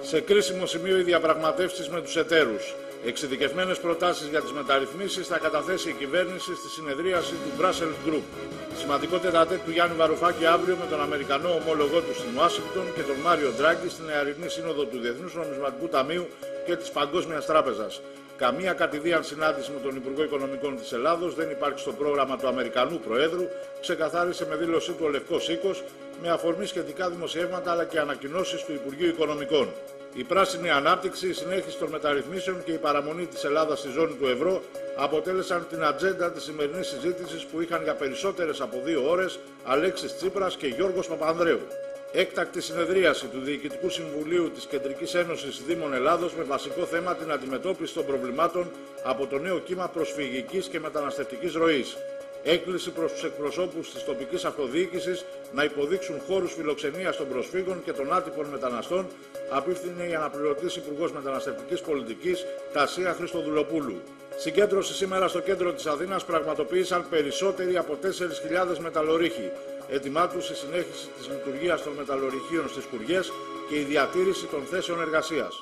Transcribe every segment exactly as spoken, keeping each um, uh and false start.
Σε κρίσιμο σημείο οι διαπραγματεύσεις με τους εταίρους. Εξειδικευμένες προτάσεις για τις μεταρρυθμίσεις θα καταθέσει η κυβέρνηση στη συνεδρίαση του Brussels Group. Σημαντικό τετατέ του Γιάννη Βαρουφάκη αύριο με τον Αμερικανό ομόλογό του στην Ουάσιγκτον και τον Μάριο Ντράγκη στην νεαρινή σύνοδο του Διεθνούς Νομισματικού Ταμείου και της Παγκόσμιας Τράπεζας. Καμία κατηδίαν συνάντηση με τον Υπουργό Οικονομικών της Ελλάδος δεν υπάρχει στο πρόγραμμα του Αμερικανού Προέδρου, ξεκαθάρισε με δήλωσή του ο Λευκός Οίκος, με αφορμή σχετικά δημοσιεύματα αλλά και ανακοινώσεις του Υπουργείου Οικονομικών. Η πράσινη ανάπτυξη, η συνέχιση των μεταρρυθμίσεων και η παραμονή της Ελλάδας στη ζώνη του ευρώ αποτέλεσαν την ατζέντα της σημερινής συζήτησης που είχαν για περισσότερες από δύο ώρες Αλέξης Τσίπρας και Γιώργος Παπανδρέου. Έκτακτη συνεδρίαση του Διοικητικού Συμβουλίου της Κεντρικής Ένωσης Δήμων Ελλάδος με βασικό θέμα την αντιμετώπιση των προβλημάτων από το νέο κύμα προσφυγικής και μεταναστευτικής ροής. Έκκληση προς τους εκπροσώπους της τοπικής αυτοδιοίκησης να υποδείξουν χώρους φιλοξενίας των προσφύγων και των άτυπων μεταναστών, απίφθινε η αναπληρωτής Υπουργός Μεταναστευτικής Πολιτικής Τασία Χριστοδουλοπούλου. Συγκέντρωση σήμερα στο κέντρο της Αθήνας πραγματοποίησαν περισσότεροι από τέσσερις χιλιάδες μεταλλορύχοι. Έτοιμά τους η συνέχιση της λειτουργίας των μεταλλορυχείων στις Κουριές και η διατήρηση των θέσεων εργασίας.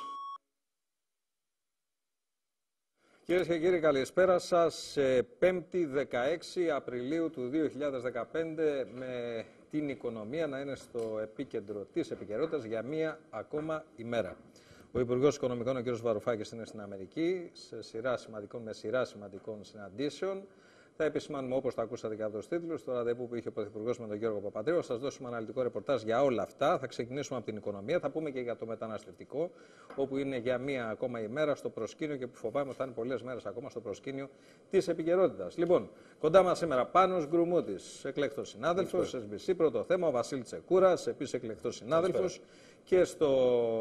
Κυρίες και κύριοι, καλησπέρα σας. πέμπτη δεκαέξι Απριλίου του δύο χιλιάδες δεκαπέντε, με την οικονομία να είναι στο επίκεντρο της επικαιρότητας για μία ακόμα ημέρα. Ο Υπουργός Οικονομικών, ο κ. Βαρουφάκης, είναι στην Αμερική σε σειρά σημαντικών, με σειρά σημαντικών συναντήσεων. Θα επισημάνουμε, όπως το ακούσατε και από τους τίτλους, το ραντεβού που είχε ο Πρωθυπουργός με τον Γιώργο Παπανδρέου. Θα σας δώσουμε αναλυτικό ρεπορτάζ για όλα αυτά. Θα ξεκινήσουμε από την οικονομία. Θα πούμε και για το μεταναστευτικό, όπου είναι για μία ακόμα ημέρα στο προσκήνιο και που φοβάμαι θα είναι πολλές μέρες ακόμα στο προσκήνιο της επικαιρότητας. Λοιπόν, κοντά μας σήμερα Πάνος Γκρουμούτης, εκλεκτός συνάδελφος, ες μπι σι, πρώτο θέμα. Ο Βασίλης Τσεκούρας, επίσης εκλεκτός συνάδελφος. Και στο,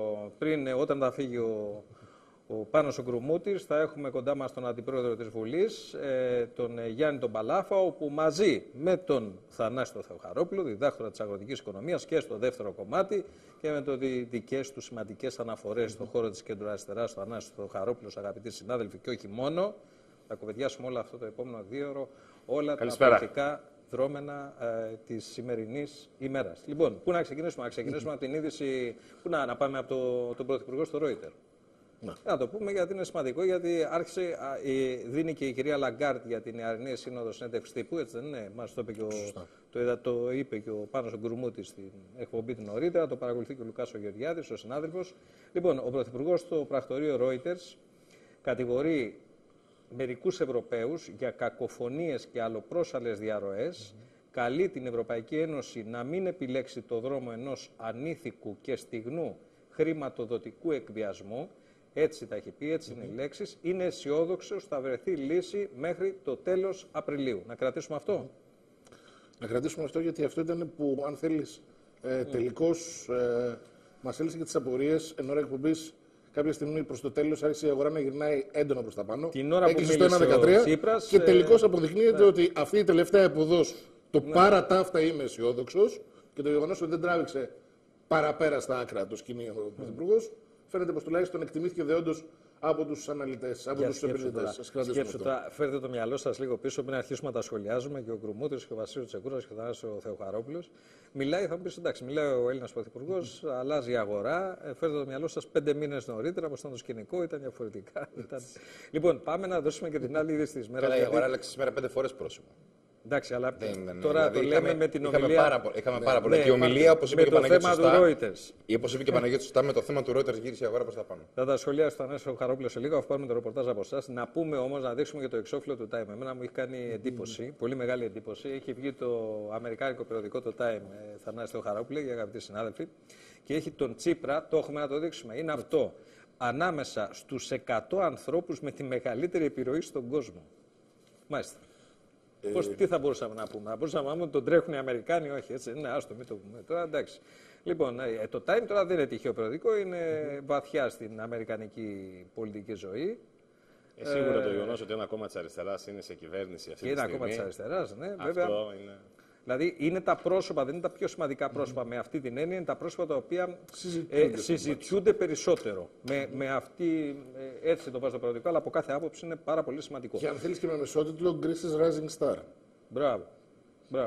πριν, όταν θα φύγει ο. Ο Πάνος ο Γκρουμούτης, θα έχουμε κοντά μας τον Αντιπρόεδρο της Βουλής, ε, τον Γιάννη τον Παλάφα, όπου μαζί με τον Θανάση τον Θεοχαρόπουλο, διδάκτορα της αγροτικής οικονομίας και στο δεύτερο κομμάτι και με το δικές του σημαντικές αναφορές στον χώρο της κεντροαριστεράς, τον Θανάση τον Θεοχαρόπουλο, αγαπητοί συνάδελφοι, και όχι μόνο, θα κουβεντιάσουμε όλο αυτό το επόμενο δύο ώρο, όλα Καλησπέρα. τα πολιτικά δρόμενα ε, της σημερινής ημέρας. Λοιπόν, πού να ξεκινήσουμε, να ξεκινήσουμε από την είδηση, πού να, να πάμε από το, τον Πρωθυπουργό στο Reuters. Να. να το πούμε γιατί είναι σημαντικό, γιατί άρχισε, α, η, δίνει και η κυρία Λαγκάρτ για την νεαρινή σύνοδο συνέντευξη τύπου, έτσι δεν είναι, μας το είπε και ο, το, το είπε και ο Πάνος ο Γκρουμούτης στην εκπομπή την νωρίτερα, το παρακολουθεί και ο Λουκάς ο Γεωργιάδης, ο συνάδελφος. Λοιπόν, ο Πρωθυπουργός στο πρακτορείο Reuters κατηγορεί μερικούς Ευρωπαίους για κακοφωνίες και αλλοπρόσαλλες διαρροές, mm. καλεί την Ευρωπαϊκή Ένωση να μην επιλέξει το δρόμο ενός ανήθικου και στιγνού χρηματοδοτικού εκβιασμού. Έτσι τα έχει πει, έτσι mm-hmm. είναι οι λέξεις. Είναι αισιόδοξος, θα βρεθεί λύση μέχρι το τέλος Απριλίου. Να κρατήσουμε αυτό. Mm-hmm. Να κρατήσουμε αυτό, γιατί αυτό ήταν που, αν θέλεις, ε, mm. τελικώς ε, μας έλυσε και τις απορίες εν ώρα εκπομπής. Κάποια στιγμή προς το τέλος άρχισε η αγορά να γυρνάει έντονα προς τα πάνω. Την ώρα που μίλησε ο δεκατρία, Τσίπρας, και τελικώς αποδεικνύεται ναι. ότι αυτή η τελευταία εποδός, το ναι. πάρα ταύτα είμαι αισιόδοξος, και το γεγονός ότι δεν τράβηξε παραπέρα στα άκρα το σκηνή ο Πρωθυπουργός, φαίνεται πως τουλάχιστον εκτιμήθηκε δεόντως από τους αναλυτές, από τους επενδυτές. Σκέψτε τώρα, φέρτε το μυαλό σας λίγο πίσω πριν αρχίσουμε να τα σχολιάζουμε, και ο Γκρουμούτης και ο Βασίλης Τσεκούρας και ο Θανάσης ο Θεοχαρόπουλος. Μιλάει, θα μου πεις, εντάξει, μιλάει ο Έλληνας Πρωθυπουργός, mm. αλλάζει η αγορά. Φέρτε το μυαλό σας πέντε μήνες νωρίτερα, όπως ήταν το σκηνικό, ήταν διαφορετικά. Ήταν... Λοιπόν, πάμε να δώσουμε και την άλλη είδηση της μέρας. Καλά, η αγορά άλλαξε σήμερα πέντε φορές πρόσημο. Εντάξει, αλλά δεν, δεν, τώρα δηλαδή, το λέμε είχαμε, με την είχαμε ομιλία. Πάρα, είχαμε πάρα πολλά. Ναι, και η ομιλία, όπως είπε και ο Παναγιώτης σωστά, όπως είπε και ο Παναγιώτης σωστά, με το θέμα του Reuters γύρισε η αγορά προς τα πάνω. Θα τα σχολιάσει ο Θανάσης ο Χαρόπουλος σε λίγο, αφού πάρουμε το ρεπορτάζ από εσάς. Να πούμε όμως, να δείξουμε και το εξώφυλλο του Time. Εμένα μου έχει κάνει εντύπωση, mm. πολύ μεγάλη εντύπωση. Έχει βγει το αμερικάνικο περιοδικό το Time, ε, Θανάση ο Χαρόπουλο, για αγαπητοί συνάδελφοι, και έχει τον Τσίπρα, το έχουμε να το δείξουμε. Είναι αυτό. Ανάμεσα στους εκατό ανθρώπους με τη μεγαλύτερη επιρροή στον κόσμο. Μάλιστα. Ε... Πώς, τι θα μπορούσαμε να πούμε, θα μπορούσαμε να πούμε ότι τον τρέχουν οι Αμερικάνοι, όχι, έτσι, ναι, άστο, μην το πούμε τώρα, εντάξει. Λοιπόν, ε, το Time τώρα δεν είναι τυχαίο περιοδικό, είναι mm-hmm. βαθιά στην αμερικανική πολιτική ζωή. Ε, σίγουρα ε... το γεγονός ότι ένα κόμμα της αριστεράς είναι σε κυβέρνηση αυτή και τη στιγμή. Και ένα κόμμα της αριστεράς, ναι, αυτό βέβαια. Είναι... Δηλαδή είναι τα πρόσωπα, δεν είναι τα πιο σημαντικά πρόσωπα mm-hmm. με αυτή την έννοια, είναι τα πρόσωπα τα οποία συζητιούνται, ε, συζητιούνται περισσότερο. Mm-hmm. Με, με αυτή, ε, έτσι το βάζω το περιοδικό, αλλά από κάθε άποψη είναι πάρα πολύ σημαντικό. Και αν θέλεις και με μεσότιτλο, Greece's Rising Star. Μπράβο. Μπράβο.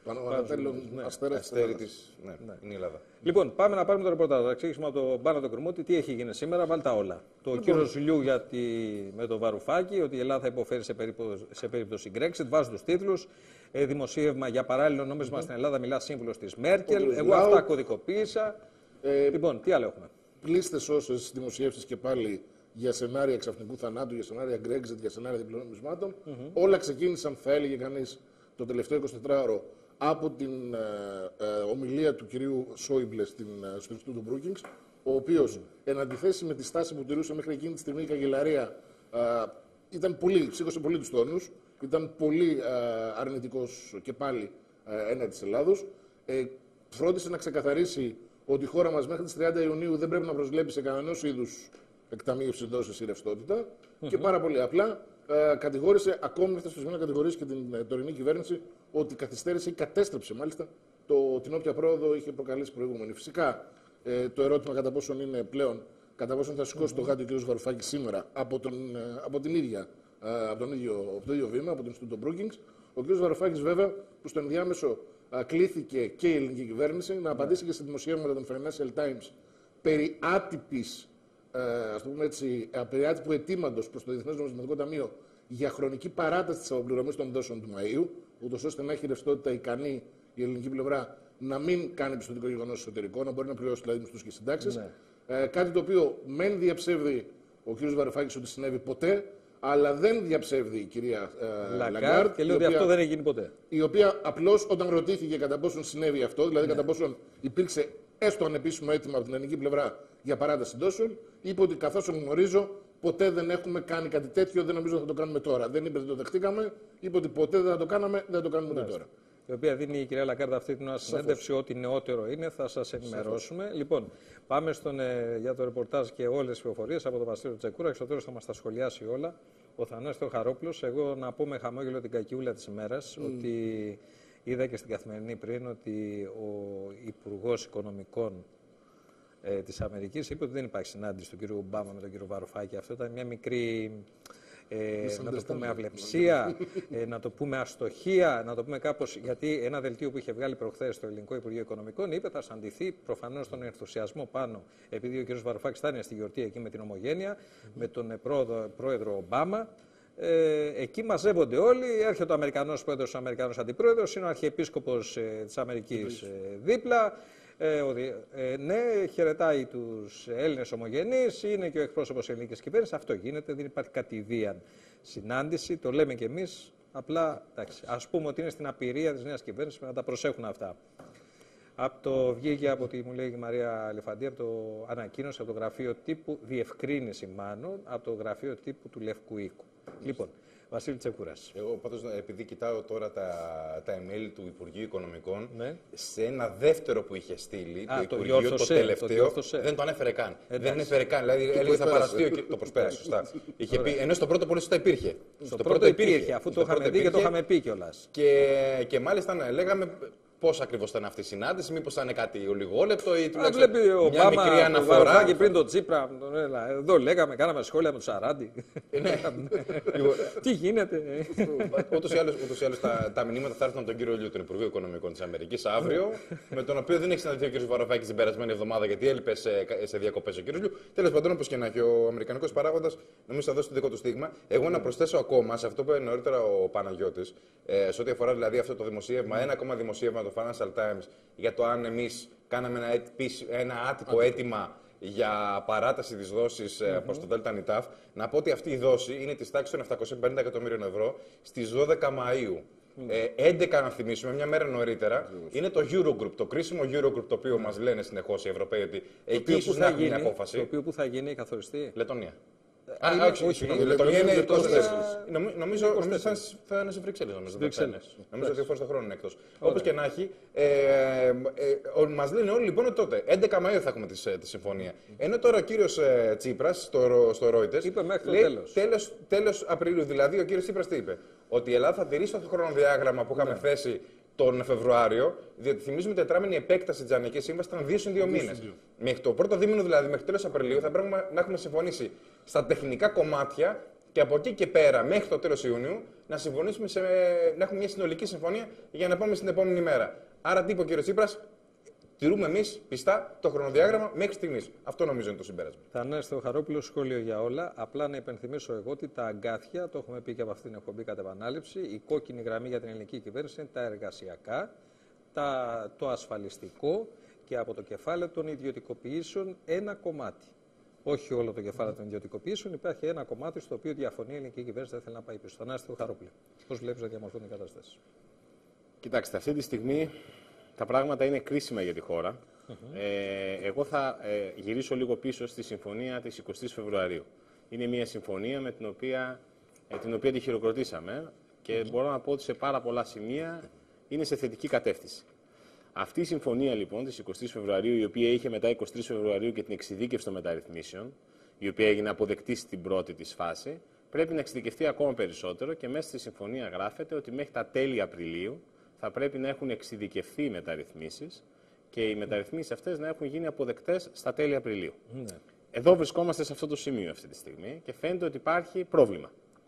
Παναγιώτης, ναι. Αστέρα Αστέρι της, ναι, ναι, είναι η Ελλάδα. Λοιπόν, πάμε να πάρουμε το ρεπορτάζ. Θα ξεκινήσουμε από τον Πάνο τον Κρυμούτη. Τι έχει γίνει σήμερα, βάλτε τα όλα. Το λοιπόν. κύριο Ζουλιού για τη... με το Βαρουφάκι, ότι η Ελλάδα θα υποφέρει σε, περίπτω... σε περίπτωση Brexit. Βάζω τους τίτλους. Ε, δημοσίευμα για παράλληλο νόμισμα mm-hmm. στην Ελλάδα, μιλά σύμβουλος της Μέρκελ. Εγώ Λάου. αυτά κωδικοποίησα. Ε, λοιπόν, τι άλλο έχουμε. Πλήστες όσες δημοσιεύσεις και πάλι για σενάρια ξαφνικού θανάτου, για σενάρια Brexit, για σενάρια διπλών νομισμάτων. Mm-hmm. Όλα ξεκίνησαν, θα έλεγε κανείς, το τελευταίο εικοσιτετράωρο από την ε, ε, ομιλία του κυρίου Σόιμπλε στην, ε, στο Ινστιτούτο Brookings, ο οποίος, mm-hmm. εν αντιθέσει με τη στάση που τηρούσε μέχρι εκείνη τη στιγμή η καγκελαρία, ε, ήταν πολύ, σήκωσε πολύ τους τόνους, ήταν πολύ ε, αρνητικός και πάλι ε, έναντι της Ελλάδος. Ε, φρόντισε να ξεκαθαρίσει ότι η χώρα μας μέχρι τις τριάντα Ιουνίου δεν πρέπει να προσβλέπει σε κανένας είδους εκταμείευση δόσης ή ρευστότητα mm-hmm. και πάρα πολύ απλά ε, κατηγόρησε, ακόμη έφτασε στο σημείο να κατηγορήσει και την ε, τωρινή κυβέρνηση ότι καθυστέρησε ή κατέστρεψε μάλιστα το, την όποια πρόοδο είχε προκαλέσει προηγούμενη. Φυσικά ε, το ερώτημα κατά πόσον είναι πλέον, κατά πόσον θα σηκώσει mm-hmm. το γάτι ο κ. Βαρουφάκης σήμερα από, τον, ε, από την ίδια, ε, από, τον ίδιο, από το ίδιο βήμα, από τον Ινστιτούτο Brookings. Ο κ. Βαρουφάκης βέβαια που στο ενδιάμεσο ε, κλήθηκε και η ελληνική κυβέρνηση να απαντήσει mm-hmm. και σε δημοσίευματα των Financial Times περί άτυπης, ας το πούμε έτσι, περί άτυπου αιτήματος προς το Διεθνές Νομισματικό Ταμείο για χρονική παράταση της αποπληρωμής των δόσεων του Μαΐου, ούτως ώστε να έχει ρευστότητα ικανή η ελληνική πλευρά να μην κάνει πιστωτικό γεγονός εσωτερικό, να μπορεί να πληρώσει δηλαδή μισθούς και συντάξεις. Ναι. Ε, κάτι το οποίο μεν διαψεύδει ο κ. Βαρουφάκης ότι συνέβη ποτέ, αλλά δεν διαψεύδει η κυρία ε, Λαγκάρτ. Και λέει ότι αυτό δεν έχει γίνει ποτέ. Η οποία απλώς όταν ρωτήθηκε κατά πόσον συνέβη αυτό, δηλαδή ναι. κατά πόσον υπήρξε έστω ανεπίσημο αίτημα από την ελληνική πλευρά για παράταση δόσεων, είπε ότι καθώς γνωρίζω, ποτέ δεν έχουμε κάνει κάτι τέτοιο, δεν νομίζω ότι θα το κάνουμε τώρα. Δεν είπε ότι το δεχτήκαμε, είπε ότι ποτέ δεν θα το κάναμε, δεν θα το κάνουμε ούτε τώρα. Η οποία δίνει η κυρία Λαγκάρντ αυτή την ώρα συνέντευξη, ό,τι νεότερο είναι, θα σας ενημερώσουμε. Σαφώς. Λοιπόν, πάμε στον, ε, για το ρεπορτάζ και όλες τις πληροφορίες από τον Βασίλειο Τσεκούρα. Και στο τέλος θα μας τα σχολιάσει όλα ο Θανάσης Θεοχαρόπουλος. Εγώ να πω με χαμόγελο την κακιούλα της ημέρας mm. ότι είδα και στην Καθημερινή πριν ότι ο Υπουργός Οικονομικών ε, της Αμερικής είπε ότι δεν υπάρχει συνάντηση του κ. Ομπάμα με τον κ. Βαρουφάκη. Αυτό ήταν μια μικρή, ε, να το πούμε, αυλεψία, ε, να το πούμε αστοχία, να το πούμε κάπως, γιατί ένα δελτίο που είχε βγάλει προχθές στο Ελληνικό Υπουργείο Οικονομικών είπε θα σαντηθεί προφανώς τον ενθουσιασμό πάνω, επειδή ο κ. Βαρουφάκης θα είναι στη γιορτή εκεί με την Ομογένεια, mm-hmm. με τον πρόεδρο, πρόεδρο Ομπάμα. Ε, εκεί μαζεύονται όλοι, έρχεται ο Αμερικανός πρόεδρος, ο Αμερικανός αντιπρόεδρος, είναι ο Αρχιεπίσκοπος ε, της Αμερικής ε, δίπλα. Ε, ο, ε, ναι, χαιρετάει τους Έλληνες ομογενείς, είναι και ο εκπρόσωπος της ελληνικής κυβέρνησης. Αυτό γίνεται, δεν υπάρχει κατηδίαν συνάντηση, το λέμε κι εμείς. Απλά, εντάξει, ας πούμε ότι είναι στην απειρία της νέας κυβέρνησης, να τα προσέχουν αυτά. Από το βγήκε από τη, μου λέει η Μαρία Λεφαντή, από το ανακοίνωση από το γραφείο τύπου, διευκρίνηση μάλλον, από το γραφείο τύπου του Λευκού Οίκου. Λοιπόν, Βασίλη Τσεκούρας. Εγώ πάντως, επειδή κοιτάω τώρα τα, τα email του Υπουργείου Οικονομικών, ναι. σε ένα δεύτερο που είχε στείλει, Α, το, το Υπουργείο, διόρθωσε, το τελευταίο, το δεν το ανέφερε καν. Εντάξει. Δεν ανέφερε καν. Δηλαδή, έλεγε θα παραστεί και το προσπέρασε. Σωστά. Είχε πει, ενώ στο πρώτο πολύ σωστά υπήρχε. Στο, στο πρώτο υπήρχε, υπήρχε αφού το είχαμε δει και το είχαμε πει κιόλας. Και, και μάλιστα ναι, λέγαμε πώς ακριβώς ήταν αυτή η συνάντηση, μήπως ήταν κάτι λιγόλεπτο ή τουλάχιστον μια μικρή αναφορά. Και πριν τον Τσίπρα, εδώ λέγαμε, κάναμε σχόλια με τους Σαράντι. Τι γίνεται. Ούτως ή άλλως τα, τα μηνύματα θα έρθουν από τον κύριο Λιού, τον Υπουργό Οικονομικών της Αμερικής, αύριο, με τον οποίο δεν έχει συναντηθεί ο κ. Βαρουφάκης την περασμένη εβδομάδα γιατί έλειπε σε, σε διακοπές ο κ. Λιού. Τέλος πάντων, όπως και να έχει, ο αμερικανικός παράγοντας νομίζω θα δώσει το δικό του στίγμα. Εγώ να προσθέσω ακόμα σε αυτό που είπε νωρίτερα ο Παναγιώτης, ε, σε ό,τι αφορά δηλαδή αυτό το δημοσίευμα, ένα ακόμα δημοσίευμα το Financial Times για το αν εμείς κάναμε ένα, ένα άτυπο αίτημα για παράταση της δόσης mm-hmm. προς το ΔΝΤ, να πω ότι αυτή η δόση είναι της τάξης των επτακόσιων πενήντα εκατομμύριων ευρώ στις δώδεκα Μαΐου. Mm. Ε, έντεκα να θυμίσουμε, μια μέρα νωρίτερα, mm. είναι το Eurogroup, το κρίσιμο Eurogroup, το οποίο mm. μας λένε συνεχώς οι Ευρωπαίοι ότι εκεί ίσως να γίνει μια απόφαση. Το οποίο που θα γίνει καθοριστεί. Λετωνία. Α, είναι, όχι, όχι, η Λετωνία είναι είκοσι τέσσερα. Νομίζω ότι θα είναι σε Βρυξέλλες. Νομίζω δύο φορές το χρόνο είναι εκτός. Όπως και να έχει, μας λένε όλοι λοιπόν ότι τότε, έντεκα Μαΐου θα έχουμε τη συμφωνία. Ενώ τώρα ο κύριος Τσίπρας στο Reuters είπε μέχρι το τέλος. Τέλος Απριλίου, δηλαδή ο κύριος Τσίπρας τι είπε? Ότι η Ελλάδα θα τηρήσει το χρονοδιάγραμμα που είχαμε θέσει τον Φεβρουάριο, διότι θυμίζουμε τετράμινη επέκταση της Τζανικής Σύμβασης ήταν δύο συν δύο μήνες. Μέχρι το πρώτο δίμηνο, δηλαδή μέχρι τέλος Απριλίου, θα πρέπει να έχουμε συμφωνήσει στα τεχνικά κομμάτια και από εκεί και πέρα, μέχρι το τέλος Ιουνίου, να συμφωνήσουμε σε, να έχουμε μια συνολική συμφωνία για να πάμε στην επόμενη μέρα. Άρα, τι είπε ο κ. Τσίπρας, τηρούμε εμείς πιστά το χρονοδιάγραμμα μέχρι στιγμής. Αυτό νομίζω είναι το συμπέρασμα. Θανάση Θεοχαρόπουλο, σχόλιο για όλα. Απλά να υπενθυμίσω εγώ ότι τα αγκάθια, το έχουμε πει και από αυτήν την εκπομπή κατ' επανάληψη, η κόκκινη γραμμή για την ελληνική κυβέρνηση είναι τα εργασιακά, τα, το ασφαλιστικό και από το κεφάλαιο των ιδιωτικοποιήσεων ένα κομμάτι. Όχι όλο το κεφάλαιο των ιδιωτικοποιήσεων, υπάρχει ένα κομμάτι στο οποίο διαφωνεί η ελληνική κυβέρνηση, δεν θέλει να πάει πίσω. Θανάση Θεοχαρόπουλο, πώς βλέπεις να διαμορφώνουν οι κατάσταση? Κοιτάξτε, αυτή τη στιγμή τα πράγματα είναι κρίσιμα για τη χώρα. Mm-hmm. Ε, εγώ θα ε, γυρίσω λίγο πίσω στη συμφωνία της εικοστής Φεβρουαρίου. Είναι μια συμφωνία με την οποία, ε, την οποία τη χειροκροτήσαμε και mm-hmm. μπορώ να πω ότι σε πάρα πολλά σημεία είναι σε θετική κατεύθυνση. Αυτή η συμφωνία λοιπόν της εικοστής Φεβρουαρίου, η οποία είχε μετά εικοστή Φεβρουαρίου και την εξειδίκευση των μεταρρυθμίσεων, η οποία έγινε αποδεκτή στην πρώτη της φάση, πρέπει να εξειδικευτεί ακόμα περισσότερο και μέσα στη συμφωνία γράφεται ότι μέχρι τα τέλη Απριλίου θα πρέπει να έχουν εξειδικευθεί οι μεταρρυθμίσεις και οι μεταρρυθμίσεις αυτές να έχουν γίνει αποδεκτές στα τέλη Απριλίου. Ναι. Εδώ βρισκόμαστε σε αυτό το σημείο αυτή τη στιγμή και φαίνεται ότι υπάρχει πρόβλημα.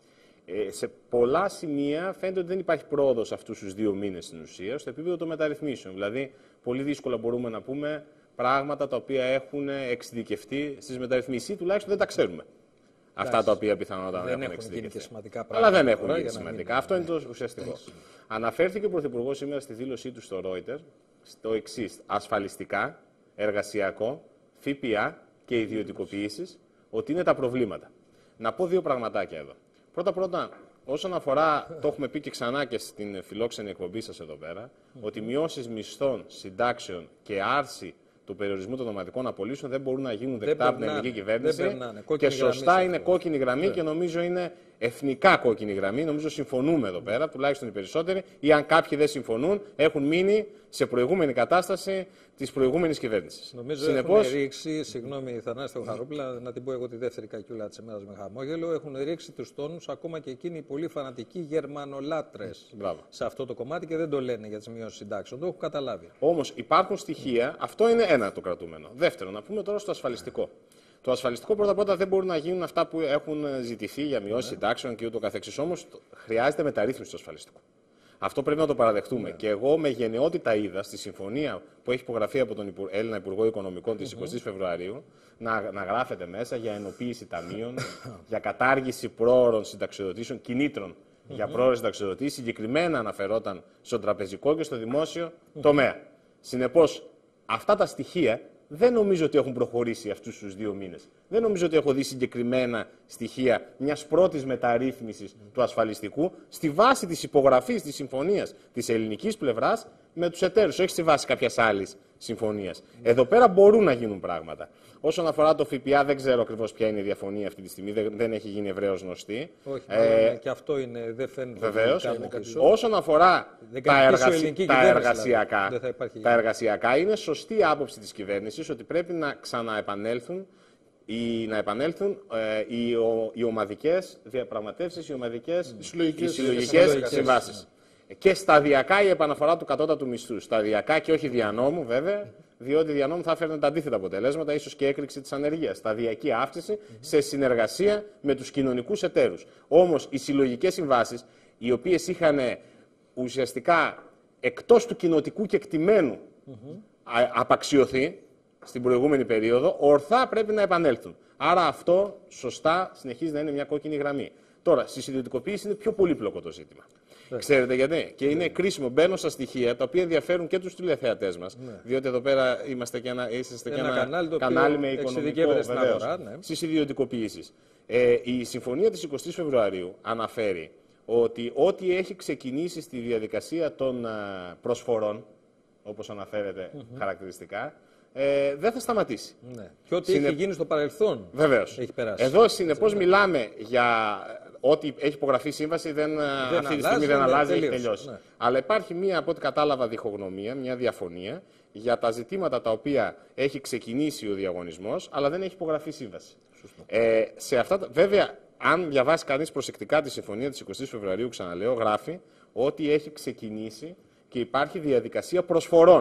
Ε, σε πολλά σημεία φαίνεται ότι δεν υπάρχει πρόοδος αυτούς τους δύο μήνες στην ουσία στο επίπεδο των μεταρρυθμίσεων. Δηλαδή, πολύ δύσκολα μπορούμε να πούμε πράγματα τα οποία έχουν εξειδικευτεί στις μεταρρυθμίσεις ή τουλάχιστον δεν τα ξέρουμε. Αυτά τα οποία πιθανότατα έχουν εξειδικευτεί. Αλλά δεν έχουν γίνει σημαντικά. Αυτό είναι το ουσιαστικό. Αναφέρθηκε ο Πρωθυπουργός σήμερα στη δήλωσή του στο Reuters στο εξής: ασφαλιστικά, εργασιακό, ΦΠΑ και ιδιωτικοποιήσεις, ότι είναι τα προβλήματα. Να πω δύο πραγματάκια εδώ. Πρώτα-πρώτα, όσον αφορά, το έχουμε πει και ξανά και στην φιλόξενη εκπομπή σας εδώ πέρα, ότι μειώσεις μισθών, συντάξεων και άρση του περιορισμού των ομαδικών απολύσεων δεν μπορούν να γίνουν δεκτά από την ελληνική κυβέρνηση. Και σωστά είναι κόκκινη γραμμή και νομίζω είναι εθνικά κόκκινη γραμμή. Νομίζω συμφωνούμε εδώ πέρα, τουλάχιστον οι περισσότεροι, ή αν κάποιοι δεν συμφωνούν, έχουν μείνει σε προηγούμενη κατάσταση της προηγούμενης κυβέρνησης. Νομίζω Συνεπώς, έχουν ρίξει, συγγνώμη Θανάση Θεοχαρόπουλα, να την πω εγώ τη δεύτερη κακιούλα της ημέρας με χαμόγελο, έχουν ρίξει τους τόνους ακόμα και εκείνοι οι πολύ φανατικοί γερμανολάτρες σε αυτό το κομμάτι και δεν το λένε για τις μειώσεις συντάξεων. Το έχω καταλάβει. Όμως υπάρχουν στοιχεία, αυτό είναι ένα το κρατούμενο. Δεύτερον, να πούμε τώρα στο ασφαλιστικό. Το ασφαλιστικό πρώτα-πρώτα δεν μπορούν να γίνουν αυτά που έχουν ζητηθεί για μειώσεις συντάξεων και ούτω καθεξής. Όμως χρειάζεται μεταρρύθμιση του ασφαλιστικού. Αυτό πρέπει να το παραδεχτούμε. Yeah. Και εγώ με γενναιότητα είδα στη συμφωνία που έχει υπογραφεί από τον Έλληνα Υπουργό Οικονομικών της εικοστής Φεβρουαρίου να, να γράφεται μέσα για ενοποίηση ταμείων, για κατάργηση πρόωρων συνταξιοδοτήσεων, κινήτρων mm-hmm. για πρόωρες συνταξιοδοτήσεις. Συγκεκριμένα αναφερόταν στο τραπεζικό και στο δημόσιο mm-hmm. τομέα. Συνεπώς, αυτά τα στοιχεία δεν νομίζω ότι έχουν προχωρήσει αυτούς τους δύο μήνες. Δεν νομίζω ότι έχω δει συγκεκριμένα στοιχεία μιας πρώτης μεταρρύθμισης mm. του ασφαλιστικού στη βάση της υπογραφής της συμφωνίας της ελληνικής πλευράς με τους εταίρους, όχι στη βάση κάποιας άλλης συμφωνίας. Mm. Εδώ πέρα μπορούν να γίνουν πράγματα. Όσον αφορά το ΦΠΑ, δεν ξέρω ακριβώς ποια είναι η διαφωνία αυτή τη στιγμή, δεν, δεν έχει γίνει ευρέως γνωστή. Όχι, ε, και αυτό είναι, δεν φαίνεται. Βεβαίως. Όσον αφορά τα, εργασι... τα, εργασιακά, δηλαδή. τα εργασιακά, είναι σωστή άποψη της κυβέρνησης ότι πρέπει να ξαναεπανέλθουν οι, να επανέλθουν ε, οι, ο, οι ομαδικές διαπραγματεύσεις, οι ομαδικές mm. οι συλλογικές συμβάσεις. Και σταδιακά η επαναφορά του κατώτατου μισθού. Σταδιακά και όχι δια νόμου, βέβαια, διότι δια νόμου θα έφερνε τα αντίθετα αποτελέσματα, ίσως και έκρηξη της ανεργίας. Σταδιακή αύξηση mm-hmm. σε συνεργασία με τους κοινωνικούς εταίρους. Όμως οι συλλογικές συμβάσεις, οι οποίες είχαν ουσιαστικά εκτός του κοινοτικού κεκτημένου mm-hmm. απαξιωθεί στην προηγούμενη περίοδο, ορθά πρέπει να επανέλθουν. Άρα αυτό σωστά συνεχίζει να είναι μια κόκκινη γραμμή. Τώρα, στη ιδιωτικοποίηση είναι πιο πολύπλοκο το ζήτημα. Yeah. Ξέρετε γιατί? Και είναι yeah. κρίσιμο. Μπαίνω στα στοιχεία τα οποία ενδιαφέρουν και τους τηλεθεατές μας. Yeah. Διότι εδώ πέρα είμαστε και ένα, είσαστε και ένα, ένα κανάλι, κανάλι με οικονομικό βεβαίως. Ναι. Στις ιδιωτικοποιήσεις. Ε, η συμφωνία της εικοστής Φεβρουαρίου αναφέρει ότι ό,τι έχει ξεκινήσει στη διαδικασία των προσφορών, όπως αναφέρεται mm-hmm. χαρακτηριστικά, ε, δεν θα σταματήσει. Ναι. Και ό,τι Συνε... έχει γίνει στο παρελθόν Βεβαίως. Έχει περάσει. Εδώ συνεπώς μιλάμε για ό,τι έχει υπογραφεί σύμβαση, δεν, δεν αυτή αλλάζει, τη στιγμή δεν αλλάζει, έχει τελειώσει. Ναι. Αλλά υπάρχει μία, από ό,τι κατάλαβα, διχογνωμία, μια διαφωνία για τα ζητήματα τα οποία έχει ξεκινήσει ο διαγωνισμός, αλλά δεν έχει υπογραφεί σύμβαση. Ε, σε αυτά, βέβαια, αν διαβάσει κανείς προσεκτικά τη συμφωνία της εικοστής Φεβρουαρίου, ξαναλέω, γράφει ότι έχει ξεκινήσει και υπάρχει διαδικασία προσφορών.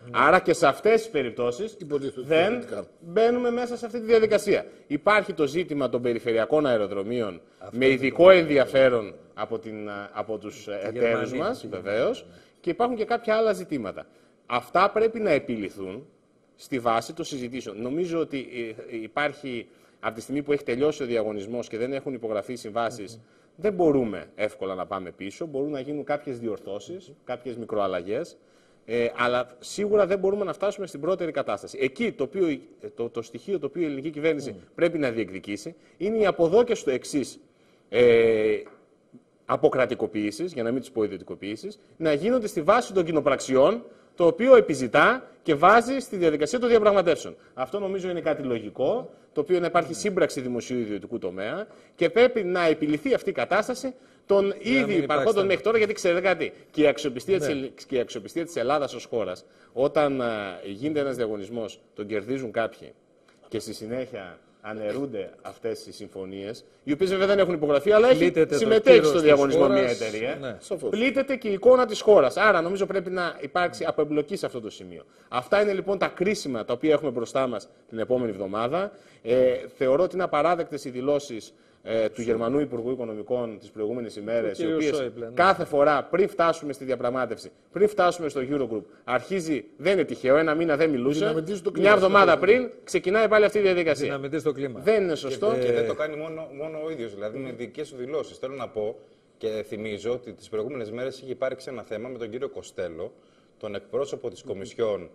Άρα και σε αυτές τις περιπτώσεις δεν μπαίνουμε μέσα σε αυτή τη διαδικασία. Υπάρχει το ζήτημα των περιφερειακών αεροδρομίων αυτό με ειδικό ενδιαφέρον από, την, από τους εταίρους μας, βεβαίως, και υπάρχουν και κάποια άλλα ζητήματα. Αυτά πρέπει να επιληθούν στη βάση των συζητήσεων. Νομίζω ότι υπάρχει, από τη στιγμή που έχει τελειώσει ο διαγωνισμός και δεν έχουν υπογραφεί συμβάσεις, mm-hmm. δεν μπορούμε εύκολα να πάμε πίσω. Μπορούν να γίνουν κάποιες διορθώσεις, κάποιες μικροαλλαγές, ε, αλλά σίγουρα δεν μπορούμε να φτάσουμε στην πρώτερη κατάσταση. Εκεί το, οποίο, το, το στοιχείο το οποίο η ελληνική κυβέρνηση mm. πρέπει να διεκδικήσει είναι οι αποδόκες του εξής ε, αποκρατικοποίησεις, για να μην τις πω ιδιωτικοποίησεις, να γίνονται στη βάση των κοινοπραξιών, το οποίο επιζητά και βάζει στη διαδικασία των διαπραγματεύσεων. Αυτό νομίζω είναι κάτι λογικό, το οποίο να υπάρχει σύμπραξη δημοσίου ιδιωτικού τομέα και πρέπει να επιληθεί αυτή η κατάσταση των ήδη υπαρχόντων μέχρι τώρα, γιατί ξέρετε κάτι, και η αξιοπιστία, ναι. της, και η αξιοπιστία της Ελλάδας ως χώρας, όταν α, γίνεται ένας διαγωνισμός, τον κερδίζουν κάποιοι και στη συνέχεια αναιρούνται αυτές οι συμφωνίες, οι οποίες βέβαια δεν έχουν υπογραφεί, αλλά έχει συμμετέχει στο διαγωνισμό χώρας, μια εταιρεία. Ναι. Πλήττεται και η εικόνα της χώρας. Άρα νομίζω πρέπει να υπάρξει αποεμπλοκή σε αυτό το σημείο. Αυτά είναι λοιπόν τα κρίσιμα τα οποία έχουμε μπροστά μας την επόμενη εβδομάδα. Ε, θεωρώ ότι είναι απαράδεκτες οι δηλώσεις ε, του Γερμανού Υπουργού Οικονομικών τις προηγούμενες ημέρες, οι οποίες Σόιμπλε, ναι. κάθε φορά πριν φτάσουμε στη διαπραγμάτευση, πριν φτάσουμε στο Eurogroup, αρχίζει, δεν είναι τυχαίο, ένα μήνα δεν μιλούσε, μια εβδομάδα πριν ξεκινάει πάλι αυτή η διαδικασία. Δυναμητή στο κλίμα. Δεν είναι σωστό. Και, και δεν το κάνει μόνο, μόνο ο ίδιος, δηλαδή με δικές του δηλώσεις. Θέλω να πω και θυμίζω ότι τις προηγούμενες μέρες είχε υπάρξει ένα θέμα με τον κύριο Κοστέλο, τον εκπρόσωπο της Κομισιόν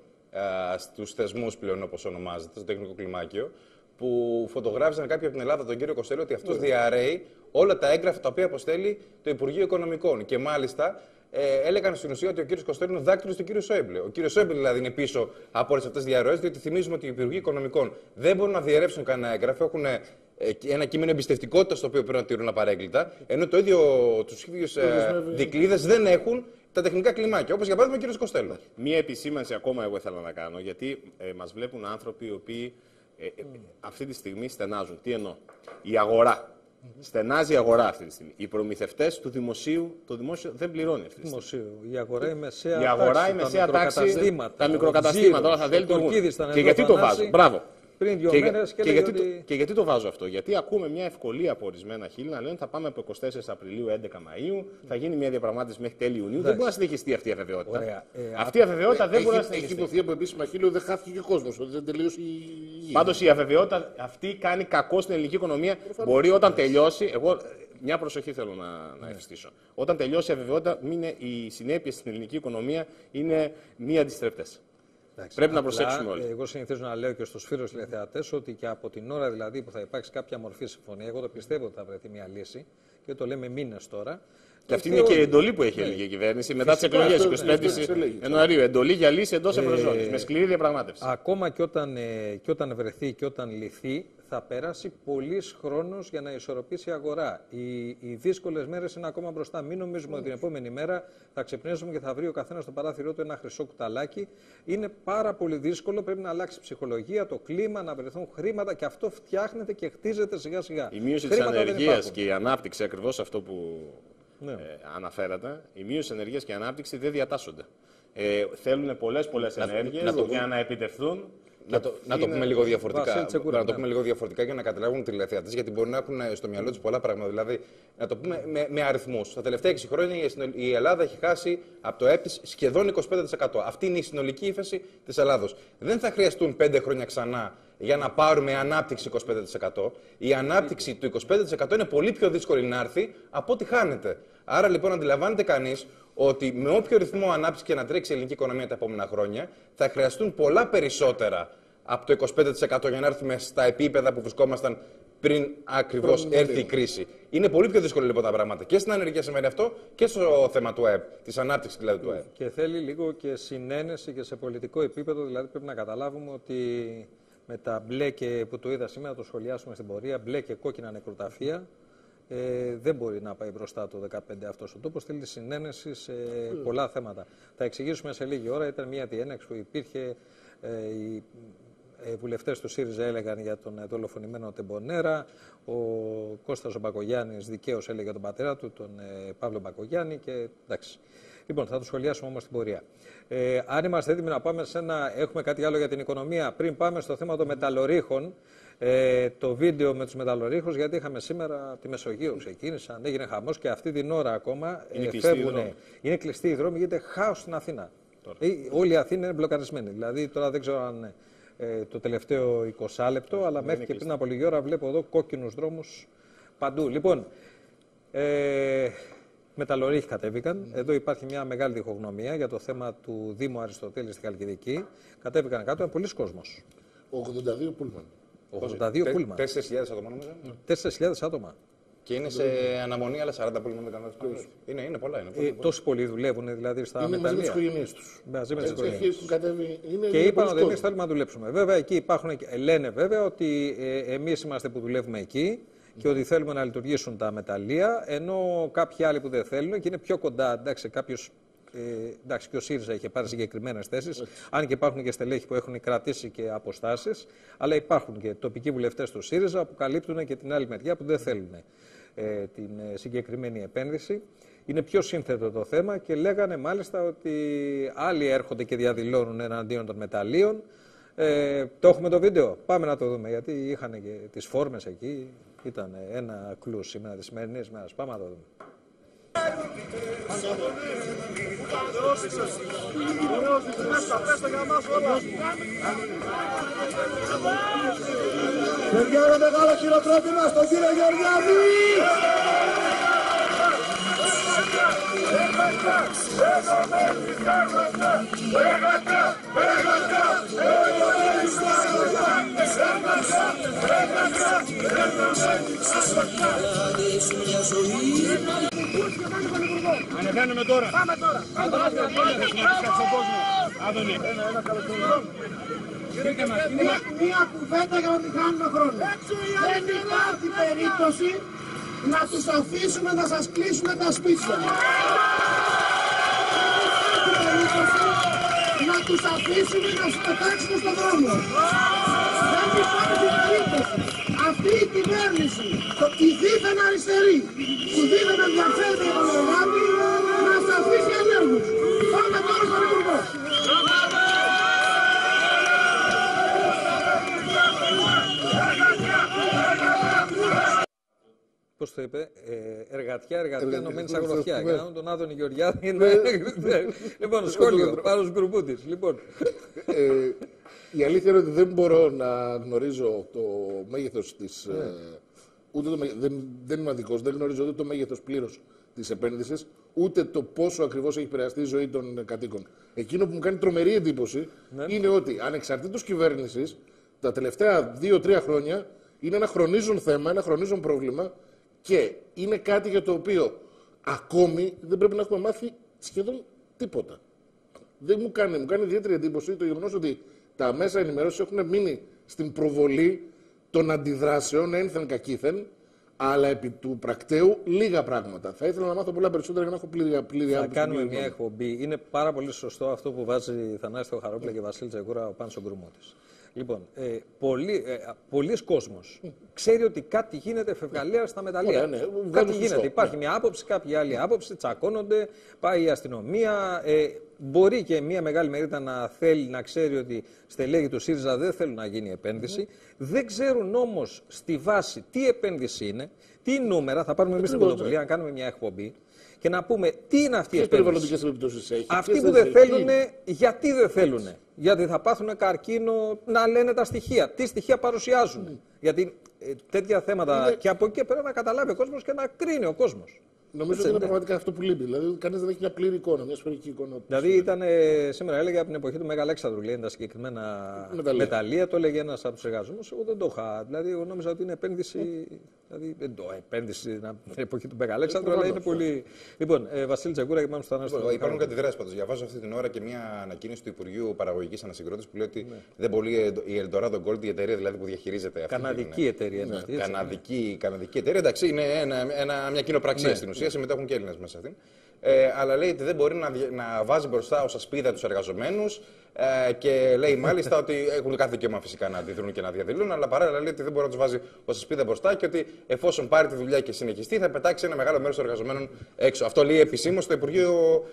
στους θεσμούς πλέον, όπως ονομάζεται, στο τεχνικό κλιμάκιο, που φωτογράφησαν κάποιοι από την Ελλάδα τον κύριο Κοστέλο ότι αυτός διαρρέει όλα τα έγγραφα τα οποία αποστέλει το Υπουργείο Οικονομικών. Και μάλιστα ε, έλεγαν στην ουσία ότι ο κύριος Κοστέλο είναι δάκτυλος του κύριου Σόιμπλε. Ο κύριος Σόιμπλε δηλαδή είναι πίσω από όλες αυτές τις διαρροές, διότι θυμίζουμε ότι οι Υπουργοί Οικονομικών δεν μπορούν να διαιρεύσουν κανένα έγγραφο, έχουν ε, ένα κείμενο εμπιστευτικότητας το οποίο πρέπει να τηρούν απαρέγκλητα, ενώ το ίδιο τους ίδιους ε, δικλείδες δεν έχουν τα τεχνικά κλιμάκια, όπως για παράδειγμα ο κύριος Κοστέλο. Μία επισήμανση ακόμα εγώ ήθελα να κάνω, γιατί ε, μας βλέπουν άνθρωποι οι οποίοι Ε, ε, αυτή τη στιγμή στενάζουν. Τι εννοώ? Η αγορά. Mm-hmm. Στενάζει η αγορά αυτή τη στιγμή. Οι προμηθευτές του δημοσίου, το δημόσιο δεν πληρώνει αυτή τη στιγμή. Δημοσίου. Η αγορά η μεσαία η αγορά, τάξη, η μεσαία τα τάξη, μικροκαταστήματα, τα μικροκαταστήματα, όλα θα δεν λειτουργούν. Και γιατί το βάζω? Μπράβο. Πριν δύο και, μέρες και, και, γιατί ότι... το, και γιατί το βάζω αυτό? Γιατί ακούμε μια ευκολία από ορισμένα χείλη να λένε θα πάμε από εικοστή τέταρτη Απριλίου έντεκα Μαΐου, θα γίνει μια διαπραγμάτευση μέχρι τέλη Ιουνίου. Δεν μπορεί να συνεχιστεί αυτή η αβεβαιότητα. Ωραία. Ε, αυτή η αβεβαιότητα ε, δεν έχει, μπορεί να συνεχιστεί. Έχει υποθεί από επίσημα χείλη ότι δεν χάθηκε και ο κόσμος, ότι δεν τελείωσε η. Πάντως η αβεβαιότητα αυτή κάνει κακό στην ελληνική οικονομία. Μπορεί όταν τελειώσει. Εγώ μια προσοχή θέλω να, να ευστήσω. Όταν τελειώσει η αβεβαιότητα, οι συνέπειες στην ελληνική οικονομία είναι μη αντιστρεπτές. Εντάξει, πρέπει απλά, να προσέξουμε όλοι. Εγώ συνηθίζω να λέω και στους φίλους τηλεθεατές ότι και από την ώρα δηλαδή που θα υπάρξει κάποια μορφή συμφωνία, εγώ το πιστεύω ότι θα βρεθεί μια λύση και το λέμε μήνες τώρα. Και αυτή είναι και η εντολή που έχει η ελληνική κυβέρνηση μετά τις εκλογές εικοστή πέμπτη Ιανουαρίου. Εντολή για λύση εντός ευρωζώνης, με σκληρή διαπραγμάτευση. Ακόμα και όταν, ε, και όταν βρεθεί και όταν λυθεί, θα περάσει πολύς χρόνος για να ισορροπήσει η αγορά. Οι, οι δύσκολες μέρες είναι ακόμα μπροστά. Μην νομίζουμε ότι την επόμενη μέρα θα ξυπνήσουμε και θα βρει ο καθένας στο παράθυρό του ένα χρυσό κουταλάκι. Είναι πάρα πολύ δύσκολο. Πρέπει να αλλάξει η ψυχολογία, το κλίμα, να βρεθούν χρήματα και αυτό φτιάχνεται και χτίζεται σιγά σιγά. Η μείωση της ανεργίας και η ανάπτυξη, ακριβώς αυτό που ναι. ε, αναφέρατε, η μείωση της ανεργίας και η ανάπτυξη δεν διατάσσονται. Ε, θέλουν πολλές πολλές ενέργειες να το... για να επιτευχθούν. Να το, να το πούμε λίγο διαφορετικά. Τσεκούρα, να το πούμε λίγο διαφορετικά για να καταλάβουν οι τηλεθεατές, γιατί μπορεί να έχουν στο μυαλό τους πολλά πράγματα. Δηλαδή, να το πούμε με, με αριθμούς. Τα τελευταία έξι χρόνια η Ελλάδα έχει χάσει από το ΕΠ σχεδόν είκοσι πέντε τοις εκατό. Αυτή είναι η συνολική ύφεση της Ελλάδος. Δεν θα χρειαστούν πέντε χρόνια ξανά για να πάρουμε ανάπτυξη είκοσι πέντε τοις εκατό. Η ανάπτυξη του είκοσι πέντε τοις εκατό είναι πολύ πιο δύσκολη να έρθει από ό,τι χάνεται. Άρα λοιπόν αντιλαμβάνεται κανείς ότι με όποιο ρυθμό ανάπτυξη και να τρέξει η ελληνική οικονομία τα επόμενα χρόνια, θα χρειαστούν πολλά περισσότερα από το είκοσι πέντε τοις εκατό για να έρθουμε στα επίπεδα που βρισκόμασταν πριν ακριβώς έρθει η κρίση. Είναι πολύ πιο δύσκολο λοιπόν τα πράγματα. Και στην ανεργία σημαίνει αυτό και στο θέμα του ΑΕΠ, της ανάπτυξης δηλαδή του ΑΕΠ. Και θέλει λίγο και συνένεση και σε πολιτικό επίπεδο, δηλαδή πρέπει να καταλάβουμε ότι με τα μπλε και που το είδα σήμερα, το σχολιάσουμε στην πορεία, μπλε και κόκκινα νεκροταφεία. Ε, δεν μπορεί να πάει μπροστά το δεκαπέντε αυτός ο τόπος. Θέλει συνένεση σε mm. πολλά θέματα. Θα εξηγήσουμε σε λίγη ώρα. Ήταν μια διένεξη που υπήρχε. Ε, η, ε, βουλευτές του ΣΥΡΙΖΑ έλεγαν για τον ε, δολοφονημένο Τεμπονέρα, ο Κώστας ο Μπακογιάννης δικαίως έλεγε για τον πατέρα του, τον ε, Παύλο Μπακογιάννη και εντάξει. Λοιπόν, θα το σχολιάσουμε όμως στην πορεία. Ε, αν είμαστε έτοιμοι να πάμε σε ένα, έχουμε κάτι άλλο για την οικονομία, πριν πάμε στο θέμα των μεταλλορύχων, ε, το βίντεο με τους μεταλλορύχους, γιατί είχαμε σήμερα τη Μεσογείο, ξεκίνησαν, έγινε χαμός και αυτή την ώρα ακόμα είναι ε, φεύγουν. Είναι κλειστοί οι δρόμοι, γίνεται χάος στην Αθήνα. Ε, όλη η Αθήνα είναι μπλοκαρισμένη. Δηλαδή, τώρα δεν ξέρω αν ε, το τελευταίο είκοσι λεπτό, αλλά μέχρι και πριν από λίγη ώρα βλέπω εδώ κόκκινους δρόμους παντού. Λοιπόν, ε, μεταλλορύχοι κατέβηκαν. Mm. Εδώ υπάρχει μια μεγάλη διχογνωμία για το θέμα του Δήμου Αριστοτέλη στη Χαλκιδική. Κατέβηκαν κάτω, είναι πολλοί κόσμος. ογδόντα δύο πούλμαν. ογδόντα δύο πούλμαν. τέσσερις χιλιάδες άτομα νομίζω. τέσσερις χιλιάδες άτομα. Και είναι σε αναμονή άλλα σαράντα πούλμαν με κανένα. Είναι, είναι πολλά. Είναι πολύ, ε, τόσοι πολλοί δουλεύουν δηλαδή στα είναι μεταλλεία. Μαζί με τις οικογένειες τους. Μαζί με τις οικογένειες. Είναι και είπαν ότι εμείς θέλουμε να δουλέψουμε. Βέβαια, εκεί υπάρχουν, λένε βέβαια ότι ε, εμείς είμαστε που δουλεύουμε εκεί και ότι θέλουμε να λειτουργήσουν τα μεταλλεία, ενώ κάποιοι άλλοι που δεν θέλουν και είναι πιο κοντά, εντάξει, κάποιος, ε, εντάξει, και ο ΣΥΡΙΖΑ είχε πάρει συγκεκριμένες θέσεις, αν και υπάρχουν και στελέχοι που έχουν κρατήσει και αποστάσεις, αλλά υπάρχουν και τοπικοί βουλευτές του ΣΥΡΙΖΑ που καλύπτουν και την άλλη μεριά που δεν θέλουν ε, την ε, συγκεκριμένη επένδυση. Είναι πιο σύνθετο το θέμα και λέγανε μάλιστα ότι άλλοι έρχονται και διαδηλώνουν εναντίον των μεταλλείων. Ε, το έχουμε το βίντεο, πάμε να το δούμε, γιατί είχαν και τις φόρμες εκεί, ήταν ένα κλου σήμερα της σημερινής μέρας. Πάμε να το δούμε. Παιδιά, ένα μεγάλο χειροκρότημα στον κύριο Γεωργιάδη! Ανεβαίνουμε τώρα. Πάμε τώρα. Μία κουβέντα για να μην χάνουμε χρόνο. Δεν υπάρχει περίπτωση να τους αφήσουμε να σας κλείσουν τα σπίτια. Να τους αφήσουμε να σου πετάξουν στον δρόμο. Δεν υπάρχει περίπτωση. Αυτή η κυβέρνηση, η δίθεν αριστερή, που δίθεν ενδιαφέρεται για τον εργάτη, να σας αφήσει ανέργους. Πάμε τώρα στον Υπουργό. Πώς το είπε, ε, εργατιά, εργατιά, ενωμένη σαν γροθιά. Και να τον Άδωνη Γεωργιάδη. Λοιπόν, σχόλιο, πάνω στους Γκρουπούτης. Λοιπόν. Η αλήθεια είναι ότι δεν μπορώ να γνωρίζω το μέγεθος της. Ναι. Ε, ούτε το, δεν, δεν είμαι αδικός, δεν γνωρίζω ούτε το μέγεθος πλήρως της επένδυσης, ούτε το πόσο ακριβώς έχει επηρεαστεί η ζωή των κατοίκων. Εκείνο που μου κάνει τρομερή εντύπωση ναι. είναι ότι ανεξαρτήτως κυβέρνησης, τα τελευταία δύο τρία χρόνια είναι ένα χρονίζον θέμα, ένα χρονίζον πρόβλημα και είναι κάτι για το οποίο ακόμη δεν πρέπει να έχουμε μάθει σχεδόν τίποτα. Δεν μου κάνει, μου κάνει ιδιαίτερη εντύπωση το γεγονός ότι τα μέσα ενημέρωσης έχουν μείνει στην προβολή των αντιδράσεων, ένθεν κακήθεν, αλλά επί του πρακτέου λίγα πράγματα. Θα ήθελα να μάθω πολλά περισσότερα για να έχω πλήρη, πλήρη άποψη. Θα κάνουμε μια εκπομπή. Είναι πάρα πολύ σωστό αυτό που βάζει Θανάση Θεοχαρόπουλα και Βασίλη Τζεκούρα ο Πάνος ο Γκρουμούτης. Λοιπόν, ε, πολλοί, ε, πολλοί κόσμος ξέρει ότι κάτι γίνεται φευγαλία στα μεταλλεία. Ναι, κάτι γίνεται. Σωστό. Υπάρχει μια άποψη, κάποια άλλη άποψη, τσακώνονται, πάει η αστυνομία. Ε, μπορεί και μια μεγάλη μερίδα να θέλει να ξέρει ότι στελέχη του ΣΥΡΙΖΑ δεν θέλουν να γίνει επένδυση. Mm. Δεν ξέρουν όμως στη βάση τι επένδυση είναι, τι νούμερα. Θα πάρουμε εμείς την πρωτοβουλία να κάνουμε μια εκπομπή και να πούμε τι είναι αυτή η επένδυση. Αυτοί που δεν θέλουν, γιατί δεν θέλουν. Γιατί θα πάθουν καρκίνο, να λένε τα στοιχεία. Τι στοιχεία παρουσιάζουν. Mm. Γιατί ε, τέτοια θέματα είναι... και από εκεί πρέπει να καταλάβει ο κόσμος και να κρίνει ο κόσμος. Νομίζω ότι είναι πραγματικά αυτό που λείπει. Δηλαδή, κανείς δεν έχει μια πλήρη εικόνα, μια σφαιρική εικόνα. Δηλαδή, ήταν, ε, σήμερα έλεγε από την εποχή του Μέγα Αλέξανδρου, λέει τα συγκεκριμένα μεταλλεία. μεταλλεία. Το έλεγε ένας από τους εργαζόμενους. Εγώ δεν το είχα. Δηλαδή, εγώ νόμιζα ότι είναι επένδυση. Δηλαδή, δεν το επένδυση την εποχή του Μέγα Αλέξανδρου, αλλά είναι πολύ. Λοιπόν, ε, Βασίλη Τζεκούρα και πάμε στο Θανάση. Υπάρχουν αντιδράσεις πάντως. Διαβάζω αυτή την ώρα και μια ανακοίνωση του Υπουργείου Παραγωγικής Ανασυγκρότησης που λέει ότι δεν μπορεί η Eldorado Gold, η εταιρεία δηλαδή που διαχειρίζεται αυτή. Καναδική εταιρεία. Καναδική εταιρεία, εντάξει, είναι μια κοινοπραξία στην ουσία, συμμετέχουν και Έλληνες μέσα αυτήν. Ε, αλλά λέει ότι δεν μπορεί να, να βάζει μπροστά ως ασπίδα τους εργαζομένους, Ε, και λέει μάλιστα ότι έχουν κάθε δικαίωμα φυσικά να αντιδρούν και να διαδηλούν, αλλά παράλληλα λέει ότι δεν μπορεί να του βάζει ω σπίδα μπροστά και ότι εφόσον πάρει τη δουλειά και συνεχιστεί, θα πετάξει ένα μεγάλο μέρο των εργαζομένων έξω. Αυτό λέει επισήμως το, Υπουργείο,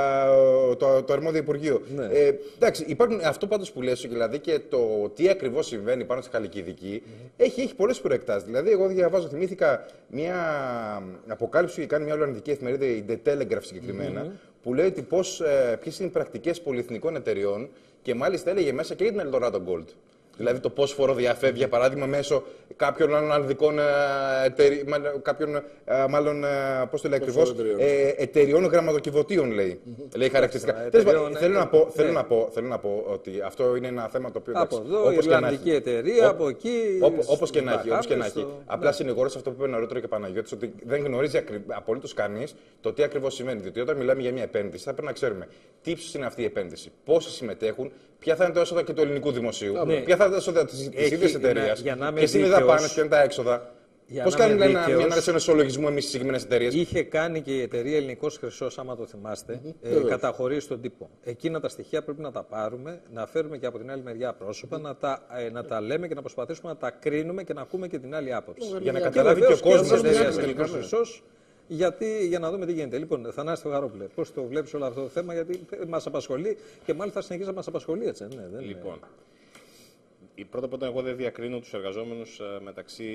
ε, το, το αρμόδιο Υπουργείο. Ναι. Ε, εντάξει, υπάρχουν αυτό πάντως που λες, δηλαδή και το τι ακριβώς συμβαίνει πάνω στη Χαλκιδική mm-hmm. έχει, έχει πολλές προεκτάσεις. Δηλαδή, εγώ διαβάζω, θυμήθηκα μια αποκάλυψη που κάνει μια ολλανδική εφημερίδα, η The Telegraph συγκεκριμένα. Mm-hmm. Που λέει ότι ε, ποιες είναι οι πρακτικές πολυεθνικών εταιριών και μάλιστα έλεγε μέσα και για την Eldorado Gold. Δηλαδή το πώς φοροδιαφεύγει, για παράδειγμα, μέσω κάποιων άλλων αλδικών εταιριών, κάποιων μάλλον, πώς το λέει ακριβώς, ε, εταιριών γραμματοκιβωτίων, λέει. Mm-hmm. Λέει χαρακτηριστικά. Εταιριών, θέλω, ναι, να πω, ναι. θέλω, να πω, θέλω να πω ότι αυτό είναι ένα θέμα το οποίο... Από εντάξει, εδώ, η Ιρλανδική εταιρεία, Ό, από εκεί... Όπως και να έχει, όπως και να έχει. Απλά συνηγορώ αυτό που είπε νωρίτερα και Παναγιώτης, ότι δεν γνωρίζει απολύτως κανείς το τι ακριβώς σημαίνει. Διότι όταν μιλάμε για μια επένδυση, θα πρέπει να ξέρουμε τι ύψος είναι αυτή η επένδυση, πόσοι συμμετέχουν, ποια θα είναι τα έσοδα και του ελληνικού δημοσίου, ναι. ποια θα είναι τα έσοδα τη ίδια εταιρεία, ποιες είναι οι δαπάνες, ποια είναι τα έξοδα. Πώς κάνει να ένα ισολογισμό εμείς στις συγκεκριμένες εταιρείες. Είχε κάνει και η εταιρεία Ελληνικός Χρυσός, άμα το θυμάστε, mm-hmm. ε, καταχωρήσει στον τύπο. Εκείνα τα στοιχεία πρέπει να τα πάρουμε, να φέρουμε και από την άλλη μεριά πρόσωπα, mm-hmm. να, τα, ε, να τα λέμε και να προσπαθήσουμε να τα κρίνουμε και να ακούμε και την άλλη άποψη. Mm-hmm. Για να καταλάβει και ο κόσμος της εταιρείας Ελληνικός Χρυσός. Γιατί, για να δούμε τι γίνεται. Λοιπόν, Θανάση Θεοχαρόπουλε, πώς το βλέπεις όλο αυτό το θέμα, γιατί μας απασχολεί και μάλιστα συνεχίζει να μας απασχολεί, έτσι. Ναι, δεν λοιπόν, είναι... πρώτα απ' όλα, εγώ δεν διακρίνω τους εργαζόμενους μεταξύ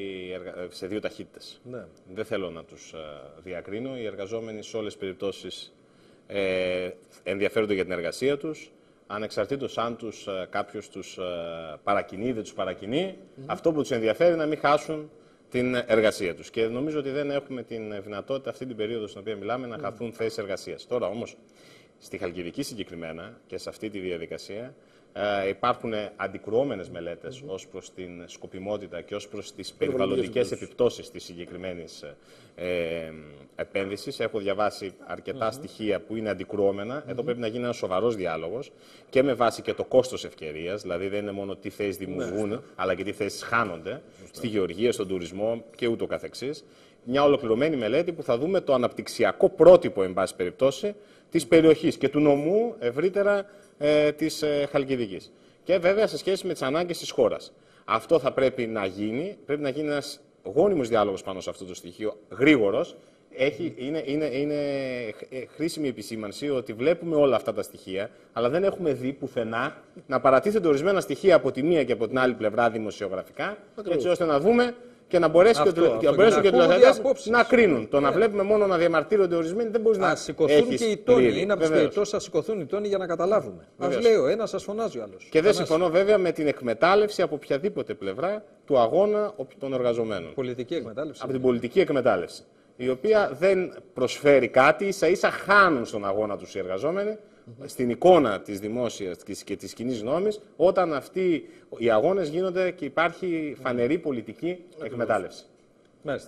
σε δύο ταχύτητες. Ναι. Δεν θέλω να τους διακρίνω. Οι εργαζόμενοι σε όλες τις περιπτώσεις ε, ενδιαφέρονται για την εργασία τους. Ανεξαρτήτως αν τους, κάποιος τους παρακινεί ή δεν τους παρακινεί, mm-hmm. αυτό που τους ενδιαφέρει είναι να μην χάσουν την εργασία τους. Και νομίζω ότι δεν έχουμε την δυνατότητα αυτή την περίοδο στην οποία μιλάμε να χαθούν mm. θέσεις εργασίας. Τώρα όμως, στη Χαλκιδική συγκεκριμένα και σε αυτή τη διαδικασία ε, υπάρχουν αντικρουόμενες μελέτες mm. ως προς την σκοπιμότητα και ως προς τις περιβαλλοντικές επιπτώσεις της συγκεκριμένης ε, επένδυσης. Έχω διαβάσει αρκετά mm-hmm. στοιχεία που είναι αντικρουόμενα. Mm-hmm. Εδώ πρέπει να γίνει ένας σοβαρός διάλογος και με βάση και το κόστος ευκαιρίας, δηλαδή δεν είναι μόνο τι θέσεις δημιουργούν, mm-hmm. αλλά και τι θέσεις χάνονται mm-hmm. στη γεωργία, στον τουρισμό και ούτω καθεξής. Μια ολοκληρωμένη μελέτη που θα δούμε το αναπτυξιακό πρότυπο, εν πάση περιπτώσει, της περιοχής και του νομού ευρύτερα ε, της ε, Χαλκιδικής. Και βέβαια σε σχέση με τις ανάγκες της χώρας. Αυτό θα πρέπει να γίνει, πρέπει να γίνει ένας γόνιμος διάλογος πάνω σε αυτό το στοιχείο, γρήγορος. Έχει, είναι, είναι, είναι χρήσιμη επισήμανση ότι βλέπουμε όλα αυτά τα στοιχεία, αλλά δεν έχουμε δει πουθενά να παρατίθενται ορισμένα στοιχεία από τη μία και από την άλλη πλευρά δημοσιογραφικά, έτσι ώστε να δούμε και να μπορέσουν και οι τηλεθεατές να κρίνουν. Το να βλέπουμε μόνο να διαμαρτύρονται ορισμένοι δεν μπορεί να. Α σηκωθούν και οι τόνοι. Είναι από τι περιπτώσει να σηκωθούν οι τόνοι για να καταλάβουμε. Α λέει ο ένα, σα φωνάζει ο άλλο. Και δεν συμφωνώ βέβαια με την εκμετάλλευση από οποιαδήποτε πλευρά του αγώνα των εργαζομένων. Πολιτική εκμετάλλευση. Από την πολιτική εκμετάλλευση. Η οποία δεν προσφέρει κάτι, ίσα ίσα χάνουν στον αγώνα τους οι εργαζόμενοι, mm-hmm. στην εικόνα της δημόσιας και της κοινής γνώμης, όταν αυτοί οι αγώνες γίνονται και υπάρχει φανερή πολιτική εκμετάλλευση. Μάλιστα.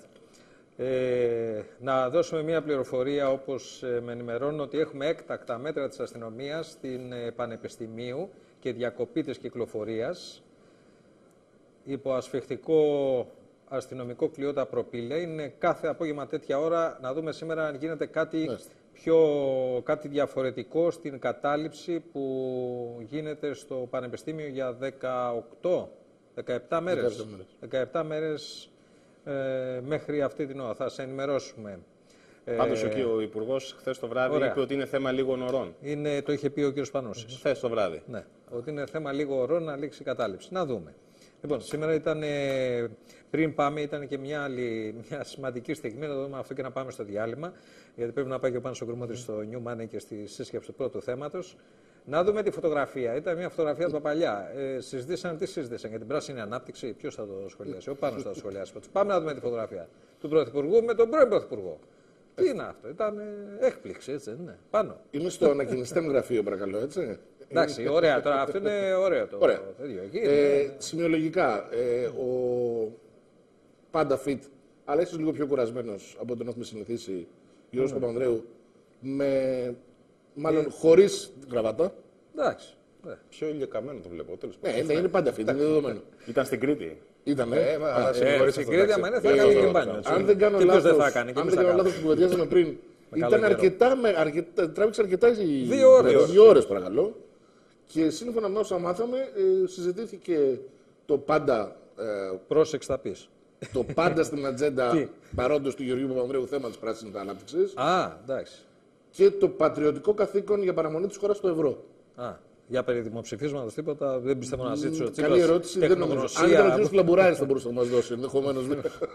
Ε, να δώσουμε μια πληροφορία, όπως ε, με ενημερώνουν, ότι έχουμε έκτακτα μέτρα της αστυνομίας στην ε, Πανεπιστημίου και διακοπή της κυκλοφορίας υπό ασφιχτικό αστυνομικό κλειό τα προπήλαια. Είναι κάθε απόγευμα τέτοια ώρα να δούμε σήμερα αν γίνεται κάτι πιο κάτι διαφορετικό στην κατάληψη που γίνεται στο Πανεπιστήμιο για δεκαοκτώ, δεκαεπτά μέρες. δεκαεπτά μέρες ε, μέχρι αυτή την ώρα. Θα σε ενημερώσουμε. Πάντως ε, ο Υπουργός χθες το βράδυ ωραία. είπε ότι είναι θέμα λίγων ωρών. Είναι, το είχε πει ο κ. Πανούσης. Χθες το βράδυ. Ναι, ότι είναι θέμα λίγων ωρών να λήξει η κατάληψη. Να δούμε. Λοιπόν, σήμερα ήταν, πριν πάμε, ήταν και μια άλλη μια σημαντική στιγμή, να δούμε αυτό και να πάμε στο διάλειμμα, γιατί πρέπει να πάει και ο Πάνος Γκρούμοτης στο Νιούμαν και στη σύσκεψη του πρώτου θέματος. Να δούμε τη φωτογραφία. Ήταν μια φωτογραφία από παλιά. Ε, συζητήσαν, τι συζητήσαν, για την πράσινη ανάπτυξη, ποιος θα το σχολιάσει, ο Πάνος θα το σχολιάσει. Πάμε να δούμε τη φωτογραφία του Πρωθυπουργού με τον πρώην Πρωθυπουργό. Τι είναι αυτό, ήταν έκπληξη, έτσι δεν είναι. Πάνω. Είμαι στο ανακοινιστέν γραφείο, παρακαλώ, έτσι. Εντάξει, ωραία, τώρα αυτό είναι ωραίο το τέτοιο. Ε, σημειολογικά, ε, ο πάντα fit, αλλά ίσως λίγο πιο κουρασμένος από τον έχουμε συνηθίσει, Γιώργος mm. Παπανδρέου, με, μάλλον ε, χωρίς γραβάτα. Εντάξει. Ναι. Πιο ηλιοκαμένο το βλέπω, τέλος πάντων. Ναι, είναι πάντα fit, είναι δεδομένο. Ήταν στην Κρήτη. Ήταν, ε, ε, στην Κρήτη, άμα είναι, θα κάνει και μπάνιο. Αν δεν κάνω λάθος που κουβεντιάζαμε πριν, ήταν αρκετά, αρκετά, τράβηξε αρκετά οι δύο ώρες, παρακαλώ. Και σύμφωνα με όσα μάθαμε, ε, συζητήθηκε το πάντα. Ε, Πρόσεξε θα πεις. το πάντα στην ατζέντα παρόντος του Γεωργίου Παπανδρέου θέμα της πράσινης ανάπτυξης. Α, εντάξει. Και το πατριωτικό καθήκον για παραμονή της χώρας στο ευρώ. Α, για περί δημοψηφίσματος τίποτα, δεν πιστεύω να ζήτησε ο Τσίπρας. Καλή ερώτηση. Δεν νομίζω. Αν ήταν ο κ. Φλαμπουράρης θα μπορούσε να μας δώσει ενδεχομένως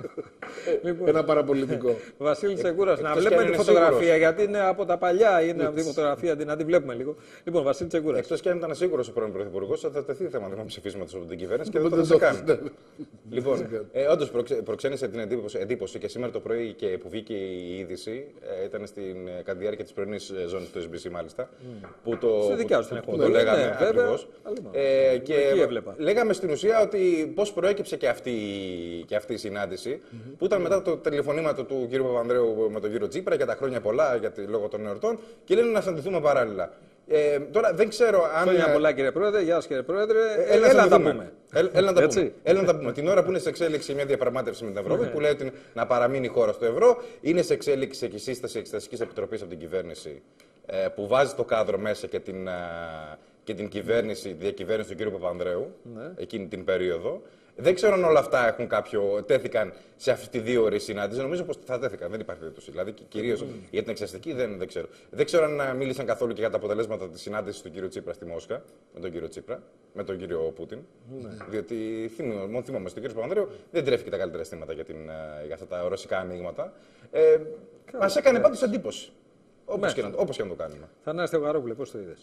ένα παραπολιτικό. Βασίλη Τσεκούρας, να βλέπουμε τη φωτογραφία, γιατί είναι από τα παλιά, είναι από τη φωτογραφία, να τη βλέπουμε λίγο. Λοιπόν, Βασίλη Τσεκούρας. Εκτός και αν ήταν σίγουρος ο πρώην Πρωθυπουργός ότι θα τεθεί θέμα δημοψηφίσματος από την κυβέρνηση και δεν το θα κάνει. Λοιπόν, ε, όντως προξένησε την εντύπωση, εντύπωση και σήμερα το πρωί και που βγήκε η είδηση, ε, ήταν στην, κατά τη διάρκεια της πρωινής ζώνης του ες μπι σι μάλιστα, mm. που το, που, που το λέγαμε ναι, ακριβώς. Ε, και λέγαμε στην ουσία ότι πώς προέκυψε και αυτή, και αυτή η συνάντηση, mm-hmm. που ήταν μετά το τηλεφωνήμα του κ. Παπανδρέου με τον κύριο Τσίπρα για τα χρόνια πολλά, γιατί, λόγω των εορτών, και λένε να συναντηθούμε παράλληλα. Ε, τώρα δεν ξέρω αν. Χρόνια πολλά κύριε Πρόεδρε, γεια σας κύριε Πρόεδρε. Ε, έλα, έλα να τα πούμε. Έλα να τα πούμε. Έλα να τα πούμε. Την ώρα που είναι σε εξέλιξη μια διαπραγμάτευση με την Ευρώπη, που λέει ότι να παραμείνει η χώρα στο ευρώ, είναι σε εξέλιξη και η σύσταση Εξεταστικής Επιτροπής από την κυβέρνηση, ε, που βάζει το κάδρο μέσα και την, α, και την κυβέρνηση, τη διακυβέρνηση του κ. Παπανδρέου, ναι. εκείνη την περίοδο. Δεν ξέρω αν όλα αυτά έχουν κάποιο, τέθηκαν σε αυτή τη δύο ώρη συνάντηση. Νομίζω πως θα τέθηκαν. Δεν υπάρχει περίπτωση. Δηλαδή, κυρίως mm. για την εξεταστική δεν, δεν ξέρω. Δεν ξέρω αν μίλησαν καθόλου και για τα αποτελέσματα της συνάντησης του κ. Τσίπρα στη Μόσχα. Με τον κ. Τσίπρα, με τον κ. Πούτιν. Mm. Διότι μόνο θυμόμαστε, ο κ. Παπανδρέου δεν τρέφει τα καλύτερα αισθήματα για, την, για αυτά τα ρωσικά ανοίγματα. Ε, Μας έκανε πάντως εντύπωση. Όπως και, και να το κάνουμε. Θανάση Θεογαρόπουλε, πώς το είδες?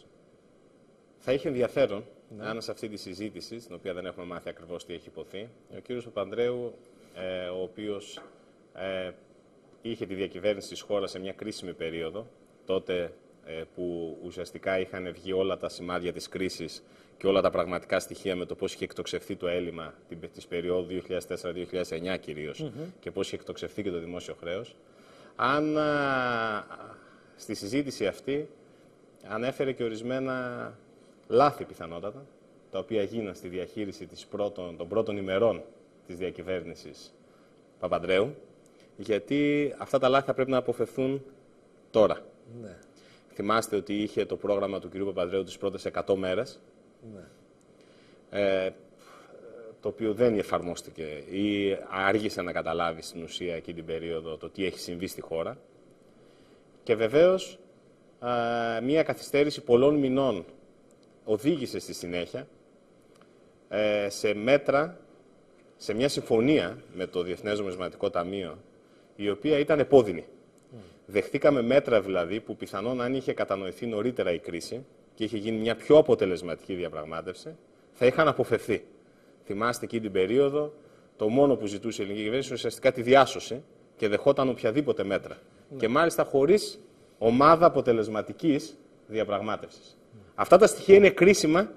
Θα είχε ενδιαφέρον ναι. αν σε αυτή τη συζήτηση, στην οποία δεν έχουμε μάθει ακριβώς τι έχει υποθεί, ο κύριος Παπανδρέου, ε, ο οποίος ε, είχε τη διακυβέρνηση της χώρας σε μια κρίσιμη περίοδο, τότε ε, που ουσιαστικά είχαν βγει όλα τα σημάδια της κρίσης και όλα τα πραγματικά στοιχεία με το πώς είχε εκτοξευθεί το έλλειμμα της περίοδου δύο χιλιάδες τέσσερα δύο χιλιάδες εννιά κυρίως mm-hmm. και πώς είχε εκτοξευθεί και το δημόσιο χρέος. Αν α, στη συζήτηση αυτή ανέφερε και ορισμένα λάθη πιθανότατα, τα οποία γίναν στη διαχείριση της πρώτων, των πρώτων ημερών της διακυβέρνησης Παπανδρέου, γιατί αυτά τα λάθη θα πρέπει να αποφευθούν τώρα. Ναι. Θυμάστε ότι είχε το πρόγραμμα του κ. Παπανδρέου τις πρώτες εκατό μέρες, ναι. ε, το οποίο δεν εφαρμόστηκε ή άργησε να καταλάβει στην ουσία εκείνη την περίοδο το τι έχει συμβεί στη χώρα. Και βεβαίως ε, μία καθυστέρηση πολλών μηνών οδήγησε στη συνέχεια ε, σε μέτρα, σε μια συμφωνία με το Διεθνές Νομισματικό Ταμείο, η οποία ήταν επώδυνη. Mm. Δεχτήκαμε μέτρα δηλαδή που πιθανόν αν είχε κατανοηθεί νωρίτερα η κρίση και είχε γίνει μια πιο αποτελεσματική διαπραγμάτευση, θα είχαν αποφευθεί. Θυμάστε εκείνη την περίοδο, το μόνο που ζητούσε η ελληνική κυβέρνηση ουσιαστικά τη διάσωση και δεχόταν οποιαδήποτε μέτρα. Mm. Και μάλιστα χωρίς ομάδα αποτελεσματικής διαπραγμάτευσης. Αυτά τα στοιχεία είναι κρίσιμα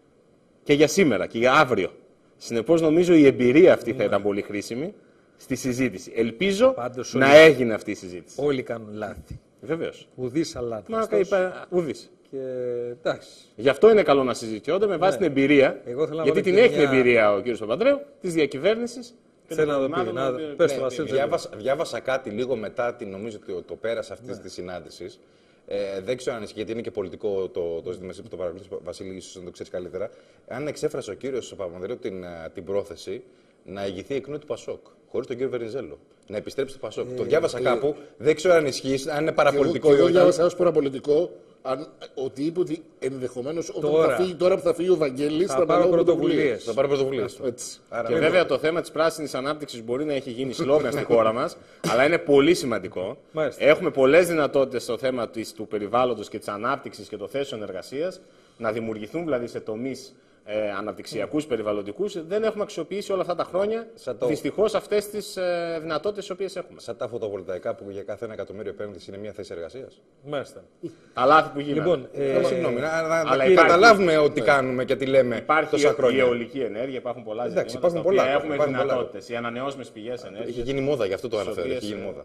και για σήμερα και για αύριο. Συνεπώς, νομίζω η εμπειρία αυτή θα ήταν πολύ χρήσιμη στη συζήτηση. Ελπίζω Πάντως, να όλοι... έγινε αυτή η συζήτηση. Όλοι κάνουν λάθη. Βεβαίως. Ουδής αλλά Μα είπα ουδής. Και... εντάξει. Γι' αυτό είναι καλό να συζητιόνται με βάση ναι. την εμπειρία, γιατί την έχει μια... εμπειρία ο κ. Παπανδρέου, της διακυβέρνησης. Θέλω να το πει. Να... Ναι, πες το, Βασίλη. Διάβασα, διάβασα κάτι λίγο μετά την, νομίζω, το, το πέρας αυτής ναι. της συνάντησης. Ε, δεν ξέρω αν ισχύει, γιατί είναι και πολιτικό το, το ζήτημα που το παρακολουθεί, Βασίλη, ίσως να το ξέρει καλύτερα. Αν εξέφρασε ο κύριος Παπανδρέου την, την πρόθεση να ηγηθεί εκ νέου του Πασόκ, χωρίς τον κύριο Βενιζέλο. Να επιστρέψει στο Πασόκ. Ε, το διάβασα ε, κάπου, δεν ξέρω αν ισχύει, αν είναι παραπολιτικό ή όχι. Εγώ διάβασα ως παραπολιτικό αν, ότι είπε ότι ενδεχομένως τώρα, τώρα που θα φύγει ο Βαγγέλης θα, θα πάρει πρωτοβουλίες. Θα πάρει πρωτοβουλίες. Και βέβαια το θέμα της πράσινης ανάπτυξης μπορεί να έχει γίνει σλόγγαν στη χώρα μας, αλλά είναι πολύ σημαντικό. Μάλιστα. Έχουμε πολλές δυνατότητες στο θέμα της, του περιβάλλοντος και της ανάπτυξης και των θέσεων εργασίας, να δημιουργηθούν δηλαδή σε τομείς Ε, αναπτυξιακούς, mm. περιβαλλοντικούς, δεν έχουμε αξιοποιήσει όλα αυτά τα χρόνια το... δυστυχώς αυτές τις ε, δυνατότητες τις οποίες έχουμε. Σαν τα φωτοβολταϊκά που για κάθε ένα εκατομμύριο επένδυση είναι μια θέση εργασίας. Μάλιστα. Τα λάθη που γίνανε. Λοιπόν, ε, ε, συγγνώμη, να, να, να υπάρχει... καταλάβουμε ό,τι ε, κάνουμε και τι λέμε υπάρχει τόσα χρόνια. Υπάρχει η αιωλική ενέργεια, υπάρχουν πολλά Εντάξει, ζητήματα. Υπάρχουν πολλά, έχουμε υπάρχουν δυνατότητες. Οι ανανεώσιμες πηγές ενέργειας. Είχε γίνει μόδα, γι' αυτό το αναφέρω.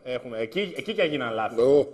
Εκεί, εκεί και έγιναν λάθη.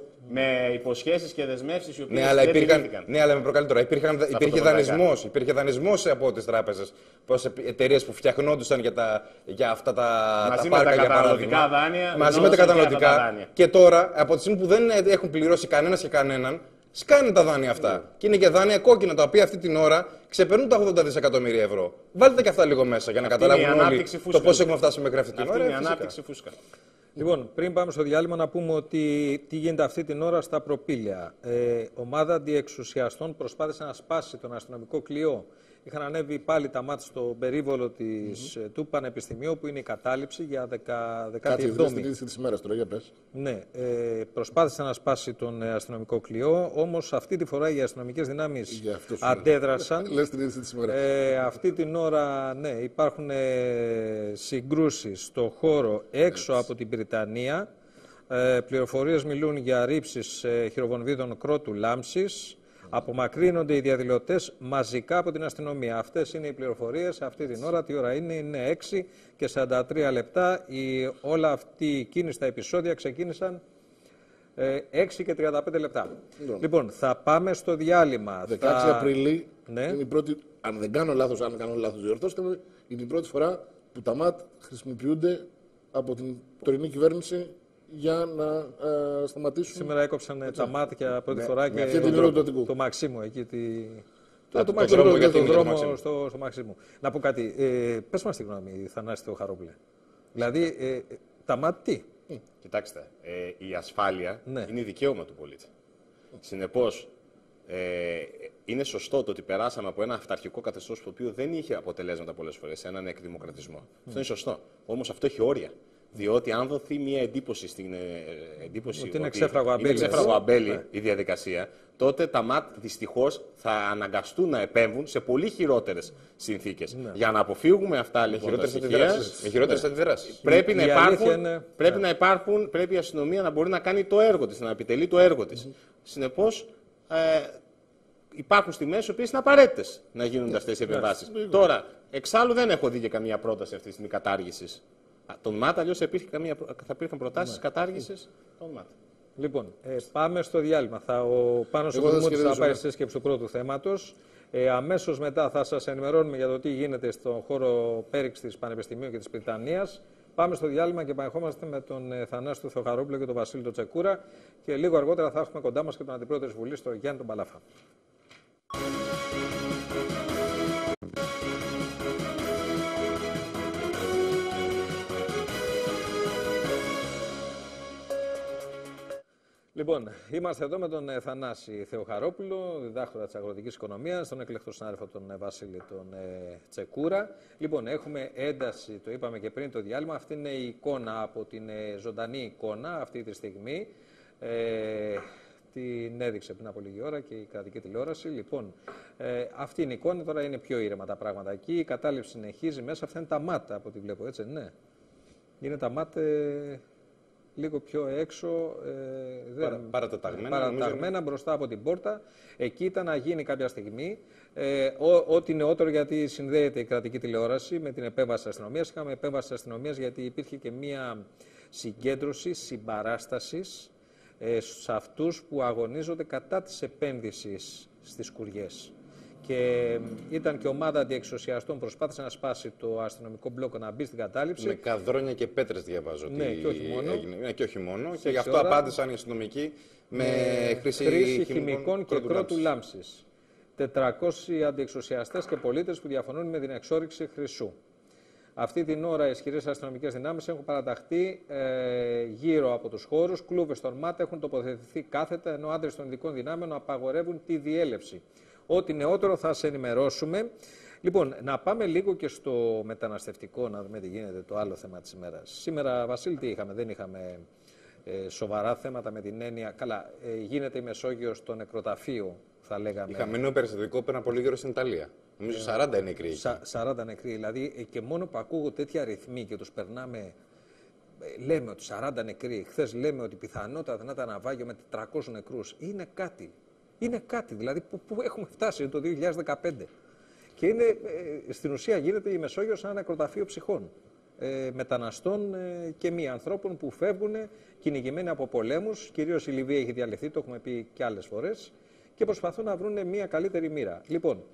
Με υποσχέσεις και δεσμεύσεις οι οποίες ναι, αλλά δεν υπήρχαν, ναι, αλλά με προκαλύτερα. Υπήρχε δανεισμός, υπήρχε δανεισμός από τις τράπεζες. Προς εταιρείες που φτιαχνόντουσαν για, τα, για αυτά τα, μαζί τα πάρκα, με τα για παράδειγμα. Δάνεια, μαζί με τα καταναλωτικά. Και τώρα, από τη στιγμή που δεν έχουν πληρώσει κανένας και κανέναν, Σκάνε τα δάνεια αυτά. Yeah. Και είναι και δάνεια κόκκινα, τα οποία αυτή την ώρα ξεπερνούν τα ογδόντα δισεκατομμύρια ευρώ. Βάλτε και αυτά λίγο μέσα για να αυτή καταλάβουν όλοι το πώς έχουμε φτάσει μέχρι αυτή την αυτή ώρα. Είναι η ανάπτυξη φούσκα. Λοιπόν, πριν πάμε στο διάλειμμα, να πούμε ότι τι γίνεται αυτή την ώρα στα Προπήλαια. Ε, ομάδα αντιεξουσιαστών προσπάθησε να σπάσει τον αστυνομικό κλειό. Είχαν ανέβει πάλι τα μάτια στο περίβολο της, mm-hmm. του Πανεπιστημίου, που είναι η κατάληψη για δεκαεπτά. Κάτι ιδρύει στην είδηση της ημέρας τώρα, για πες. Ναι, ε, προσπάθησε να σπάσει τον αστυνομικό κλειό, όμως αυτή τη φορά οι αστυνομικές δυνάμεις αντέδρασαν. Λες την είδηση της ημέρας. Ε, αυτή την ώρα, ναι, υπάρχουν ε, συγκρούσεις στο χώρο έξω Έτσι. από την Βρυτανία. Ε, πληροφορίες μιλούν για ρήψεις ε, χειροβομβίδων Κρότου Λάμψης. Απομακρύνονται οι διαδηλωτές μαζικά από την αστυνομία. Αυτές είναι οι πληροφορίες αυτή την ώρα. Τι ώρα είναι? Είναι έξι και σαράντα τρία λεπτά. Η, όλα αυτή η κίνηση, τα επεισόδια ξεκίνησαν ε, έξι και τριάντα πέντε λεπτά. Λοιπόν, λοιπόν θα πάμε στο διάλειμμα. δεκαέξι θα... Απριλίου ναι. είναι η πρώτη, αν δεν κάνω λάθος, αν κάνω λάθος διορθώστε με, είναι η πρώτη φορά που τα ΜΑΤ χρησιμοποιούνται από την τωρινή κυβέρνηση για να ε, σταματήσουν. Σήμερα έκοψαν Έτσι. τα μάτια πρώτη ναι, φορά και το, το Μαξίμου εκεί. Τη... Το, το, το, το, το, το, για το, το δρόμο στο, στο Μαξίμου. Να πω κάτι. Ε, πες μας τη γνώμη, Θανάση Θεοχαρόπουλε. Δηλαδή, ε, τα μάτια τι. Mm. Κοιτάξτε, ε, η ασφάλεια ναι. είναι δικαίωμα του πολίτη. Mm. Συνεπώς, ε, είναι σωστό το ότι περάσαμε από ένα αυταρχικό καθεστώς το οποίο δεν είχε αποτελέσματα πολλές φορές σε έναν εκδημοκρατισμό. Mm. Αυτό είναι σωστό. Όμως αυτό έχει όρια. Διότι αν δοθεί μια εντύπωση στην ε, εντύπωση ότι είναι ξέφραγο αμπέλι ναι. η διαδικασία, τότε τα ΜΑΤ δυστυχώς θα αναγκαστούν να επέμβουν σε πολύ χειρότερες συνθήκες. Ναι. Για να αποφύγουμε αυτά λοιπόν, τα στοιχεία, με χειρότερες αντιδράσεις. Πρέπει, η, να, η υπάρχουν, είναι... πρέπει ναι. να υπάρχουν, πρέπει η αστυνομία να μπορεί να κάνει το έργο της, να επιτελεί το έργο της. Mm-hmm. Συνεπώς, ε, υπάρχουν στιγμές οι οποίες είναι απαραίτητες να γίνονται αυτές οι επεμβάσεις. Mm-hmm. Τώρα, εξάλλου δεν έχω δει και καμία πρόταση αυτή τη στιγμή κατάργησης των ΜΑΤ, αλλιώς θα υπήρχαν προτάσεις ναι. κατάργησης των ΜΑΤ. Λοιπόν, ε, πάμε στο διάλειμμα. Θα, ο Πάνος Οικονομούτης θα πάει στη σύσκεψη του πρώτου θέματος. Ε, αμέσως μετά θα σας ενημερώνουμε για το τι γίνεται στον χώρο πέριξ της Πανεπιστημίου και της Βρυτανίας. Πάμε στο διάλειμμα και επανερχόμαστε με τον ε, Θανάση του Θεοχαρόπουλο και τον Βασίλη τον Τσεκούρα. Και λίγο αργότερα θα έχουμε κοντά μας και τον Αντιπρόεδρο της Βουλής, τον Γιάννη τον Παλάφα. Λοιπόν, είμαστε εδώ με τον ε, Θανάση Θεοχαρόπουλο, διδάκτορα της αγροτικής οικονομίας, τον εκλεκτό συνάδελφο τον ε, Βασίλη τον ε, Τσεκούρα. Λοιπόν, έχουμε ένταση, το είπαμε και πριν το διάλειμμα, αυτή είναι η εικόνα από την ε, ζωντανή εικόνα αυτή τη στιγμή. Ε, την έδειξε πριν από λίγη ώρα και η κρατική τηλεόραση. Λοιπόν, ε, αυτή είναι η εικόνα, τώρα είναι πιο ήρεμα τα πράγματα εκεί. Η κατάληψη συνεχίζει μέσα, αυτά είναι τα μάτα από ό,τι βλέπω, έτσι, ναι. Είναι τα μάτα... Ε, λίγο πιο έξω, ε, Παρα, παρατεταγμένα, παρατεταγμένα νομίζω... μπροστά από την πόρτα. Εκεί ήταν να γίνει κάποια στιγμή. Ε, ό,τι νεότερο, γιατί συνδέεται η κρατική τηλεόραση με την επέμβαση της αστυνομίας. Είχαμε επέμβαση της αστυνομίας γιατί υπήρχε και μία συγκέντρωση συμπαράστασης ε, σε αυτούς που αγωνίζονται κατά της επένδυσης στις σκουριές. Και ήταν και ομάδα αντιεξουσιαστών, προσπάθησε να σπάσει το αστυνομικό μπλόκο, να μπει στην κατάληψη. Με καδρόνια και πέτρες διαβάζω. Ναι, ότι και όχι μόνο. Έγινε. Ναι, και όχι μόνο. Και γι' αυτό ώρα, απάντησαν οι αστυνομικοί με, με χρήση, χρήση χημικών και κρότου λάμψης. τετρακόσιοι αντιεξουσιαστές και πολίτες που διαφωνούν με την εξόρυξη χρυσού. Αυτή την ώρα οι ισχυρές αστυνομικές δυνάμεις έχουν παραταχθεί ε, γύρω από τους χώρους. Κλούβες των ΜΑΤ έχουν τοποθετηθεί κάθετα, ενώ άντρες των ειδικών δυνάμεων απαγορεύουν τη διέλευση. Ό,τι νεότερο θα σε ενημερώσουμε. Λοιπόν, να πάμε λίγο και στο μεταναστευτικό, να δούμε τι γίνεται, το άλλο θέμα της ημέρας. Σήμερα, Βασίλη, τι είχαμε? Δεν είχαμε ε, σοβαρά θέματα με την έννοια. Καλά, ε, γίνεται η Μεσόγειος στο νεκροταφείο, θα λέγαμε. Είχαμε νέο περιστατικό πριν από λίγο στην Ιταλία. Νομίζω σαράντα νεκροί. Σα, σαράντα νεκροί. Δηλαδή, ε, και μόνο που ακούω τέτοια αριθμοί και τους περνάμε. Λέμε ότι σαράντα νεκροί. Χθες λέμε ότι πιθανότατα να ήταν ναυάγιο με τετρακόσιους νεκρούς. Είναι κάτι. Είναι κάτι, δηλαδή, που, που έχουμε φτάσει το δύο χιλιάδες δεκαπέντε. Και είναι, ε, στην ουσία γίνεται η Μεσόγειος σαν ένα νεκροταφείο ψυχών. Ε, μεταναστών ε, και μη ανθρώπων που φεύγουν κυνηγημένοι από πολέμους. Κυρίως η Λιβύη έχει διαλυθεί, το έχουμε πει και άλλες φορές. Και προσπαθούν να βρουν μια καλύτερη μοίρα. Λοιπόν,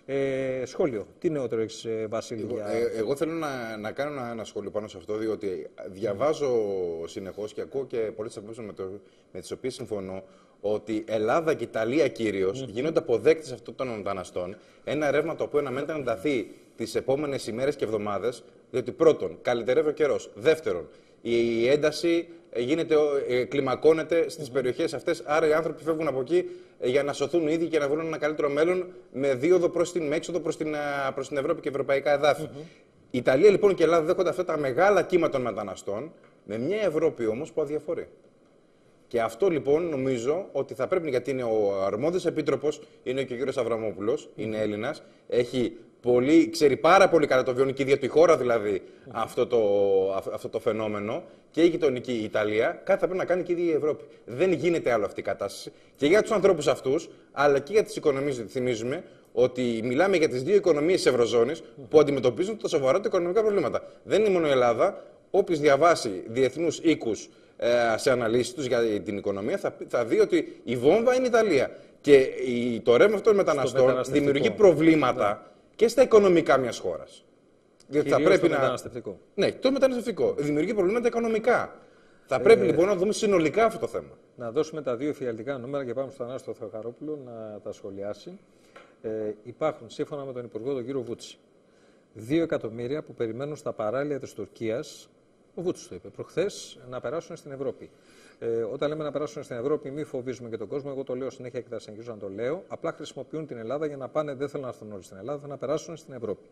Ε, σχόλιο. Τι νεότερο έχεις, Βασίλη? Εγώ, για... ε, εγώ θέλω να, να κάνω ένα, ένα σχόλιο πάνω σε αυτό, διότι διαβάζω συνεχώς και ακούω και πολλές απόψεις με, με τις οποίες συμφωνώ ότι Ελλάδα και Ιταλία κυρίως mm-hmm. γίνονται αποδέκτες αυτών των μεταναστών. Ένα ρεύμα το οποίο αναμένεται να ενταθεί τις επόμενες ημέρες και εβδομάδες, διότι πρώτον, καλυτερεύει ο καιρός. Δεύτερον, η ένταση γίνεται, ε, κλιμακώνεται στις mm-hmm. περιοχές αυτές, άρα οι άνθρωποι φεύγουν από εκεί ε, για να σωθούν οι ίδιοι και να βρουν ένα καλύτερο μέλλον με δίωδο προς την, με έξοδο προς την, προς την Ευρώπη και ευρωπαϊκά εδάφη. Mm-hmm. Η Ιταλία λοιπόν και η Ελλάδα δέχονται αυτά τα μεγάλα κύματα των μεταναστών, με μια Ευρώπη όμως που αδιαφορεί. Και αυτό λοιπόν νομίζω ότι θα πρέπει, γιατί είναι ο αρμόδιος επίτροπος, είναι και ο κύριος Αβραμόπουλος, mm-hmm. είναι Έλληνας, έχει πολύ, ξέρει πάρα πολύ καλά το βιώνει και η ίδια τη χώρα δηλαδή mm-hmm. αυτό, το, αυτό το φαινόμενο και η γειτονική Ιταλία, κάτι θα πρέπει να κάνει και η ίδια η Ευρώπη. Δεν γίνεται άλλο αυτή η κατάσταση και για τους ανθρώπους αυτούς, αλλά και για τις οικονομίες. Θυμίζουμε ότι μιλάμε για τις δύο οικονομίες της Ευρωζώνης mm-hmm. που αντιμετωπίζουν τα σοβαρά οικονομικά προβλήματα. Δεν είναι μόνο η Ελλάδα. Όποιος διαβάσει διεθνούς οίκους ε, σε αναλύσεις τους για την οικονομία θα, θα δει ότι η βόμβα είναι η Ιταλία. Και η, το ρεύμα αυτών των μεταναστών δημιουργεί προβλήματα ναι. και στα οικονομικά μιας χώρας. Διότι θα πρέπει το να... μεταναστευτικό. Ναι, το μεταναστευτικό. Δημιουργεί προβλήματα οικονομικά. Θα ε... πρέπει λοιπόν να δούμε συνολικά αυτό το θέμα. Να δώσουμε τα δύο εφιαλτικά νούμερα και πάμε στον Ανάστο Θεοχαρόπουλο να τα σχολιάσει. Ε, υπάρχουν, σύμφωνα με τον Υπουργό τον κύριο Βούτση, δύο εκατομμύρια που περιμένουν στα παράλια της Τουρκίας. Ο Βούτσος το είπε προχθές, να περάσουν στην Ευρώπη. Ε, όταν λέμε να περάσουν στην Ευρώπη, μην φοβίζουμε και τον κόσμο. Εγώ το λέω συνέχεια και θα συνεχίσω να το λέω. Απλά χρησιμοποιούν την Ελλάδα για να πάνε, δεν θέλουν να έρθουν όλοι στην Ελλάδα, θα να περάσουν στην Ευρώπη.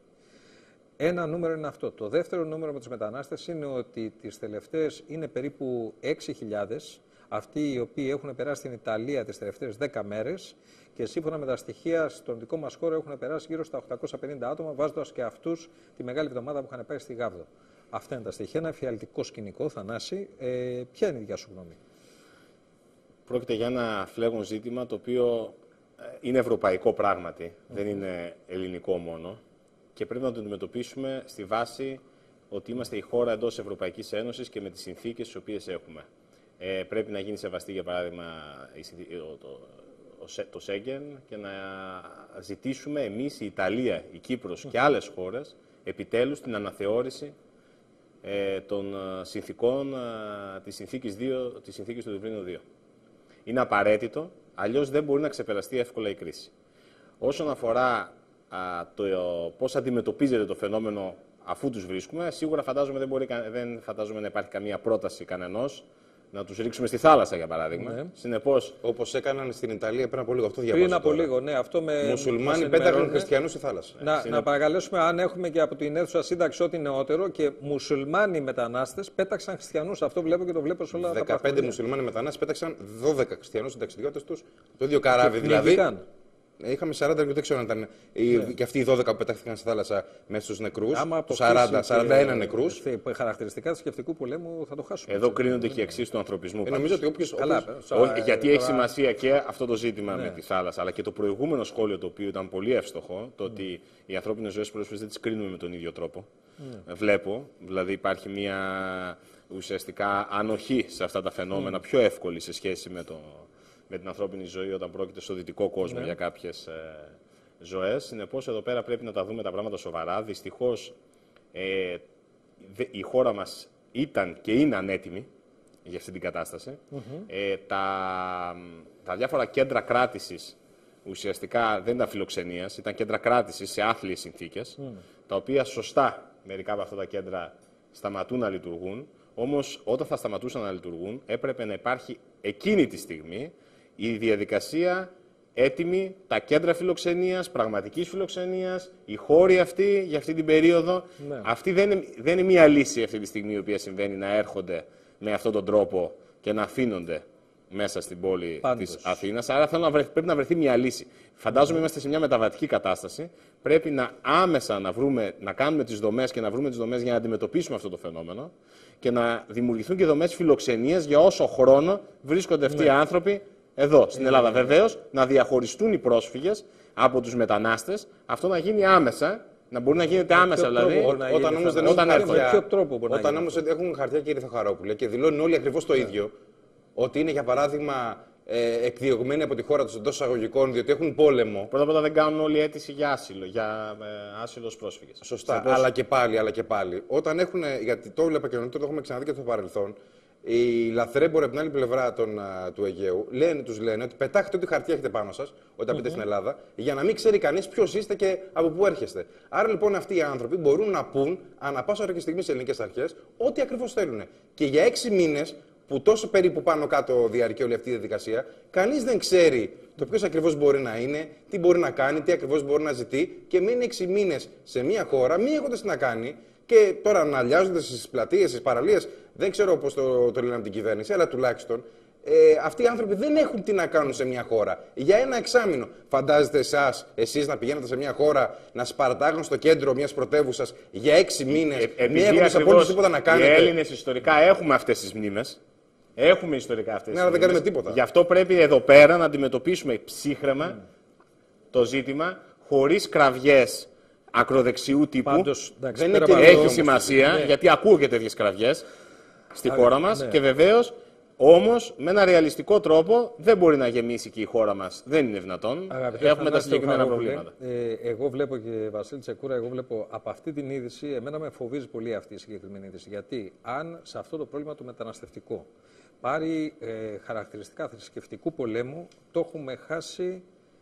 Ένα νούμερο είναι αυτό. Το δεύτερο νούμερο με τους μετανάστες είναι ότι τις τελευταίες είναι περίπου έξι χιλιάδες αυτοί οι οποίοι έχουν περάσει στην Ιταλία τις τελευταίες δέκα μέρες και σύμφωνα με τα στοιχεία στον δικό μας χώρο έχουν περάσει γύρω στα οκτακόσια πενήντα άτομα, βάζοντας και αυτούς τη μεγάλη εβδομάδα που είχαν πάει στη Γάβδο. Αυτά είναι τα στοιχεία, ένα εφιαλτικό σκηνικό. Θανάση, ε, ποια είναι η δικιά σου γνώμη? Πρόκειται για ένα φλέγον ζήτημα το οποίο είναι ευρωπαϊκό πράγματι, mm-hmm. δεν είναι ελληνικό μόνο και πρέπει να το αντιμετωπίσουμε στη βάση ότι είμαστε η χώρα εντός Ευρωπαϊκής Ένωσης και με τις συνθήκες τις οποίες έχουμε. Ε, πρέπει να γίνει σεβαστή, για παράδειγμα, το, το, το Σέγγεν και να ζητήσουμε εμείς, η Ιταλία, η Κύπρος mm-hmm. και άλλες χώρες, επιτέλους την αναθεώρηση ε, των συνθήκων ε, της συνθήκης, δύο, της συνθήκης του Δουβλίνου δύο. Είναι απαραίτητο, αλλιώς δεν μπορεί να ξεπεραστεί εύκολα η κρίση. Όσον αφορά α, το πώς αντιμετωπίζεται το φαινόμενο αφού τους βρίσκουμε, σίγουρα φαντάζομαι δεν, μπορεί, δεν φαντάζομαι να υπάρχει καμία πρόταση κανενός να τους ρίξουμε στη θάλασσα, για παράδειγμα. Ναι. Συνεπώς, όπως έκαναν στην Ιταλία πριν από λίγο, αυτό διαβάζω. Πριν από τώρα. λίγο, ναι, αυτό με. Μουσουλμάνοι πέταγαν χριστιανούς στη θάλασσα. Να, Συνεπώς... να παρακαλέσουμε, αν έχουμε και από την αίθουσα σύνταξη ό,τι νεότερο και μουσουλμάνοι μετανάστες πέταξαν χριστιανούς. Αυτό βλέπω και το βλέπω σε όλα τα πράγματα. δεκαπέντε μουσουλμάνοι μετανάστες πέταξαν δώδεκα χριστιανούς συνταξιδιώτες τους. Το ίδιο καράβι δηλαδή. Πνίγηκαν. Είχαμε σαράντα και δεν ξέρω αν ήταν. Ναι. Και αυτοί οι δώδεκα που πετάχθηκαν στη θάλασσα μέσα στους νεκρούς. σαράντα, σαράντα ένα νεκρούς. Χαρακτηριστικά του σκεφτικού πολέμου θα το χάσουμε. Εδώ κρίνονται και οι αξίες του ανθρωπισμού. Ε, νομίζω ότι όποιος, Καλά, όποιος... Ο, γιατί έχει σημασία και αυτό το ζήτημα ναι. με τη θάλασσα, αλλά και το προηγούμενο σχόλιο το οποίο ήταν πολύ εύστοχο, το ότι mm. οι ανθρώπινες ζωές πολλές φορές δεν τις κρίνουμε με τον ίδιο τρόπο. Mm. Βλέπω, δηλαδή υπάρχει μια ουσιαστικά ανοχή σε αυτά τα φαινόμενα, mm. πιο εύκολη σε σχέση με το. με την ανθρώπινη ζωή όταν πρόκειται στο δυτικό κόσμο ναι. για κάποιες ε, ζωές. Συνεπώς, εδώ πέρα πρέπει να τα δούμε τα πράγματα σοβαρά. Δυστυχώς, ε, δε, η χώρα μας ήταν και είναι ανέτοιμη για αυτή την κατάσταση. Mm-hmm. ε, τα, τα διάφορα κέντρα κράτησης ουσιαστικά δεν ήταν φιλοξενίας, ήταν κέντρα κράτησης σε άθλιες συνθήκες, mm. τα οποία σωστά μερικά από αυτά τα κέντρα σταματούν να λειτουργούν. Όμως, όταν θα σταματούσαν να λειτουργούν, έπρεπε να υπάρχει εκείνη τη στιγμή η διαδικασία έτοιμη, τα κέντρα φιλοξενίας, πραγματικής φιλοξενίας, οι χώροι αυτοί για αυτή την περίοδο. Ναι. Αυτή δεν είναι, δεν είναι μία λύση αυτή τη στιγμή η οποία συμβαίνει να έρχονται με αυτόν τον τρόπο και να αφήνονται μέσα στην πόλη της Αθήνας. Άρα θέλω να βρε, πρέπει να βρεθεί μια λύση. Φαντάζομαι mm. είμαστε σε μια μεταβατική κατάσταση. Πρέπει να άμεσα να, βρούμε, να κάνουμε τις δομές και να βρούμε τις δομές για να αντιμετωπίσουμε αυτό το φαινόμενο και να δημιουργηθούν και δομές φιλοξενίας για όσο χρόνο βρίσκονται αυτοί ναι. οι άνθρωποι εδώ, στην Ελλάδα. Ναι. Βεβαίως, να διαχωριστούν οι πρόσφυγες από τους μετανάστες. Αυτό να γίνει άμεσα. Να μπορεί να γίνεται άμεσα, δηλαδή, όταν όμως δεν έχουν χαρτιά. Όταν όμως έχουν χαρτιά, κύριε Θεοχαρόπουλε, και δηλώνουν όλοι ακριβώς το ίδιο, ότι είναι, για παράδειγμα, ε, εκδιωγμένοι από τη χώρα τους εντός εισαγωγικών, διότι έχουν πόλεμο. Πρώτα απ' όλα δεν κάνουν όλη αίτηση για άσυλο, για ε, άσυλο ως πρόσφυγες. Σωστά, αλλά και πάλι, αλλά και πάλι. Όταν έχουν, γιατί το βλέπα και νωρίτερα, το έχουμε ξαναδεί και στο παρελθόν, οι λαθρέμποροι από την άλλη πλευρά των, α, του Αιγαίου λένε, τους λένε ότι πετάχτε ό,τι χαρτιά έχετε πάνω σας όταν μπείτε mm-hmm. στην Ελλάδα, για να μην ξέρει κανείς ποιος είστε και από πού έρχεστε. Άρα λοιπόν αυτοί οι άνθρωποι μπορούν να πούν ανά πάσα ώρα και στιγμή στις ελληνικές αρχές ό,τι ακριβώς θέλουν. Και για έξι μήνες, που τόσο περίπου πάνω κάτω διαρκεί όλη αυτή η διαδικασία, κανείς δεν ξέρει το ποιος ακριβώς μπορεί να είναι, τι μπορεί να κάνει, τι ακριβώς μπορεί να ζητεί και μείνει έξι μήνες σε μια χώρα, μη έχοντας τι να κάνει. Και τώρα να αλιάζονται στις πλατείες, στις παραλίες, δεν ξέρω πώς το, το λένε από την κυβέρνηση, αλλά τουλάχιστον ε, αυτοί οι άνθρωποι δεν έχουν τι να κάνουν σε μια χώρα. Για ένα εξάμηνο, φαντάζεστε εσάς, εσείς να πηγαίνετε σε μια χώρα, να σπαρτάγουν στο κέντρο μιας πρωτεύουσας για έξι μήνες, ε, μη έχοντας απόλυτος τίποτα να κάνετε. Οι Έλληνες ιστορικά έχουμε αυτές τις μνήμες. Έχουμε ιστορικά αυτές τις ναι, αλλά δεν μνήμες. κάνουμε τίποτα. Γι' αυτό πρέπει εδώ πέρα να αντιμετωπίσουμε ψύχραιμα mm. το ζήτημα, χωρίς κραυγές ακροδεξιού τύπου. Πάντως, εντάξει, δεν είναι και έχει σημασία, ναι. γιατί ακούω και τέτοιες κραυγές στη Άρα, χώρα μας ναι. και βεβαίως όμως με ένα ρεαλιστικό τρόπο δεν μπορεί να γεμίσει και η χώρα μας. Δεν είναι δυνατόν. Αγαπητέ, έχουμε τα συγκεκριμένα προβλήματα. Ε, εγώ βλέπω και Βασίλη Τσεκούρα, εγώ βλέπω από αυτή την είδηση, εμένα με φοβίζει πολύ αυτή η συγκεκριμένη είδηση. Γιατί αν σε αυτό το πρόβλημα το μεταναστευτικό πάρει ε, χαρακτηριστικά θρησκευτικού πολέμου, το έχουμε χάσει.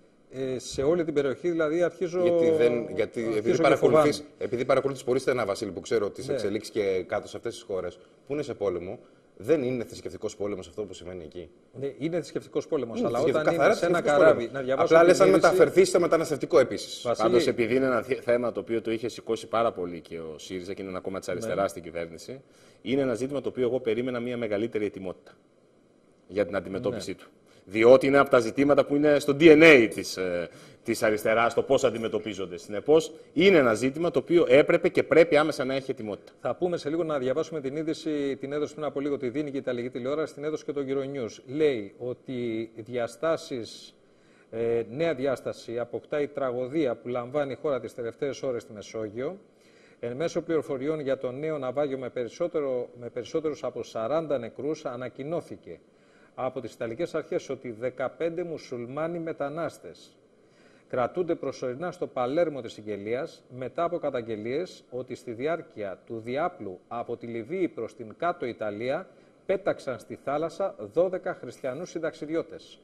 Ε, σε όλη την περιοχή, δηλαδή αρχίζω. Γιατί, δεν, γιατί αρχίζω επειδή, παρακολουθείς, επειδή παρακολουθείς πολύ στενά, Βασίλη, που ξέρω τις ναι. εξελίξεις και κάτω σε αυτές τις χώρες που είναι σε πόλεμο, δεν είναι θρησκευτικός πόλεμος αυτό που συμβαίνει εκεί. Ναι, είναι θρησκευτικός πόλεμος, είναι αλλά όταν είναι σε ένα καράβι. Να Απλά λες αν μεταφερθεί στο μεταναστευτικό επίσης. Πάντως, επειδή είναι ένα θέμα το οποίο το είχε σηκώσει πάρα πολύ και ο ΣΥΡΙΖΑ και είναι ένα κόμμα της αριστεράς ναι. στην κυβέρνηση, είναι ένα ζήτημα το οποίο εγώ περίμενα μια μεγαλύτερη ετοιμότητα για την αντιμετώπιση ναι. του. Διότι είναι από τα ζητήματα που είναι στο ντι εν έι της, ε, της αριστεράς, το πώς αντιμετωπίζονται. Συνεπώς, είναι ένα ζήτημα το οποίο έπρεπε και πρέπει άμεσα να έχει ετοιμότητα. Θα πούμε σε λίγο να διαβάσουμε την είδηση, την έδωσε πριν από λίγο, τη δίνει και η Ιταλική τηλεόραση, την έδωσε και το Euronews. Λέει ότι διαστάσεις, ε, νέα διάσταση αποκτά η τραγωδία που λαμβάνει η χώρα τις τελευταίες ώρες στη Μεσόγειο. Εν μέσω πληροφοριών για το νέο ναυάγιο με, περισσότερο, με περισσότερους από σαράντα νεκρούς, ανακοινώθηκε από τις Ιταλικές αρχές ότι δεκαπέντε μουσουλμάνοι μετανάστες κρατούνται προσωρινά στο Παλέρμο της Σικελίας μετά από καταγγελίες ότι στη διάρκεια του διάπλου από τη Λιβύη προς την κάτω Ιταλία πέταξαν στη θάλασσα δώδεκα χριστιανούς συνταξιδιώτες.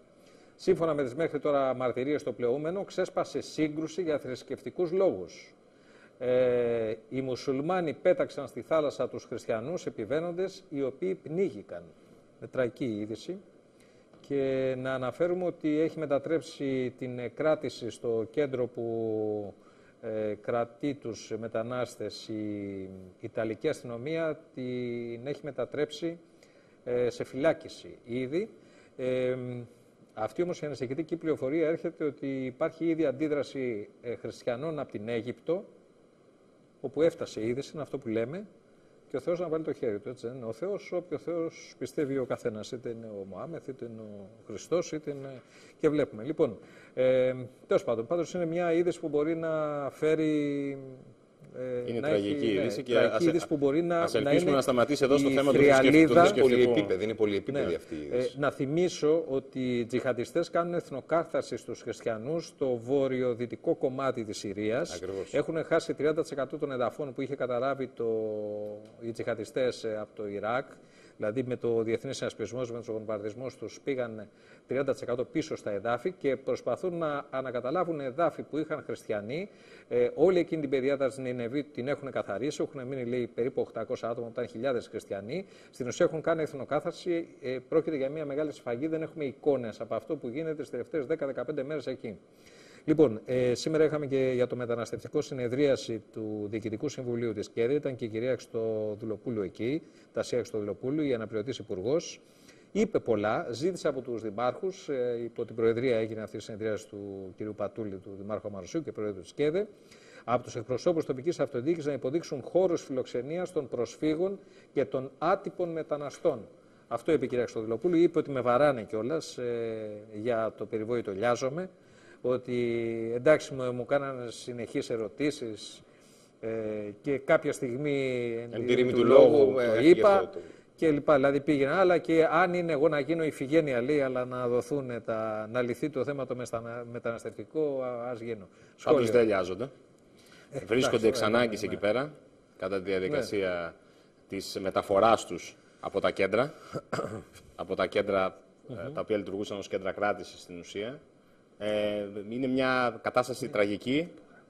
Σύμφωνα με τις μέχρι τώρα μαρτυρίες στο πλεούμενο, ξέσπασε σύγκρουση για θρησκευτικούς λόγους. Ε, οι μουσουλμάνοι πέταξαν στη θάλασσα τους χριστιανούς επιβαίνοντες οι οποίοι πνίγηκαν. Τραγική είδηση. Και να αναφέρουμε ότι έχει μετατρέψει την κράτηση στο κέντρο που ε, κρατεί τους μετανάστες η Ιταλική αστυνομία, την έχει μετατρέψει ε, σε φυλάκιση ήδη. Ε, αυτή όμως η ανησυχητική πληροφορία έρχεται ότι υπάρχει ήδη αντίδραση ε, χριστιανών από την Αίγυπτο, όπου έφτασε η είδηση, είναι αυτό που λέμε, και ο Θεός να βάλει το χέρι του, έτσι δεν είναι. Ο Θεός, όποιο Θεός πιστεύει ο καθένας, είτε είναι ο Μωάμεθ, είτε είναι ο Χριστός, είτε είναι... και βλέπουμε. Λοιπόν, ε, τέλος πάντων, πάντως είναι μια είδηση που μπορεί να φέρει... Ε, είναι να τραγική έχει, είδηση ναι, και τραγική ας, είδηση που μπορεί να, ας να, ελπίσουμε είναι να σταματήσει εδώ στο θέμα του πολυεπίπεδη. Είναι πολυεπίπεδη ναι. αυτή η είδηση. Ε, να θυμίσω ότι οι τζιχαντιστές κάνουν εθνοκάρθαση στους χριστιανούς στο βόρειο-δυτικό κομμάτι της Συρίας. Ακριβώς. Έχουν χάσει τριάντα τοις εκατό των εδαφών που είχε καταλάβει το... οι τζιχαντιστές από το Ιράκ. Δηλαδή με το διεθνή συνασπισμό, με τους βομβαρδισμούς τους πήγαν τριάντα τοις εκατό πίσω στα εδάφη και προσπαθούν να ανακαταλάβουν εδάφη που είχαν χριστιανοί. Ε, όλη εκείνη την περιάδα της Νινεβή την έχουν καθαρίσει, έχουν μείνει λέει, περίπου οκτακόσια άτομα, ήταν χιλιάδες χριστιανοί. Στην ουσία έχουν κάνει εθνοκάθαρση. Ε, πρόκειται για μια μεγάλη σφαγή, δεν έχουμε εικόνες από αυτό που γίνεται στις τελευταίες δέκα με δεκαπέντε μέρες εκεί. Λοιπόν, ε, σήμερα είχαμε και για το μεταναστευτικό συνεδρίαση του Διοικητικού Συμβουλίου της ΚΕΔΕ. Ήταν και η κυρία Χριστοδουλοπούλου εκεί, Τασία Χριστοδουλοπούλου, η αναπληρωτής υπουργός. Είπε πολλά, ζήτησε από τους δημάρχους, ε, υπό την Προεδρία έγινε αυτή η συνεδρίαση του κ. Πατούλη, του Δημάρχου Αμαρουσίου και Προέδρου της ΚΕΔΕ, από τους εκπροσώπους τοπικής αυτοδιοίκησης να υποδείξουν χώρους φιλοξενίας των προσφύγων και των άτυπων μεταναστών. Αυτό είπε η κυρία Χριστοδουλοπούλου. Είπε ότι με βαράνε κιόλας ε, για το περιβόητο λιάζομαι. Ότι εντάξει μου, μου κάνανε συνεχείς ερωτήσεις ε, και κάποια στιγμή εν τη ρήμη του λόγου το είπα και λοιπά. Δηλαδή πήγαινε άλλα και αν είναι εγώ να γίνω Ιφηγένεια, λέει, αλλά να δοθούν τα, να λυθεί το θέμα το μεταναστευτικό, ας γίνω. Πάντως δεν λιάζονται. Ε, Βρίσκονται εξ ανάγκης ναι, εκεί ναι. πέρα, κατά τη διαδικασία ναι. της μεταφοράς τους από τα κέντρα, από τα κέντρα mm-hmm. τα οποία λειτουργούσαν ως κέντρα κράτησης στην ουσία. Ε, είναι μια κατάσταση τραγική.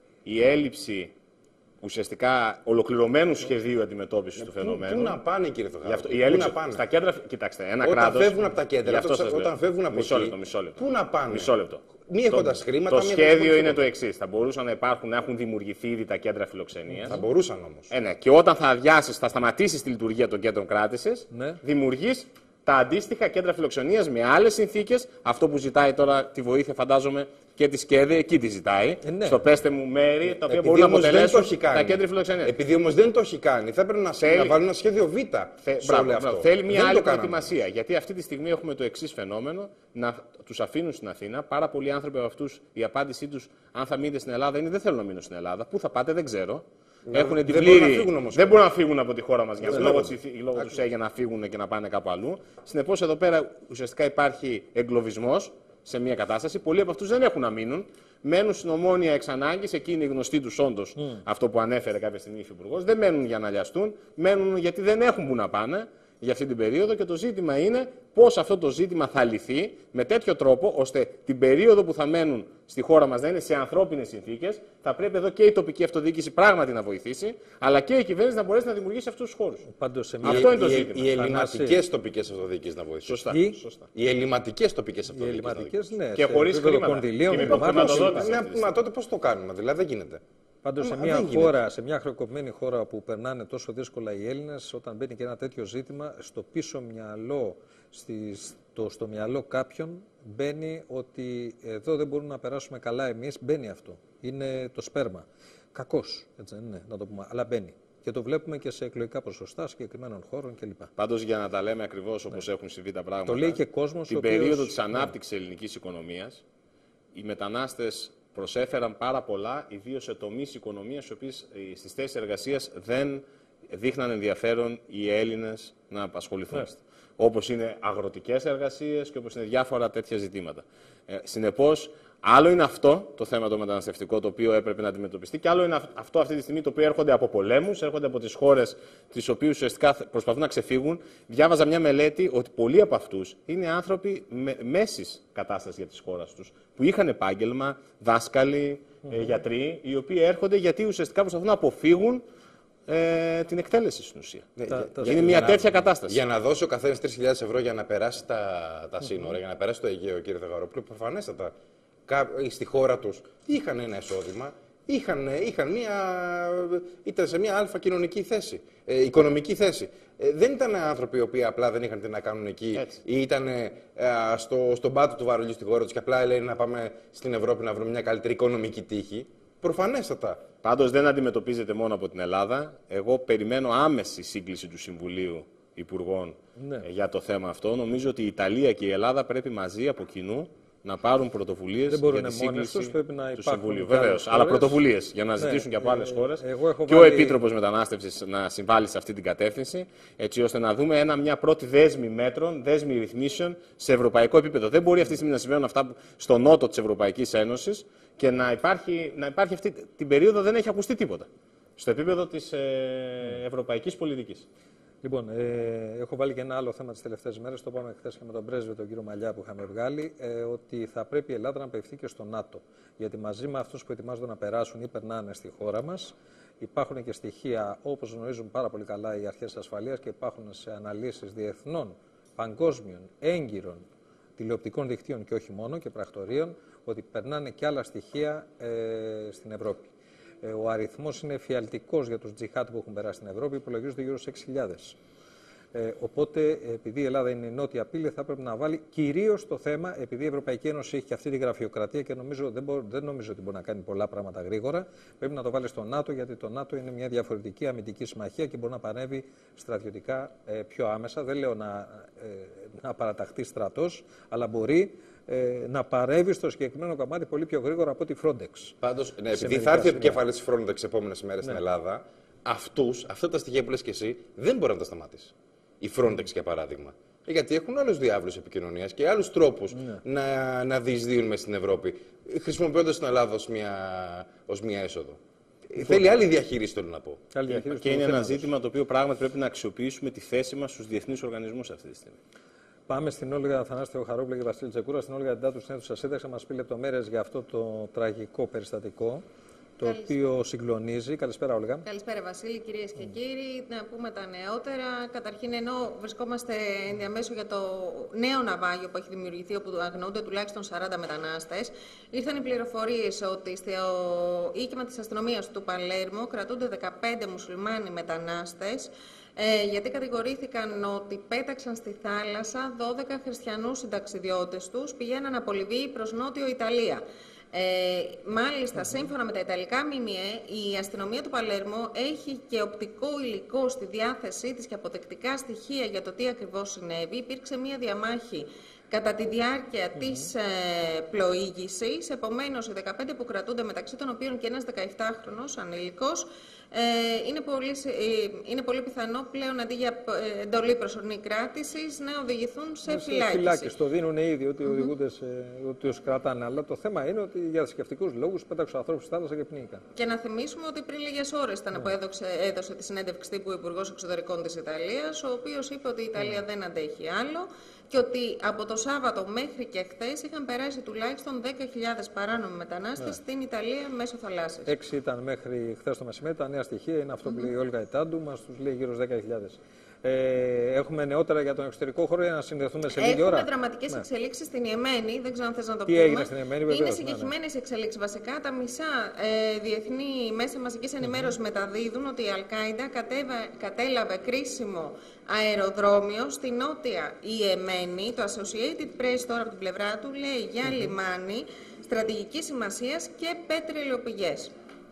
Η έλλειψη ουσιαστικά ολοκληρωμένου σχεδίου αντιμετώπισης ε, του φαινομένου. Πού να πάνε, κύριε Θεοχαρόπουλε, η έλλειψη, πού να πάνε. Στα κέντρα, κοιτάξτε, ένα όταν κράτος. Φεύγουν από τα κέντρα, όταν, όταν φεύγουν από μισό εκεί, λεπτό, μισό λεπτό. πού να πάνε. Μισό λεπτό. Μη έχοντας χρήματα. Το σχέδιο είναι το εξής. Θα μπορούσαν να υπάρχουν, να έχουν δημιουργηθεί ήδη τα κέντρα φιλοξενίας. Θα μπορούσαν όμως. Ε, ναι. Και όταν θα αδειάσεις, θα σταματήσεις τη λειτουργία των κέντρων κράτησης, ναι. δημιουργείς τα αντίστοιχα κέντρα φιλοξενίας με άλλες συνθήκες. Αυτό που ζητάει τώρα τη βοήθεια, φαντάζομαι, και τη ΣΚΕΔΕ, εκεί τη ζητάει. Ε, ναι. Στο πέστε μου μέρη, τα οποία Επειδή μπορούν να αποτελέσουν τα κέντρα φιλοξενίας. Επειδή όμως δεν το έχει κάνει, θα έπρεπε να, θέλει... να βάλουν ένα σχέδιο Β. Θε... σε μπράβο, όλο αυτό. Θέλει μια δεν άλλη προετοιμασία. Γιατί αυτή τη στιγμή έχουμε το εξής φαινόμενο, να τους αφήνουν στην Αθήνα. Πάρα πολλοί άνθρωποι από αυτούς, η απάντησή τους, αν θα μείνετε στην Ελλάδα, είναι δεν θέλω να μείνω στην Ελλάδα. Πού θα πάτε, δεν ξέρω. Ναι, Έχουν δεν την πλήρη... πλήρη... μπορούν όμως, δεν μπορούν να φύγουν από τη χώρα μας ναι, λόγω, λόγω τους για να φύγουν και να πάνε κάπου αλλού. Συνεπώς εδώ πέρα ουσιαστικά υπάρχει εγκλωβισμός σε μια κατάσταση. Πολλοί από αυτούς δεν έχουν να μείνουν. Μένουν στην Ομόνια εξ ανάγκης, εκείνη η γνωστή τους όντως, mm. αυτό που ανέφερε κάποια στιγμή η Υφυπουργός. Δεν μένουν για να λιαστούν, μένουν γιατί δεν έχουν που να πάνε για αυτή την περίοδο και το ζήτημα είναι πώς αυτό το ζήτημα θα λυθεί με τέτοιο τρόπο ώστε την περίοδο που θα μένουν στη χώρα μας να είναι σε ανθρώπινες συνθήκες. Θα πρέπει εδώ και η τοπική αυτοδιοίκηση πράγματι να βοηθήσει, αλλά και η κυβέρνηση να μπορέσει να δημιουργήσει αυτούς τους χώρους. Πάντως, αυτό οι, είναι το οι, ζήτημα. Οι ελληματικές τοπικές αυτοδιοίκησεις να βοηθήσουν. Σωστά. Οι, Σωστά. οι ελληματικές τοπικές αυτοδιοίκησεις. Ναι, και χωρίς χρήματα. Κονδυλίων, και Μα τότε πώς το κάνουμε, δηλαδή δεν γίνεται. Πάντως σε μια χώρα, σε μια χρεοκοπημένη χώρα που περνάνε τόσο δύσκολα οι Έλληνες, όταν μπαίνει και ένα τέτοιο ζήτημα, στο πίσω μυαλό, στη, στο, στο μυαλό κάποιον μπαίνει ότι εδώ δεν μπορούμε να περάσουμε καλά εμείς, μπαίνει αυτό. Είναι το σπέρμα. Κακός, έτσι δεν είναι, να το πούμε, αλλά μπαίνει. Και το βλέπουμε και σε εκλογικά ποσοστά συγκεκριμένων χώρων κλπ. Πάντως για να τα λέμε ακριβώς όπως ναι. έχουν συμβεί τα πράγματα, το λέει και κόσμος, την οποίος... περίοδο της ανάπτυξης ναι. ελληνικής οικονομίας, οι μετανάστες προσέφεραν πάρα πολλά, ιδίως σε τομείς οικονομίας, οι οποίες στις θέσεις εργασίας δεν δείχναν ενδιαφέρον οι Έλληνες να απασχοληθούν. Ναι. Όπως είναι αγροτικές εργασίες και όπως είναι διάφορα τέτοια ζητήματα. Ε, συνεπώς, άλλο είναι αυτό το θέμα το μεταναστευτικό το οποίο έπρεπε να αντιμετωπιστεί, και άλλο είναι αυτό αυτή τη στιγμή το οποίο έρχονται από πολέμους, έρχονται από τις χώρες τις οποίες ουσιαστικά προσπαθούν να ξεφύγουν. Διάβαζα μια μελέτη ότι πολλοί από αυτούς είναι άνθρωποι με, μέσης κατάστασης για τις χώρες τους, που είχαν επάγγελμα, δάσκαλοι, mm-hmm. ε, γιατροί, οι οποίοι έρχονται γιατί ουσιαστικά προσπαθούν να αποφύγουν ε, την εκτέλεση στην ουσία. Ναι, τα, τα, είναι μια να, τέτοια κατάσταση. Για να δώσει ο καθένας τρεις χιλιάδες ευρώ για να περάσει τα, τα σύνορα, mm-hmm. για να περάσει το Αιγαίο, κύριε Θεοχαρόπουλε, προφανέστατα στη χώρα τους είχαν ένα εισόδημα, είχαν, είχαν μια, ήταν σε μια αλφα κοινωνική θέση, ε, οικονομική θέση. Ε, δεν ήταν άνθρωποι οι οποίοι απλά δεν είχαν τι να κάνουν εκεί έτσι. Ή ήταν ε, στο, στον πάτο του βαρολιού στη χώρα τους και απλά λένε να πάμε στην Ευρώπη να βρούμε μια καλύτερη οικονομική τύχη. Προφανέστατα. Πάντως δεν αντιμετωπίζεται μόνο από την Ελλάδα. Εγώ περιμένω άμεση σύγκληση του Συμβουλίου Υπουργών ναι. ε, για το θέμα αυτό. Νομίζω ότι η Ιταλία και η Ελλάδα πρέπει μαζί από κοινού να πάρουν πρωτοβουλίες για τη σύγκληση τους, πρέπει να του Συμβουλίου. Βεβαίως, αλλά πρωτοβουλίες για να ζητήσουν ναι, και από άλλες ε, χώρες. Και βάλει... ο Επίτροπος Μετανάστευσης να συμβάλλει σε αυτή την κατεύθυνση, έτσι ώστε να δούμε ένα, μια πρώτη δέσμη μέτρων, δέσμη ρυθμίσεων σε ευρωπαϊκό επίπεδο. Δεν μπορεί αυτή τη στιγμή να συμβαίνουν αυτά στο νότο της Ευρωπαϊκής Ένωσης και να υπάρχει, να υπάρχει αυτή την περίοδο δεν έχει ακουστεί τίποτα στο επίπεδο της ε, ευρωπαϊκής πολιτικής. Λοιπόν, ε, έχω βάλει και ένα άλλο θέμα τις τελευταίες μέρες, το είπαμε χθες και με τον πρέσβη τον κύριο Μαλιά που είχαμε βγάλει, ε, ότι θα πρέπει η Ελλάδα να απευθυνθεί και στο ΝΑΤΟ. Γιατί μαζί με αυτούς που ετοιμάζονται να περάσουν ή περνάνε στη χώρα μας, υπάρχουν και στοιχεία, όπως γνωρίζουν πάρα πολύ καλά οι αρχές ασφαλείας και υπάρχουν σε αναλύσεις διεθνών, παγκόσμιων, έγκυρων, τηλεοπτικών δικτύων και όχι μόνο και πρακτορείων, ότι περνάνε και άλλα στοιχεία ε, στην Ευρώπη. Ο αριθμός είναι εφιαλτικός για τους τζιχάτ που έχουν περάσει στην Ευρώπη, υπολογίζονται γύρω στους έξι χιλιάδες. Ε, οπότε, επειδή η Ελλάδα είναι η νότια απειλή, θα πρέπει να βάλει κυρίως το θέμα, επειδή η Ευρωπαϊκή Ένωση έχει και αυτή τη γραφειοκρατία και νομίζω, δεν, μπο, δεν νομίζω ότι μπορεί να κάνει πολλά πράγματα γρήγορα, πρέπει να το βάλει στο ΝΑΤΟ, γιατί το ΝΑΤΟ είναι μια διαφορετική αμυντική συμμαχία και μπορεί να παρέμβει στρατιωτικά ε, πιο άμεσα. Δεν λέω να, ε, να παραταχθεί στρατός, αλλά μπορεί ε, να παρέμβει στο συγκεκριμένο κομμάτι πολύ πιο γρήγορα από τη Frontex. Πάντως, ναι, επειδή θα έρθει ο επικεφαλής της Frontex τις επόμενες μέρες ναι. στην Ελλάδα, αυτούς, αυτά τα στοιχεία που λες και εσύ, δεν μπορεί να τα σταματήσει. η Frontex για παράδειγμα. Γιατί έχουν άλλους διάβλους επικοινωνίας και άλλους τρόπους ναι. να, να διεισδύουν μες στην Ευρώπη, χρησιμοποιώντας την Ελλάδα ως μια, ως μια έσοδο. Λοιπόν, θέλει άλλη διαχείριση, θέλω να πω. Και, και είναι ένα ζήτημα το οποίο πράγματι πρέπει να αξιοποιήσουμε τη θέση μας στους διεθνείς οργανισμούς αυτή τη στιγμή. Πάμε στην Όλγα Θανάση Χαρόπουλο και Βασίλη Τσεκούρα. Στην Όλγα Ντάτου στην αίθουσα σύνταξη, να μας πει λεπτομέρειες για αυτό το τραγικό περιστατικό, το Καλησπέρα. οποίο συγκλονίζει. Καλησπέρα, Όλγα. Καλησπέρα, Βασίλη, κυρίες και κύριοι. Να πούμε τα νεότερα. Καταρχήν, ενώ βρισκόμαστε ενδιαμέσου για το νέο ναυάγιο που έχει δημιουργηθεί, όπου αγνοούνται τουλάχιστον σαράντα μετανάστες, ήρθαν οι πληροφορίες ότι στο οίκημα της αστυνομίας του Παλέρμο κρατούνται δεκαπέντε μουσουλμάνοι μετανάστες. Ε, γιατί κατηγορήθηκαν ότι πέταξαν στη θάλασσα δώδεκα χριστιανούς συνταξιδιώτες τους, πηγαίναν από Λιβύη προς Νότιο Ιταλία. Ε, μάλιστα, mm-hmm. σύμφωνα με τα ιταλικά ΜΜΕ, η αστυνομία του Παλέρμο έχει και οπτικό υλικό στη διάθεσή της και αποδεκτικά στοιχεία για το τι ακριβώς συνέβη. Υπήρξε μία διαμάχη κατά τη διάρκεια mm-hmm. της ε, πλοήγησης. Επομένως, οι δεκαπέντε που κρατούνται, μεταξύ των οποίων και ένας δεκαεπτάχρονος ανήλικος, ε, είναι, πολύ, ε, είναι πολύ πιθανό πλέον αντί για εντολή προσωρινή κράτησης να οδηγηθούν σε, σε φυλάκιση. Φυλάκιση. Το δίνουν ήδη ότι οδηγούνται σε, ότι τους κρατάνε. Αλλά το θέμα είναι ότι για θρησκευτικούς λόγους πέταξαν ανθρώπους στη θάλασσα και πνίγηκαν. Και να θυμίσουμε ότι πριν λίγες ώρες ήταν που έδωσε, έδωσε τη συνέντευξη τύπου ο Υπουργός Εξωτερικών της Ιταλίας, ο οποίος είπε ότι η Ιταλία δεν αντέχει άλλο και ότι από το Σάββατο μέχρι και χθες είχαν περάσει τουλάχιστον δέκα χιλιάδες παράνομοι μετανάστες ναι. στην Ιταλία μέσω θαλάσσης. Έξι ήταν μέχρι χθες το μεσημέρι. Τα νέα στοιχεία είναι αυτό που λέει η Όλγα Ετάντου, μας τους λέει γύρω στους δέκα χιλιάδες. Ε, έχουμε νεότερα για τον εξωτερικό χώρο για να συνδεθούμε σε λίγη ώρα. Έχουμε δραματικές ναι. εξελίξεις στην Ιεμένη, δεν ξέρω αν θες να το Τι πούμε. έγινε στην Ιεμένη, βεβαίως, είναι συγκεκριμένες ναι, ναι. εξελίξεις βασικά. Τα μισά ε, διεθνή μέσα μαζικής ενημέρωσης mm-hmm. μεταδίδουν ότι η Αλ-Κάιντα κατέλαβε κρίσιμο αεροδρόμιο στη νότια Ιεμένη. Το Associated Press τώρα από την πλευρά του λέει για mm-hmm. λιμάνι στρατηγικής σημασίας και πετρελαιοπηγές.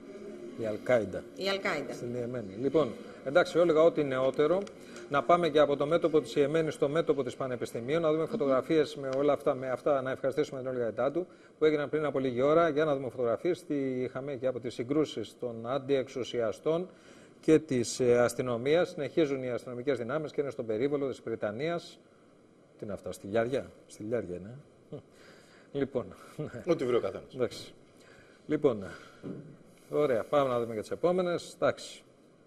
Η Αλ-Κάιντα. Η Αλ-Κάιντα. Στην Ιεμένη. Λοιπόν, εντάξει, έλεγα ό,τι νεότερο. Να πάμε και από το μέτωπο της Ιεμένης στο μέτωπο της Πανεπιστημίου, να δούμε φωτογραφίες με όλα αυτά, με αυτά να ευχαριστήσουμε την Όλγα Ετάντου που έγιναν πριν από λίγη ώρα, για να δούμε φωτογραφίες. Τι είχαμε και από τις συγκρούσεις των αντιεξουσιαστών και της αστυνομίας. Συνεχίζουν οι αστυνομικές δυνάμεις και είναι στον περίβολο της Βρυτανίας. Τι είναι αυτά, στη Λιάρια. Στη Λιάρια είναι. Λοιπόν. Ό,τι βρει ο καθένας. Εντάξει. Λοιπόν, ωραία, πάμε να δούμε και τις επόμενες. Εντάξει.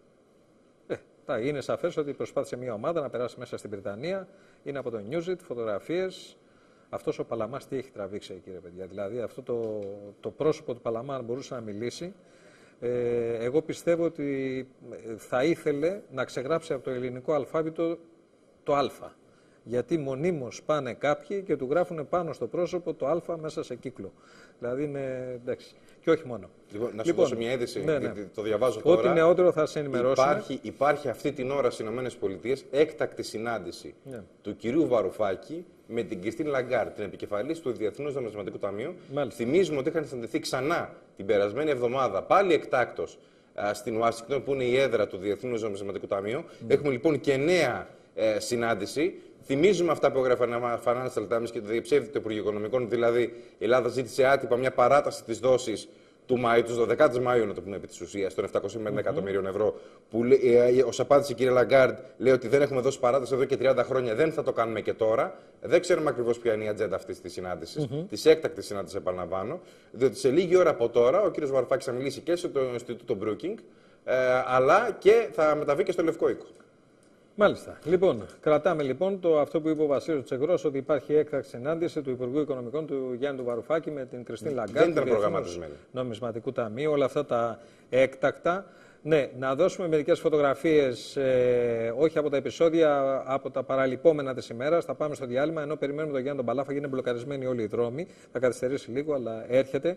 Είναι σαφές ότι προσπάθησε μια ομάδα να περάσει μέσα στην Βρυτανία. Είναι από το Newsweek, φωτογραφίες. Αυτός ο Παλαμάς τι έχει τραβήξει, κύριε παιδιά. Δηλαδή, αυτό το, το πρόσωπο του Παλαμά μπορούσε να μιλήσει. Ε, εγώ πιστεύω ότι θα ήθελε να ξεγράψει από το ελληνικό αλφάβητο το Α. Γιατί μονίμως πάνε κάποιοι και του γράφουν πάνω στο πρόσωπο το Α μέσα σε κύκλο. Δηλαδή είναι εντάξει. Και όχι μόνο. Λοιπόν, να σου λοιπόν, δώσω μια είδηση, ναι, ναι. το διαβάζω τώρα. Ό,τι νεότερο θα σε ενημερώσουμε. Υπάρχει, υπάρχει αυτή την ώρα στις ΗΠΑ έκτακτη συνάντηση ναι. του κυρίου Βαρουφάκη με την Κριστίν Λαγκάρντ, την επικεφαλής του Διεθνούς Νομισματικού Ταμείου. Μάλιστα. Θυμίζουμε ότι είχαν συναντηθεί ξανά την περασμένη εβδομάδα, πάλι εκτάκτως, στην Ουάσιγκτον, που είναι η έδρα του Διεθνούς Νομισματικού Ταμείου. Mm. Έχουμε λοιπόν και νέα ε, συνάντηση. Θυμίζουμε αυτά που έγραφε ένα Financial Times και το διεψεύδει το Υπουργείο Οικονομικών. Δηλαδή, η Ελλάδα ζήτησε άτυπα μια παράταση της δόσης του Μαΐου, του δώδεκα Μαΐου, να το πούμε επί της ουσίας, των επτακόσιων πενήντα mm-hmm. εκατομμυρίων ευρώ. Που ε, ως απάντηση η κυρία Λαγκάρντ λέει ότι δεν έχουμε δώσει παράταση εδώ και τριάντα χρόνια, δεν θα το κάνουμε και τώρα. Δεν ξέρουμε ακριβώς ποια είναι η ατζέντα αυτής της συνάντησης, mm-hmm. της έκτακτης συνάντησης, επαναλαμβάνω. Διότι σε λίγη ώρα από τώρα ο κύριος Βαρουφάκης θα μιλήσει και στο Ινστιτούτο Brookings, ε, αλλά και θα μεταβεί και στο Λευκό Οίκο. Μάλιστα. Λοιπόν, κρατάμε λοιπόν το αυτό που είπε ο Βασίλης Τσεγρός, ότι υπάρχει έκτακτη συνάντηση του Υπουργού Οικονομικών του Γιάννη του Βαρουφάκη με την Κριστίν Λαγκάρντ. Δεν ήταν προγραμματισμένη. Νομισματικού Ταμείου, όλα αυτά τα έκτακτα. Ναι, να δώσουμε μερικές φωτογραφίες, ε, όχι από τα επεισόδια, από τα παραλυπόμενα της ημέρας. Θα πάμε στο διάλειμμα, ενώ περιμένουμε τον Γιάννη τον Παλάφα και είναι μπλοκαρισμένοι όλοι οι δρόμοι. Θα καθυστερήσει λίγο, αλλά έρχεται.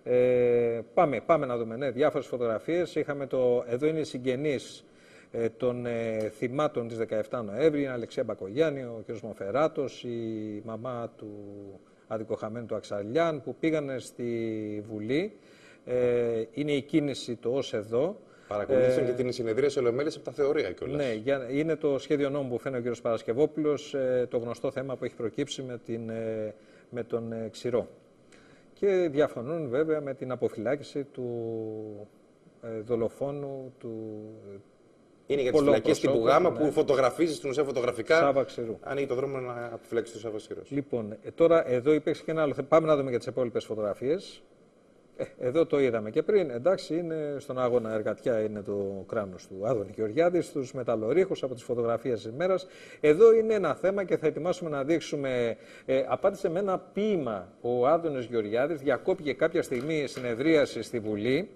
Ε, πάμε, πάμε να δούμε, ναι, διάφορες φωτογραφίες. Είχαμε το, εδώ είναι οι συγγενείς των ε, θυμάτων της δεκαεφτά Νοέμβρη, η Αλεξία Μπακογιάννη, ο κ. Μοφεράτος, η μαμά του αδικοχαμένου του Αξαλιάν, που πήγανε στη Βουλή. Ε, είναι η κίνηση το ως εδώ. Παρακολούθησαν ε, και την συνεδρία σε Ολομέλειες από τα θεωρία κιόλας. Ναι, για, είναι το σχέδιο νόμου που φαίνεται ο κ. Παρασκευόπουλος, ε, το γνωστό θέμα που έχει προκύψει με, την, ε, με τον ε, Ξηρό. Και διαφωνούν βέβαια με την αποφυλάκηση του ε, δολοφόνου του Είναι για τις φυλακές τύπου Γ που φωτογραφίζει στην ουσία φωτογραφικά. Σάβα Ξηρού. Ανοίγει το δρόμο να αποφυλάξει το Σάβα Ξηρού. Λοιπόν, ε, τώρα εδώ υπήρξε και ένα άλλο θέμα. Πάμε να δούμε για τις υπόλοιπες φωτογραφίες. Ε, εδώ το είδαμε και πριν. Εντάξει, είναι στον αγώνα εργατιά, είναι το κράνος του Άδωνη Γεωργιάδη, στους μεταλλορύχους από τις φωτογραφίες της ημέρας. Εδώ είναι ένα θέμα και θα ετοιμάσουμε να δείξουμε. Ε, απάντησε με ένα ποίημα ο Άδωνης Γεωργιάδης, διακόπηκε κάποια στιγμή συνεδρίαση στη Βουλή.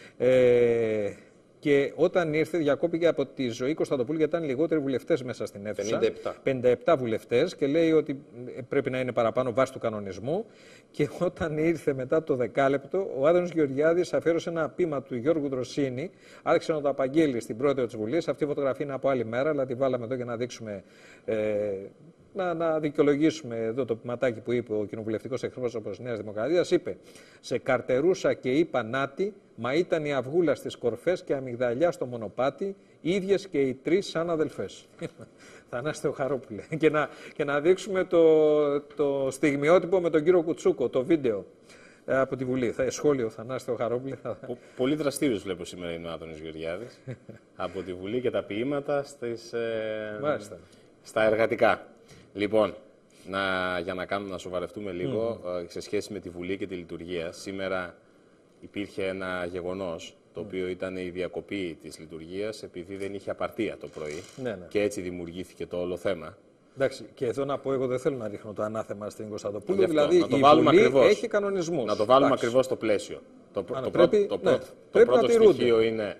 Ε, Και όταν ήρθε, διακόπηκε από τη Ζωή Κωνσταντοπούλου, γιατί ήταν λιγότεροι βουλευτές μέσα στην αίθουσα. πενήντα επτά. πενήντα επτά βουλευτές, και λέει ότι πρέπει να είναι παραπάνω βάση του κανονισμού. Και όταν ήρθε μετά το δεκάλεπτο, ο Άδωνης Γεωργιάδης αφιέρωσε ένα ποίημα του Γιώργου Δροσίνη, άρχισε να το απαγγείλει στην πρόεδρο της Βουλής. Αυτή η φωτογραφία είναι από άλλη μέρα, αλλά τη βάλαμε εδώ για να δείξουμε. Ε, Να, να δικαιολογήσουμε εδώ το ποιηματάκι που είπε ο κοινοβουλευτικός εκπρόσωπος της Νέας Δημοκρατίας. Είπε: «Σε καρτερούσα και είπα νάτι, μα ήταν η αυγούλα στις κορφές και αμυγδαλιά στο μονοπάτι, ίδιες και οι τρεις σαν αδελφές». Θανάση Θεοχαρόπουλε. Και να, και να δείξουμε το, το στιγμιότυπο με τον κύριο Κουτσούκο, το βίντεο από τη Βουλή. Θα, σχόλιο, Θανάση Θεοχαρόπουλε. Πολύ δραστήριος βλέπω σήμερα είναι ο Άδωνης Γεωργιάδης. Από τη Βουλή και τα ποίηματα στις, ε, στα εργατικά. Λοιπόν, να, για να κάνουμε να σοβαρευτούμε λίγο mm. σε σχέση με τη Βουλή και τη λειτουργία. Σήμερα υπήρχε ένα γεγονός, το οποίο ήταν η διακοπή της λειτουργίας επειδή δεν είχε απαρτία το πρωί. Ναι, ναι. Και έτσι δημιουργήθηκε το όλο θέμα. Εντάξει, και εδώ να πω, εγώ δεν θέλω να ρίχνω το ανάθεμα στην Κωνσταντοπούλου. Αυτό, δηλαδή να το η βάλουμε Βουλή ακριβώς, έχει κανονισμούς. Να το βάλουμε Εντάξει. ακριβώς στο πλαίσιο. Το, Άρα, το, πρέπει, το, ναι, πρώτο, το πρώτο στοιχείο είναι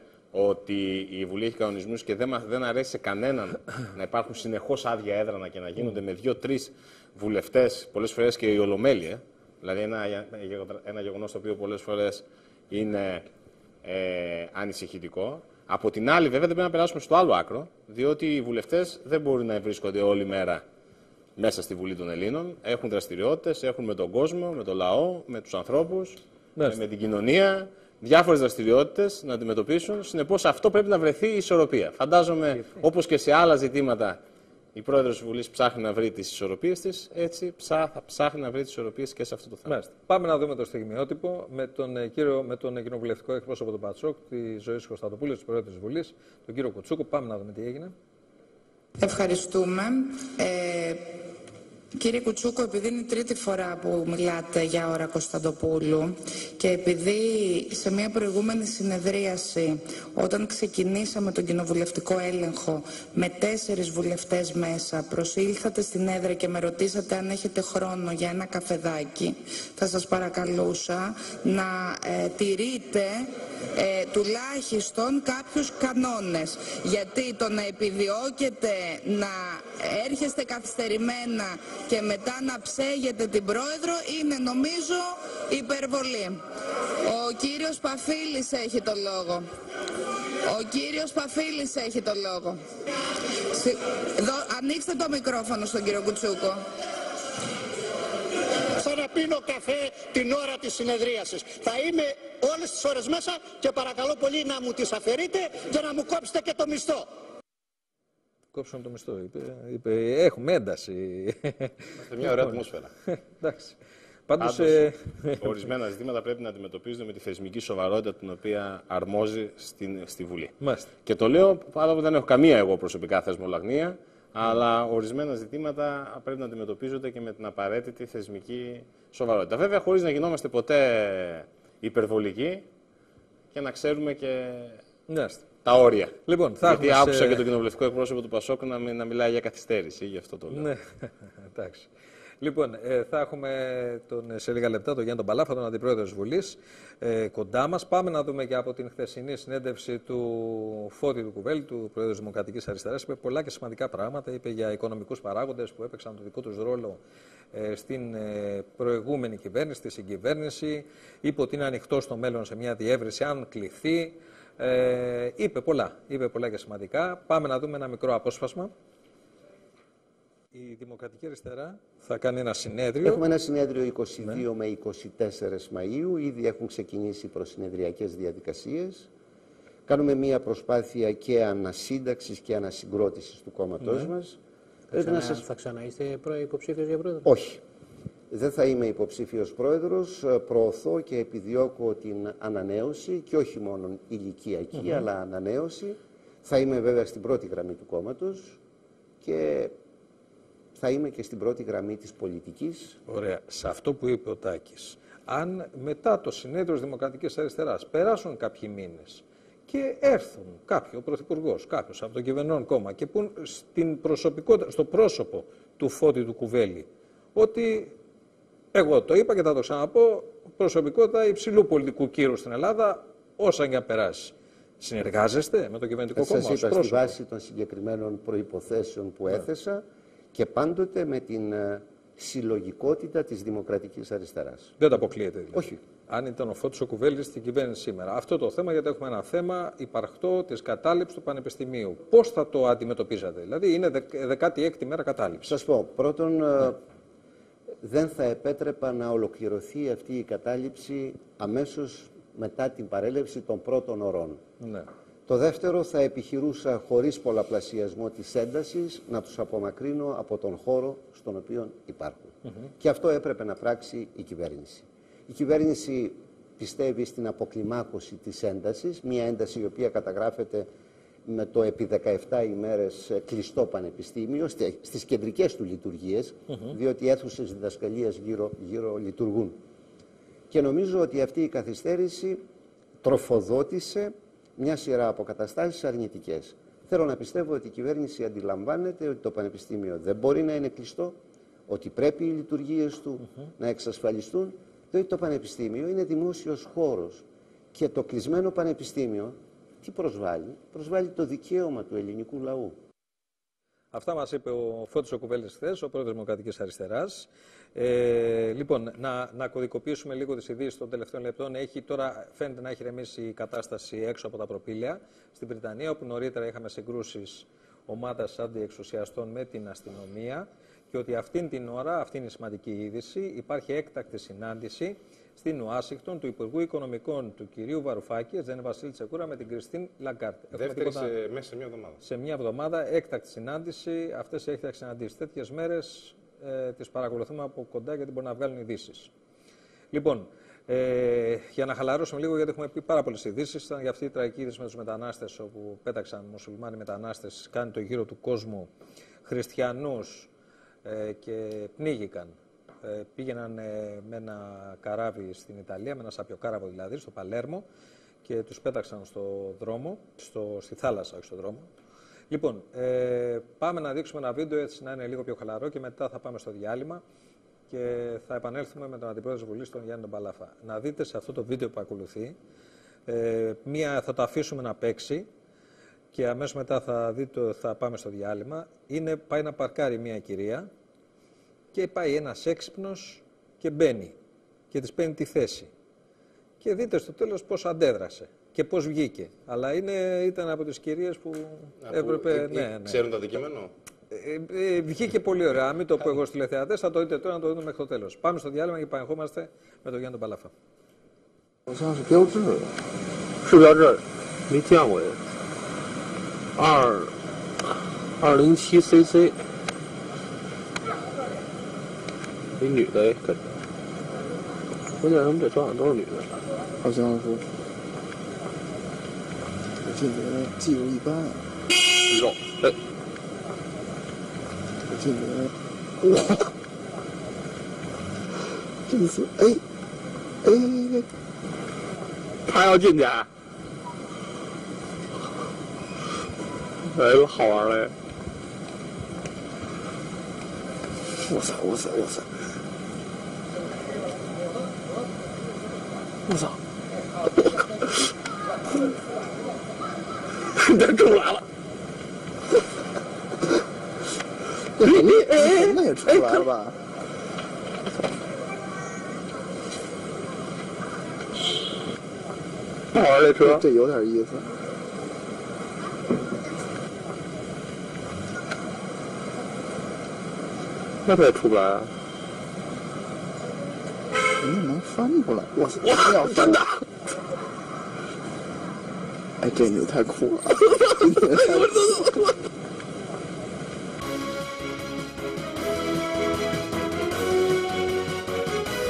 ότι η Βουλή έχει κανονισμούς και δεν, δεν αρέσει σε κανέναν να υπάρχουν συνεχώς άδεια έδρανα και να γίνονται mm. με δύο-τρεις βουλευτές, πολλές φορές και η Ολομέλεια. Δηλαδή ένα, ένα γεγονός το οποίο πολλές φορές είναι ε, ανησυχητικό. Από την άλλη, βέβαια, δεν πρέπει να περάσουμε στο άλλο άκρο, διότι οι βουλευτές δεν μπορούν να βρίσκονται όλη μέρα μέσα στη Βουλή των Ελλήνων. Έχουν δραστηριότητες, έχουν με τον κόσμο, με τον λαό, με τους ανθρώπους, με, με την κοινωνία. Διάφορες δραστηριότητες να αντιμετωπίσουν. Συνεπώς, αυτό πρέπει να βρεθεί η ισορροπία. Φαντάζομαι, όπως και σε άλλα ζητήματα, η πρόεδρος της Βουλής ψάχνει να βρει τις ισορροπίες της. Έτσι, ψά, θα ψάχνει να βρει τις ισορροπίες και σε αυτό το θέμα. Μάλιστα. Πάμε να δούμε το στιγμιότυπο με τον, κύριο, με τον κοινοβουλευτικό εκπρόσωπο του Πατσόκ, τη Ζωή Κωνσταντοπούλου, της πρόεδρου της Βουλής, τον κύριο Κουτσούκο. Πάμε να δούμε τι έγινε. Ευχαριστούμε. Ε... Κύριε Κουτσούκο, επειδή είναι η τρίτη φορά που μιλάτε για ώρα Κωνσταντοπούλου και επειδή σε μια προηγούμενη συνεδρίαση, όταν ξεκινήσαμε τον κοινοβουλευτικό έλεγχο με τέσσερις βουλευτές μέσα, προσήλθατε στην έδρα και με ρωτήσατε αν έχετε χρόνο για ένα καφεδάκι, θα σας παρακαλούσα να ε, τηρείτε ε, τουλάχιστον κάποιους κανόνες. Γιατί το να επιδιώκετε να έρχεστε καθυστερημένα και μετά να ψέγετε την πρόεδρο είναι, νομίζω, υπερβολή. Ο κύριος Παφίλης έχει το λόγο. Ο κύριος Παφίλης έχει το λόγο. Εδώ, ανοίξτε το μικρόφωνο στον κύριο Κουτσούκο. Θα να πίνω καφέ την ώρα της συνεδρίασης. Θα είμαι όλες τις ώρες μέσα και παρακαλώ πολύ να μου τις αφαιρείτε και να μου κόψετε και το μισθό. Κόψαμε το μισθό, είπε, είπε έχουμε ένταση. Είμαστε μια ωραία ατμόσφαιρα. Εντάξει. Πάντως, Πάντως, ε... ορισμένα ζητήματα πρέπει να αντιμετωπίζονται με τη θεσμική σοβαρότητα την οποία αρμόζει στην, στη Βουλή. Μάλιστα. Και το λέω, παρά που δεν έχω καμία εγώ προσωπικά θεσμολαγνία, αλλά ορισμένα ζητήματα πρέπει να αντιμετωπίζονται και με την απαραίτητη θεσμική σοβαρότητα. Βέβαια, χωρίς να γινόμαστε ποτέ υπερβολικοί και να ξέρουμε και Μάλιστα. τα όρια. Λοιπόν, θα Γιατί άκουσα σε... και τον κοινοβουλευτικό εκπρόσωπο του Πασόκ να, να μιλάει για καθυστέρηση, γι' αυτό το λέω. Ναι, εντάξει. Λοιπόν, ε, θα έχουμε τον, σε λίγα λεπτά τον Γιάννη τον Παλάφα, τον Αντιπρόεδρο της Βουλής, ε, κοντά μας. Πάμε να δούμε και από την χθεσινή συνέντευξη του Φώτη του Κουβέλη, του Πρόεδρου της Δημοκρατικής Αριστεράς. Είπε πολλά και σημαντικά πράγματα. Είπε για οικονομικούς παράγοντες που έπαιξαν το δικό τους ρόλο ε, στην ε, προηγούμενη κυβέρνηση, στη συγκυβέρνηση. Είπε ότι είναι ανοιχτό στο μέλλον σε μια διεύρυνση, αν κληθεί. Ε, είπε πολλά, είπε πολλά και σημαντικά. Πάμε να δούμε ένα μικρό απόσπασμα. Η Δημοκρατική Αριστερά θα κάνει ένα συνέδριο. Έχουμε ένα συνέδριο είκοσι δύο ναι. με είκοσι τέσσερα Μαΐου. Ήδη έχουν ξεκινήσει προσυνεδριακές διαδικασίες. Κάνουμε μια προσπάθεια και ανασύνταξης και ανασυγκρότησης του κόμματός ναι. μας. Θα, ξανά, σας... θα ξανά είστε υποψήφιος για πρόεδρο? Όχι. Δεν θα είμαι υποψήφιος πρόεδρος. Προωθώ και επιδιώκω την ανανέωση και όχι μόνο ηλικιακή, mm-hmm. αλλά ανανέωση Θα είμαι βέβαια στην πρώτη γραμμή του κόμματος και θα είμαι και στην πρώτη γραμμή της πολιτικής. Ωραία. Σε αυτό που είπε ο Τάκης, αν μετά το συνέδριο της Δημοκρατικής Αριστεράς περάσουν κάποιοι μήνες και έρθουν κάποιοι, ο Πρωθυπουργός, κάποιος από το κυβερνών κόμμα και πούν στην προσωπικότητα, στο πρόσωπο του Φώτη του Κουβέλη ότι εγώ το είπα και θα το ξαναπώ, προσωπικότητα υψηλού πολιτικού κύρου στην Ελλάδα, όσα και αν περάσει. Συνεργάζεστε με το κυβερνητικό κόμμα? Σας είπα, στη βάση των συγκεκριμένων προϋποθέσεων που έθεσα και πάντοτε με την συλλογικότητα της Δημοκρατικής Αριστεράς. Δεν τα αποκλείεται δηλαδή? Όχι. Αν ήταν ο Φώτης ο Κουβέλης στην κυβέρνηση σήμερα. Αυτό το θέμα, γιατί έχουμε ένα θέμα υπαρκτό της κατάληψης του Πανεπιστημίου. Πώς θα το αντιμετωπίζατε? Δηλαδή είναι δεκάτη έκτη μέρα κατάληψη. Σας πω, πρώτον, ναι. δεν θα επέτρεπα να ολοκληρωθεί αυτή η κατάληψη αμέσως μετά την παρέλευση των πρώτων ωρών. Ναι. Το δεύτερο, θα επιχειρούσα χωρίς πολλαπλασιασμό της έντασης να τους απομακρύνω από τον χώρο στον οποίο υπάρχουν. Mm-hmm. Και αυτό έπρεπε να πράξει η κυβέρνηση. Η κυβέρνηση πιστεύει στην αποκλιμάκωση της έντασης, μια ένταση η οποία καταγράφεται με το επί δεκαεπτά ημέρες κλειστό πανεπιστήμιο, στις κεντρικές του λειτουργίες, mm-hmm. διότι οι αίθουσες διδασκαλίας γύρω, γύρω λειτουργούν. Και νομίζω ότι αυτή η καθυστέρηση τροφοδότησε μια σειρά από καταστάσεις αρνητικές. Θέλω να πιστεύω ότι η κυβέρνηση αντιλαμβάνεται ότι το πανεπιστήμιο δεν μπορεί να είναι κλειστό, ότι πρέπει οι λειτουργίες του mm-hmm. να εξασφαλιστούν, διότι το πανεπιστήμιο είναι δημόσιος χώρος. Και το κλεισμένο πανεπιστήμιο τι προσβάλλει? Προσβάλλει το δικαίωμα του ελληνικού λαού. Αυτά μας είπε ο Φώτης ο Κουβέλης χθες, ο πρόεδρος Δημοκρατικής Αριστεράς. Ε, λοιπόν, να, να κωδικοποιήσουμε λίγο τις ειδήσεις των τελευταίων λεπτών. Έχει, τώρα φαίνεται να έχει ρεμίσει η κατάσταση έξω από τα προπήλαια στην Βρυτανία, όπου νωρίτερα είχαμε συγκρούσεις ομάδας αντιεξουσιαστών με την αστυνομία και ότι αυτήν την ώρα, αυτή είναι η σημαντική είδηση, υπάρχει έκτακτη συνάντηση στην Ουάσιγκτον του Υπουργού Οικονομικών του κυρίου Βαρουφάκη, Τζένε Βασίλη Τσεκούρα, με την Κριστίν Λαγκάρτ. Δεύτερη σε, μέσα σε μια εβδομάδα. Σε μια εβδομάδα, έκτακτη συνάντηση. Αυτές οι έκτακτες συναντήσεις τέτοιες μέρες ε, τις παρακολουθούμε από κοντά γιατί μπορεί να βγάλουν ειδήσεις. Λοιπόν, ε, για να χαλαρώσουμε λίγο, γιατί έχουμε πει πάρα πολλές ειδήσεις, ήταν για αυτή η τραγική είδηση με τους μετανάστες, όπου πέταξαν μουσουλμάνοι μετανάστες, κάνει το γύρο του κόσμου, χριστιανούς ε, και πνίγηκαν. Ε, πήγαιναν ε, με ένα καράβι στην Ιταλία, με ένα σαπιοκάραβο δηλαδή, στο Παλέρμο, και τους πέταξαν στο δρόμο, στο, στη θάλασσα, όχι στο δρόμο. Λοιπόν, ε, πάμε να δείξουμε ένα βίντεο έτσι να είναι λίγο πιο χαλαρό και μετά θα πάμε στο διάλειμμα και θα επανέλθουμε με τον Αντιπρόεδρο της Βουλής, τον Γιάννη τον Παλάφα. Να δείτε σε αυτό το βίντεο που ακολουθεί, ε, μία θα το αφήσουμε να παίξει και αμέσως μετά θα, δείτε, θα πάμε στο διάλειμμα. Είναι, πάει να παρκάρει μία κυρία και πάει ένας έξυπνος και μπαίνει και της παίρνει τη θέση. Και δείτε στο τέλος πώς αντέδρασε και πώς βγήκε. Αλλά είναι, ήταν από τις κυρίες που Α, έπρεπε... Που, ναι, ναι. Ξέρουν το αντικείμενο. Ε, ε, βγήκε πολύ ωραία. Μην το πω εγώ στους τηλεθεατές, θα το δείτε τώρα, να το δούμε μέχρι το τέλος. Πάμε στο διάλειμμα και πανεχόμαστε με τον Γιάννη τον Παλάφα. 好像是标志，是标志，没见过人。二二零七 C C， 一女的跟着，关键他们这专案都是女的，好像是。我进觉得技术一般，肉，哎，我进觉得，哇，真是，哎，哎哎哎。 他要进去，哎，好玩嘞！哇塞哇塞哇塞！我操！我靠！他出来了！你你哎那也出来了吧？ 好玩这车，这有点意思。那他也出不来啊？人家能翻出来，我我要真的！哎，这女太酷了！这女太酷了！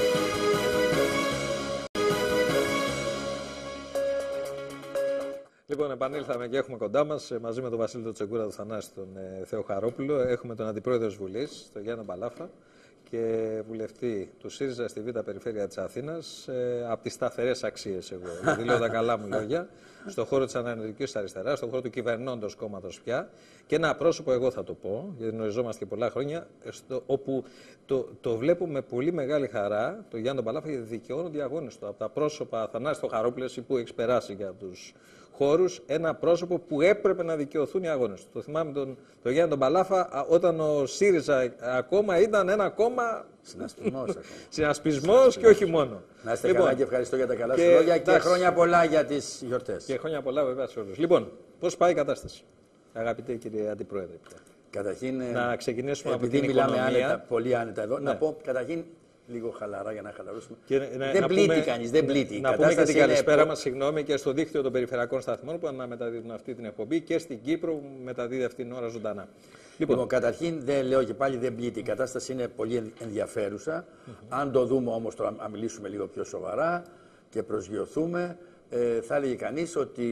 Λοιπόν, Λοιπόν, επανήλθαμε και έχουμε κοντά μας μαζί με τον Βασίλη τον Τσεκούρα, τον Θανάση, τον ε, Θεοχαρόπουλο. Έχουμε τον Αντιπρόεδρο της Βουλής, τον Γιάννη Μπαλάφα, και βουλευτή του ΣΥΡΙΖΑ στη Β' Περιφέρεια της Αθήνας, ε, από τις σταθερές αξίες, εγώ δηλαδή λέω τα καλά μου λόγια, στον χώρο της αναρνητικής αριστεράς, στον χώρο του κυβερνώντος κόμματος πια. Και ένα πρόσωπο, εγώ θα το πω, γιατί γνωριζόμαστε και πολλά χρόνια, στο, όπου το, το βλέπω με πολύ μεγάλη χαρά, τον Γιάννη Μπαλάφα, γιατί δικαιώνονται οι αγώνες του. Από τα πρόσωπα Θανάση Θεοχαρόπουλο, που έχει περάσει για τους χώρους, ένα πρόσωπο που έπρεπε να δικαιωθούν οι αγώνες του. Το θυμάμαι τον, τον Γιάννη τον Μπαλάφα, όταν ο ΣΥΡΙΖΑ ακόμα ήταν ένα κόμμα. Συνασπισμός. Συνασπισμός και όχι μόνο. Να είστε λοιπόν, καλά και ευχαριστώ για τα καλά σου λόγια και χρόνια πολλά για τις γιορτές. Και χρόνια πολλά βέβαια σε όλους. Λοιπόν, πώς πάει η κατάσταση, αγαπητέ κύριε Αντιπρόεδρε? Καταρχήν, να ξεκινήσουμε από την επειδή μιλάμε οικονομία. Άνετα, πολύ άνετα εδώ, ναι. να πω καταρχήν λίγο χαλαρά για να χαλαρώσουμε. Και, δεν να πλήττει πούμε, κανείς, δεν πλήττει. Να πούμε και την καλησπέρα είναι... μας, συγγνώμη, και στο δίκτυο των περιφερειακών σταθμών που αναμεταδίδουν αυτή την εκπομπή και στην Κύπρο που μεταδίδει αυτή την ώρα ζωντανά. Λοιπόν, λοιπόν καταρχήν δεν λέω και πάλι δεν πλήττει. Η κατάσταση είναι πολύ ενδιαφέρουσα. Mm-hmm. Αν το δούμε όμως, τώρα να μιλήσουμε λίγο πιο σοβαρά και προσγειωθούμε, ε, θα έλεγε κανείς ότι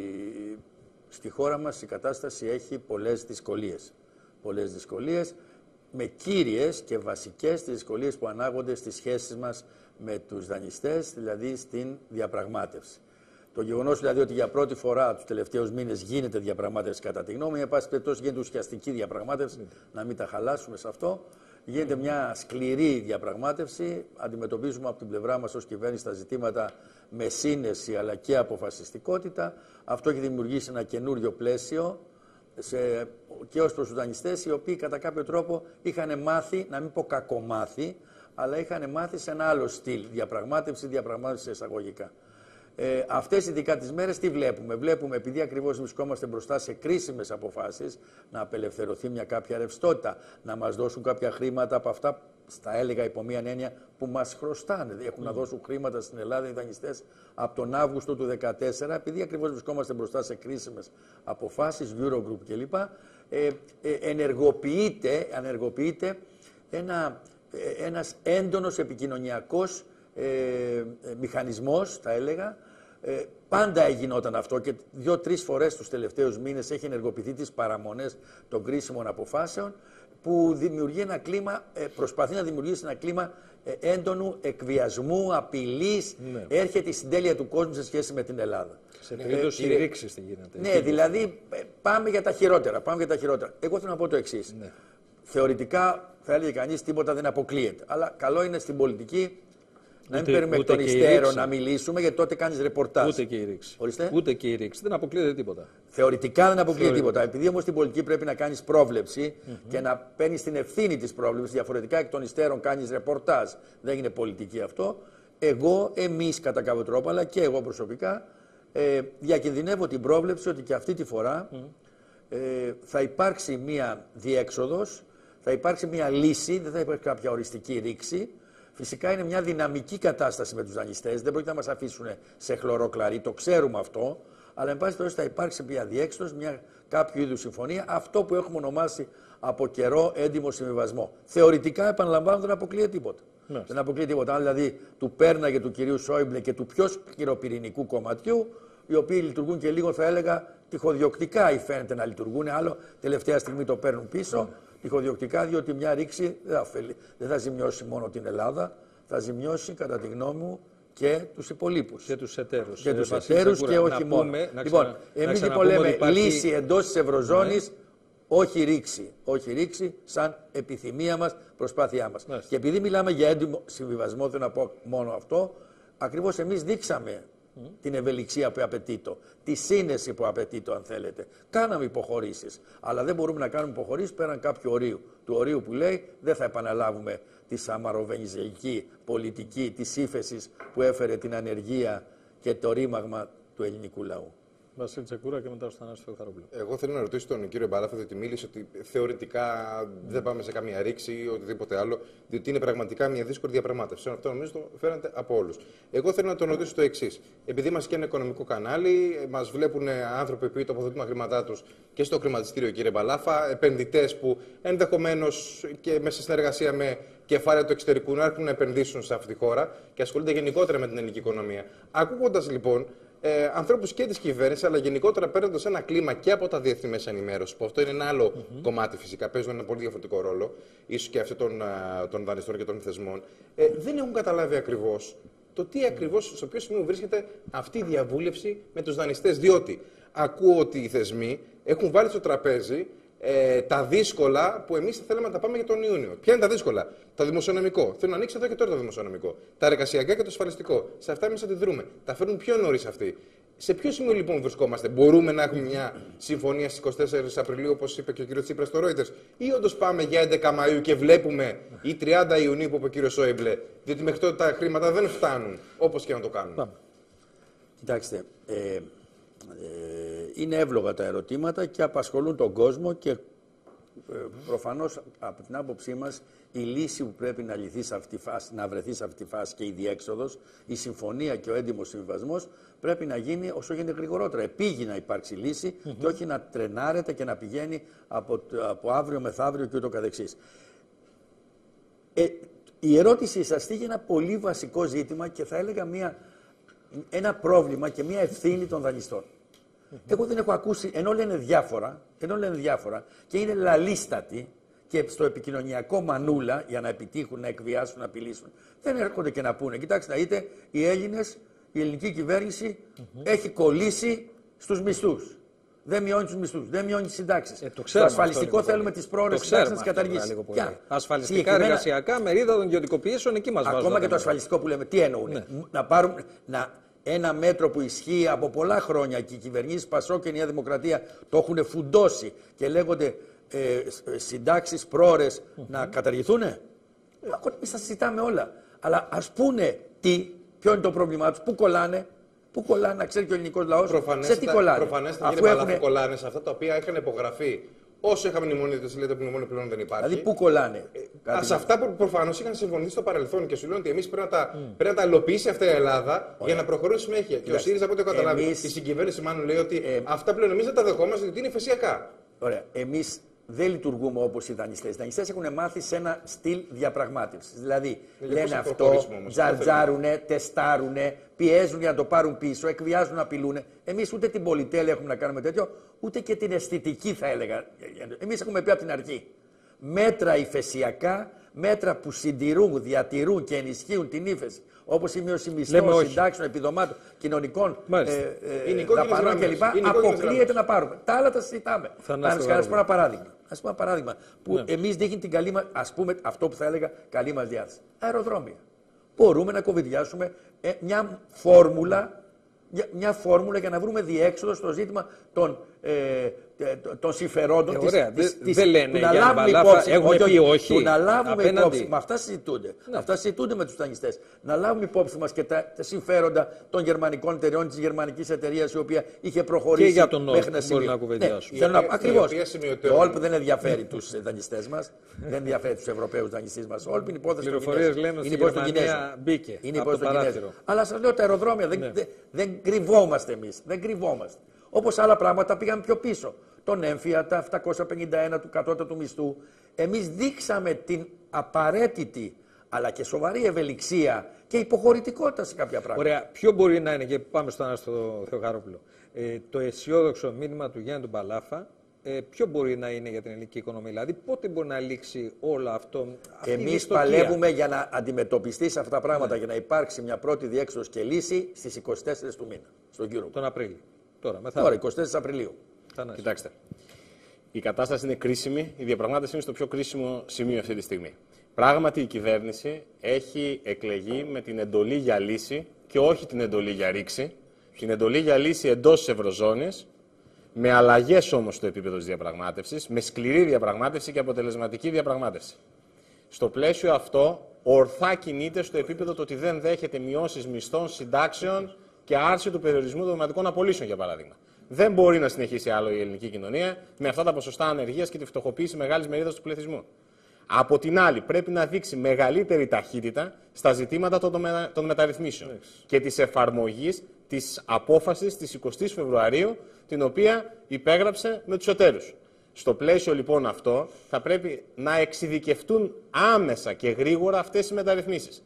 στη χώρα μας η κατάσταση έχει πολλές δυσκολίες. Πολλές δυσκολίες, με κύριες και βασικές τις δυσκολίες που ανάγονται στις σχέσεις μας με τους δανειστές, δηλαδή στην διαπραγμάτευση. Το γεγονός δηλαδή ότι για πρώτη φορά τους τελευταίους μήνες γίνεται διαπραγμάτευση κατά τη γνώμη, εν πάση περιπτώσει γίνεται ουσιαστική διαπραγμάτευση, mm. να μην τα χαλάσουμε σε αυτό. Γίνεται μια σκληρή διαπραγμάτευση, αντιμετωπίζουμε από την πλευρά μας ως κυβέρνηση τα ζητήματα με σύνεση αλλά και αποφασιστικότητα. Αυτό έχει δημιουργήσει ένα καινούριο πλαίσιο σε, και ως προς τους δανειστές, οι οποίοι κατά κάποιο τρόπο είχαν μάθει, να μην πω κακομάθει, αλλά είχαν μάθει σε ένα άλλο στυλ, διαπραγμάτευση, διαπραγμάτευση εισαγωγικά. Ε, αυτές ειδικά τις μέρες τι βλέπουμε? Βλέπουμε, επειδή ακριβώς βρισκόμαστε μπροστά σε κρίσιμες αποφάσεις, να απελευθερωθεί μια κάποια ρευστότητα, να μας δώσουν κάποια χρήματα από αυτά, στα έλεγα υπό μία έννοια, που μας χρωστάνε. Έχουν mm. να δώσουν χρήματα στην Ελλάδα οι δανειστές από τον Αύγουστο του δύο χιλιάδες δεκατέσσερα, επειδή ακριβώς βρισκόμαστε μπροστά σε κρίσιμες αποφάσεις, Eurogroup κλπ. Ε, ε, ενεργοποιείται, ενεργοποιείται ένα, ε, ένας έντονος επικοινωνιακός ε, ε, μηχανισμός, θα έλεγα. Ε, πάντα γινόταν αυτό και δύο-τρεις φορές τους τελευταίους μήνες έχει ενεργοποιηθεί τις παραμονές των κρίσιμων αποφάσεων, που δημιουργεί ένα κλίμα, ε, προσπαθεί να δημιουργήσει ένα κλίμα ε, έντονου εκβιασμού, απειλής, ναι. Έρχεται η συντέλεια του κόσμου σε σχέση με την Ελλάδα. Σε περίπτωση ε, ρήξης τι γίνεται. Ναι, δηλαδή ε, πάμε για τα χειρότερα, πάμε για τα χειρότερα. Εγώ θέλω να πω το εξής. Ναι. Θεωρητικά θα έλεγε κανείς τίποτα δεν αποκλείεται, αλλά καλό είναι στην πολιτική να μην παίρνουμε εκ των υστέρων να μιλήσουμε, γιατί τότε κάνεις ρεπορτάζ. Ούτε και η ρήξη. Ορίστε. Ούτε και η ρήξη. Δεν αποκλείεται τίποτα. Θεωρητικά δεν αποκλείεται τίποτα. Επειδή όμως στην πολιτική πρέπει να κάνεις πρόβλεψη mm-hmm. και να παίρνεις την ευθύνη της πρόβλεψης, διαφορετικά εκ των υστέρων κάνεις ρεπορτάζ. Δεν είναι πολιτική αυτό. Εγώ, εμείς κατά κάποιο τρόπο, αλλά και εγώ προσωπικά, ε, διακινδυνεύω την πρόβλεψη ότι και αυτή τη φορά mm. ε, θα υπάρξει μία διέξοδος, θα υπάρξει μία λύση, δεν θα υπάρχει κάποια οριστική ρήξη. Φυσικά είναι μια δυναμική κατάσταση με τους δανειστές, δεν πρόκειται να μας αφήσουν σε χλωρό κλαρί, το ξέρουμε αυτό, αλλά εν πάση περιπτώσει θα υπάρξει μια διέξοδος, μια κάποιο είδους συμφωνία, αυτό που έχουμε ονομάσει από καιρό έντιμο συμβιβασμό. Θεωρητικά, επαναλαμβάνω, δεν αποκλείεται τίποτα. Ναι. Δεν αποκλείεται τίποτα. Αν δηλαδή του Πέρναγε, του κυρίου Σόιμπλε και του πιο σκληροπυρηνικού κομματιού, οι οποίοι λειτουργούν και λίγο, θα έλεγα, τυχοδιοκτικά ή φαίνεται να λειτουργούν, άλλο τελευταία στιγμή το παίρνουν πίσω. Ναι. Τυχοδιοκτικά, διότι μια ρήξη δεν θα, ωφελεί, δεν θα ζημιώσει μόνο την Ελλάδα, θα ζημιώσει κατά τη γνώμη μου και τους υπολείπους. Και τους εταίρους. Και τους εταίρους και όχι μόνο. Πούμε, λοιπόν, εμείς λοιπόν λέμε υπάρχει... λύση εντός της Ευρωζώνης, ναι. όχι ρήξη. Όχι ρήξη, σαν επιθυμία μας, προσπάθειά μας. Ναι. Και επειδή μιλάμε για έντιμο συμβιβασμό, θέλω να πω μόνο αυτό, ακριβώς εμείς δείξαμε Mm. την ευελιξία που απαιτείται, τη σύνεση που απαιτείται, αν θέλετε. Κάναμε υποχωρήσεις, αλλά δεν μπορούμε να κάνουμε υποχωρήσεις πέραν κάποιου ορίου. Του ορίου που λέει δεν θα επαναλάβουμε τη σαμαροβενιζεϊκή πολιτική της ύφεσης που έφερε την ανεργία και το ρήμαγμα του ελληνικού λαού. Βασίλη Τσεκούρα και μετά στο Θανάση Θεοχαρόπουλο. Εγώ θέλω να ρωτήσω τον κύριο Μπαλάφα, διότι μίλησε ότι θεωρητικά δεν πάμε σε καμία ρήξη ή οτιδήποτε άλλο, διότι είναι πραγματικά μια δύσκολη διαπραγμάτευση. Αυτό νομίζω το φαίνεται από όλους. Εγώ θέλω να τον ρωτήσω το εξής. Επειδή είμαστε και ένα οικονομικό κανάλι, μας βλέπουν άνθρωποι που τοποθετούν τα χρήματά τους και στο χρηματιστήριο, κύριε Μπαλάφα, επενδυτές που ενδεχομένως και μέσα σε συνεργασία με κεφάλαια του εξωτερικού να έρθουν να επενδύσουν σε αυτή τη χώρα και ασχολούνται γενικότερα με την ελληνική οικονομία. Ακούγοντας λοιπόν ε, ανθρώπους και της κυβέρνησης, αλλά γενικότερα παίρνοντας ένα κλίμα και από τα διεθνή μέσα ενημέρωση, που αυτό είναι ένα άλλο mm-hmm. κομμάτι φυσικά, παίζουν ένα πολύ διαφορετικό ρόλο, ίσως και αυτό των, των δανειστών και των θεσμών, ε, δεν έχουν καταλάβει ακριβώς το τι ακριβώς, στο ποιο σημείο βρίσκεται αυτή η διαβούλευση με τους δανειστές. Διότι ακούω ότι οι θεσμοί έχουν βάλει στο τραπέζι ε, τα δύσκολα που εμείς θα θέλαμε να τα πάμε για τον Ιούνιο. Ποια είναι τα δύσκολα? Το δημοσιονομικό. Θέλω να ανοίξει εδώ και τώρα το δημοσιονομικό. Τα εργασιακά και το ασφαλιστικό. Σε αυτά εμείς αντιδρούμε. Τα φέρνουν πιο νωρίς αυτοί. Σε ποιο σημείο λοιπόν βρισκόμαστε? Μπορούμε να έχουμε μια συμφωνία στις είκοσι τέσσερις Απριλίου, όπως είπε και ο κ. Τσίπρας στο Reuters, ή όντως πάμε για έντεκα Μαΐου και βλέπουμε, ή τριάντα Ιουνίου που είπε ο κ. Σόιμπλε, διότι μέχρι τότε τα χρήματα δεν φτάνουν, όπως και να το κάνουν. Πάμε. Κοιτάξτε, ε, ε, είναι εύλογα τα ερωτήματα και απασχολούν τον κόσμο και ε, προφανώς από την άποψή μας η λύση που πρέπει να, λυθεί σε αυτή φάση, να βρεθεί σε αυτή τη φάση και η διέξοδος, η συμφωνία και ο έντιμος συμβιβασμός πρέπει να γίνει όσο γίνεται γρηγορότερα. Επίγει να υπάρξει λύση mm-hmm. και όχι να τρενάρεται και να πηγαίνει από, από αύριο μεθαύριο και ούτω καθεξής. Ε, η ερώτησή σας θίγει ένα πολύ βασικό ζήτημα και θα έλεγα μια, ένα πρόβλημα και μια ευθύνη των δανειστών. Mm-hmm. Εγώ δεν έχω ακούσει, ενώ λένε διάφορα, ενώ λένε διάφορα και είναι λαλίστατοι και στο επικοινωνιακό μανούλα για να επιτύχουν, να εκβιάσουν, να απειλήσουν, δεν έρχονται και να πούνε. Κοιτάξτε, να δείτε, οι Έλληνες, η ελληνική κυβέρνηση mm-hmm. έχει κολλήσει στους μισθούς. Δεν μειώνει τους μισθούς, δεν μειώνει τις συντάξεις. Ε, το ασφαλιστικό αυτό, θέλουμε τις πρόορες συντάξεις να τις καταργήσει. Ασφαλιστικά εργασιακά, μερίδα των ιδιωτικοποιήσεων, εκεί μας βάζουν. Ακόμα και το ασφαλιστικό που λέμε, τι εννοούν. Ναι. Να πάρουν να, ένα μέτρο που ισχύει από πολλά χρόνια και οι κυβερνήσεις Πασόκ και η Νέα Δημοκρατία το έχουν φουντώσει και λέγονται ε, συντάξεις πρόορες mm-hmm. να καταργηθούν. Ε, εμείς τα συζητάμε όλα. Αλλά ας πούνε τι. Ποιο είναι το πρόβλημά τους, πού κολλάνε, πού κολλάνε, να ξέρει και ο ελληνικός λαός, σε τι κολλάνε. Προφανέστε, κύριε Παλάθη, έχουνε... κολλάνε σε αυτά τα οποία είχαν υπογραφεί. Όσο είχαμε μνημόνιο, δεν λέτε που μνημόνιο πλέον δεν υπάρχει. Δηλαδή, πού κολλάνε. Ε, σε αυτά που προφανώς είχαν συμφωνήσει στο παρελθόν και σου λένε ότι εμείς πρέπει να τα, mm. πρέπει να τα υλοποιήσει αυτή η Ελλάδα Ωραία. για να προχωρήσει συνέχεια. Και ο ΣΥΡΙΖΑ, από ό,τι έχω καταλάβει, εμείς... η συγκυβέρνηση μάλλον λέει ότι ε... αυτά πλέον εμείς δεν τα δεχόμαστε, γιατί είναι υφεσιακά. Ωραία. Εμείς δεν λειτουργούμε όπως οι δανειστές. Οι δανειστές έχουν μάθει σε ένα στυλ διαπραγμάτευσης. Δηλαδή, δηλαδή λένε αυτό, τζαρτζάρουνε, τεστάρουνε, πιέζουν για να το πάρουν πίσω, εκβιάζουν, απειλούν. Εμείς ούτε την πολυτέλεια έχουμε να κάνουμε τέτοιο, ούτε και την αισθητική θα έλεγα. Εμείς έχουμε πει από την αρχή. Μέτρα υφεσιακά, μέτρα που συντηρούν, διατηρούν και ενισχύουν την ύφεση. Όπως η μείωση μισθών, συντάξεων, επιδομάτων, κοινωνικών ε, ε, δαπανών κλπ. Αποκλείεται να πάρουμε. Τα άλλα τα συζητάμε. Θα σας πω ένα παράδειγμα. Ας πούμε ένα παράδειγμα που ναι. εμείς δείχνει την καλή μας, ας πούμε αυτό που θα έλεγα καλή μας διάθεση. Αεροδρόμια. Μπορούμε να κοβιδιάσουμε ε, μια φόρμουλα, μια, μια φόρμουλα για να βρούμε διέξοδο στο ζήτημα των, ε, των συμφερόντων ε, της, ωραία, της, δε, της, δεν λένε του να λάβουμε υπόψη, έχουμε πει όχι, του να λάβουμε απέναντι. υπόψη, με αυτά συζητούνται, ναι. αυτά συζητούνται με τους δανειστές, να λάβουμε υπόψη μας και τα, τα συμφέροντα των γερμανικών εταιριών, της γερμανικής εταιρείας η οποία είχε προχωρήσει και για τον μέχρι να σημείο. Ναι, ακριβώς. Το Όλπ δεν ενδιαφέρει τους δανειστές μας, δεν ενδιαφέρει τους Ευρωπαίους δανειστές μας. Όλπ είναι υπόθεση των Κινέζων. Είναι υπόθεση των Κινέζων. Είναι υπόθεση των Κινέζων. Αλλά σας λέω τα αεροδρόμια δεν κρυβόμαστε εμείς. Δεν κρυβόμαστε. Όπως άλλα πράγματα πήγαμε πιο πίσω. Τον έμφυα, τα επτακόσια πενήντα ένα του κατώτατου μισθού. Εμείς δείξαμε την απαραίτητη αλλά και σοβαρή ευελιξία και υποχωρητικότητα σε κάποια πράγματα. Ωραία. Ποιο μπορεί να είναι, και πάμε στον Άστο Θεοχαρόπουλο, ε, το αισιόδοξο μήνυμα του Γιάννη του Παλάφα, ε, ποιο μπορεί να είναι για την ελληνική οικονομία, δηλαδή πότε μπορεί να λήξει όλο αυτό. Εμείς παλεύουμε για να αντιμετωπιστεί σε αυτά τα πράγματα, ναι. για να υπάρξει μια πρώτη διέξοδος και λύση στις είκοσι τέσσερις του μήνα. Στον κύριο. Τον Απρίλιο. Τώρα, Τώρα είκοσι τέσσερις Απριλίου. Κοιτάξτε. Η κατάσταση είναι κρίσιμη. Η διαπραγμάτευση είναι στο πιο κρίσιμο σημείο αυτή τη στιγμή. Πράγματι, η κυβέρνηση έχει εκλεγεί με την εντολή για λύση και όχι την εντολή για ρήξη. Την εντολή για λύση εντός της Ευρωζώνης, με αλλαγές όμως στο επίπεδο της διαπραγμάτευσης, με σκληρή διαπραγμάτευση και αποτελεσματική διαπραγμάτευση. Στο πλαίσιο αυτό, ορθά κινείται στο επίπεδο το ότι δεν δέχεται μειώσεις μισθών, συντάξεων και άρση του περιορισμού των δηματικών απολύσεων, για παράδειγμα. Δεν μπορεί να συνεχίσει άλλο η ελληνική κοινωνία με αυτά τα ποσοστά ανεργίας και τη φτωχοποίηση μεγάλης μερίδας του πληθυσμού. Από την άλλη, πρέπει να δείξει μεγαλύτερη ταχύτητα στα ζητήματα των, μετα... των μεταρρυθμίσεων yes. και της εφαρμογής της απόφασης της εικοστής Φεβρουαρίου, την οποία υπέγραψε με τους εταίρους. Στο πλαίσιο λοιπόν αυτό, θα πρέπει να εξειδικευτούν άμεσα και γρήγορα αυτές οι μεταρρυθμίσεις.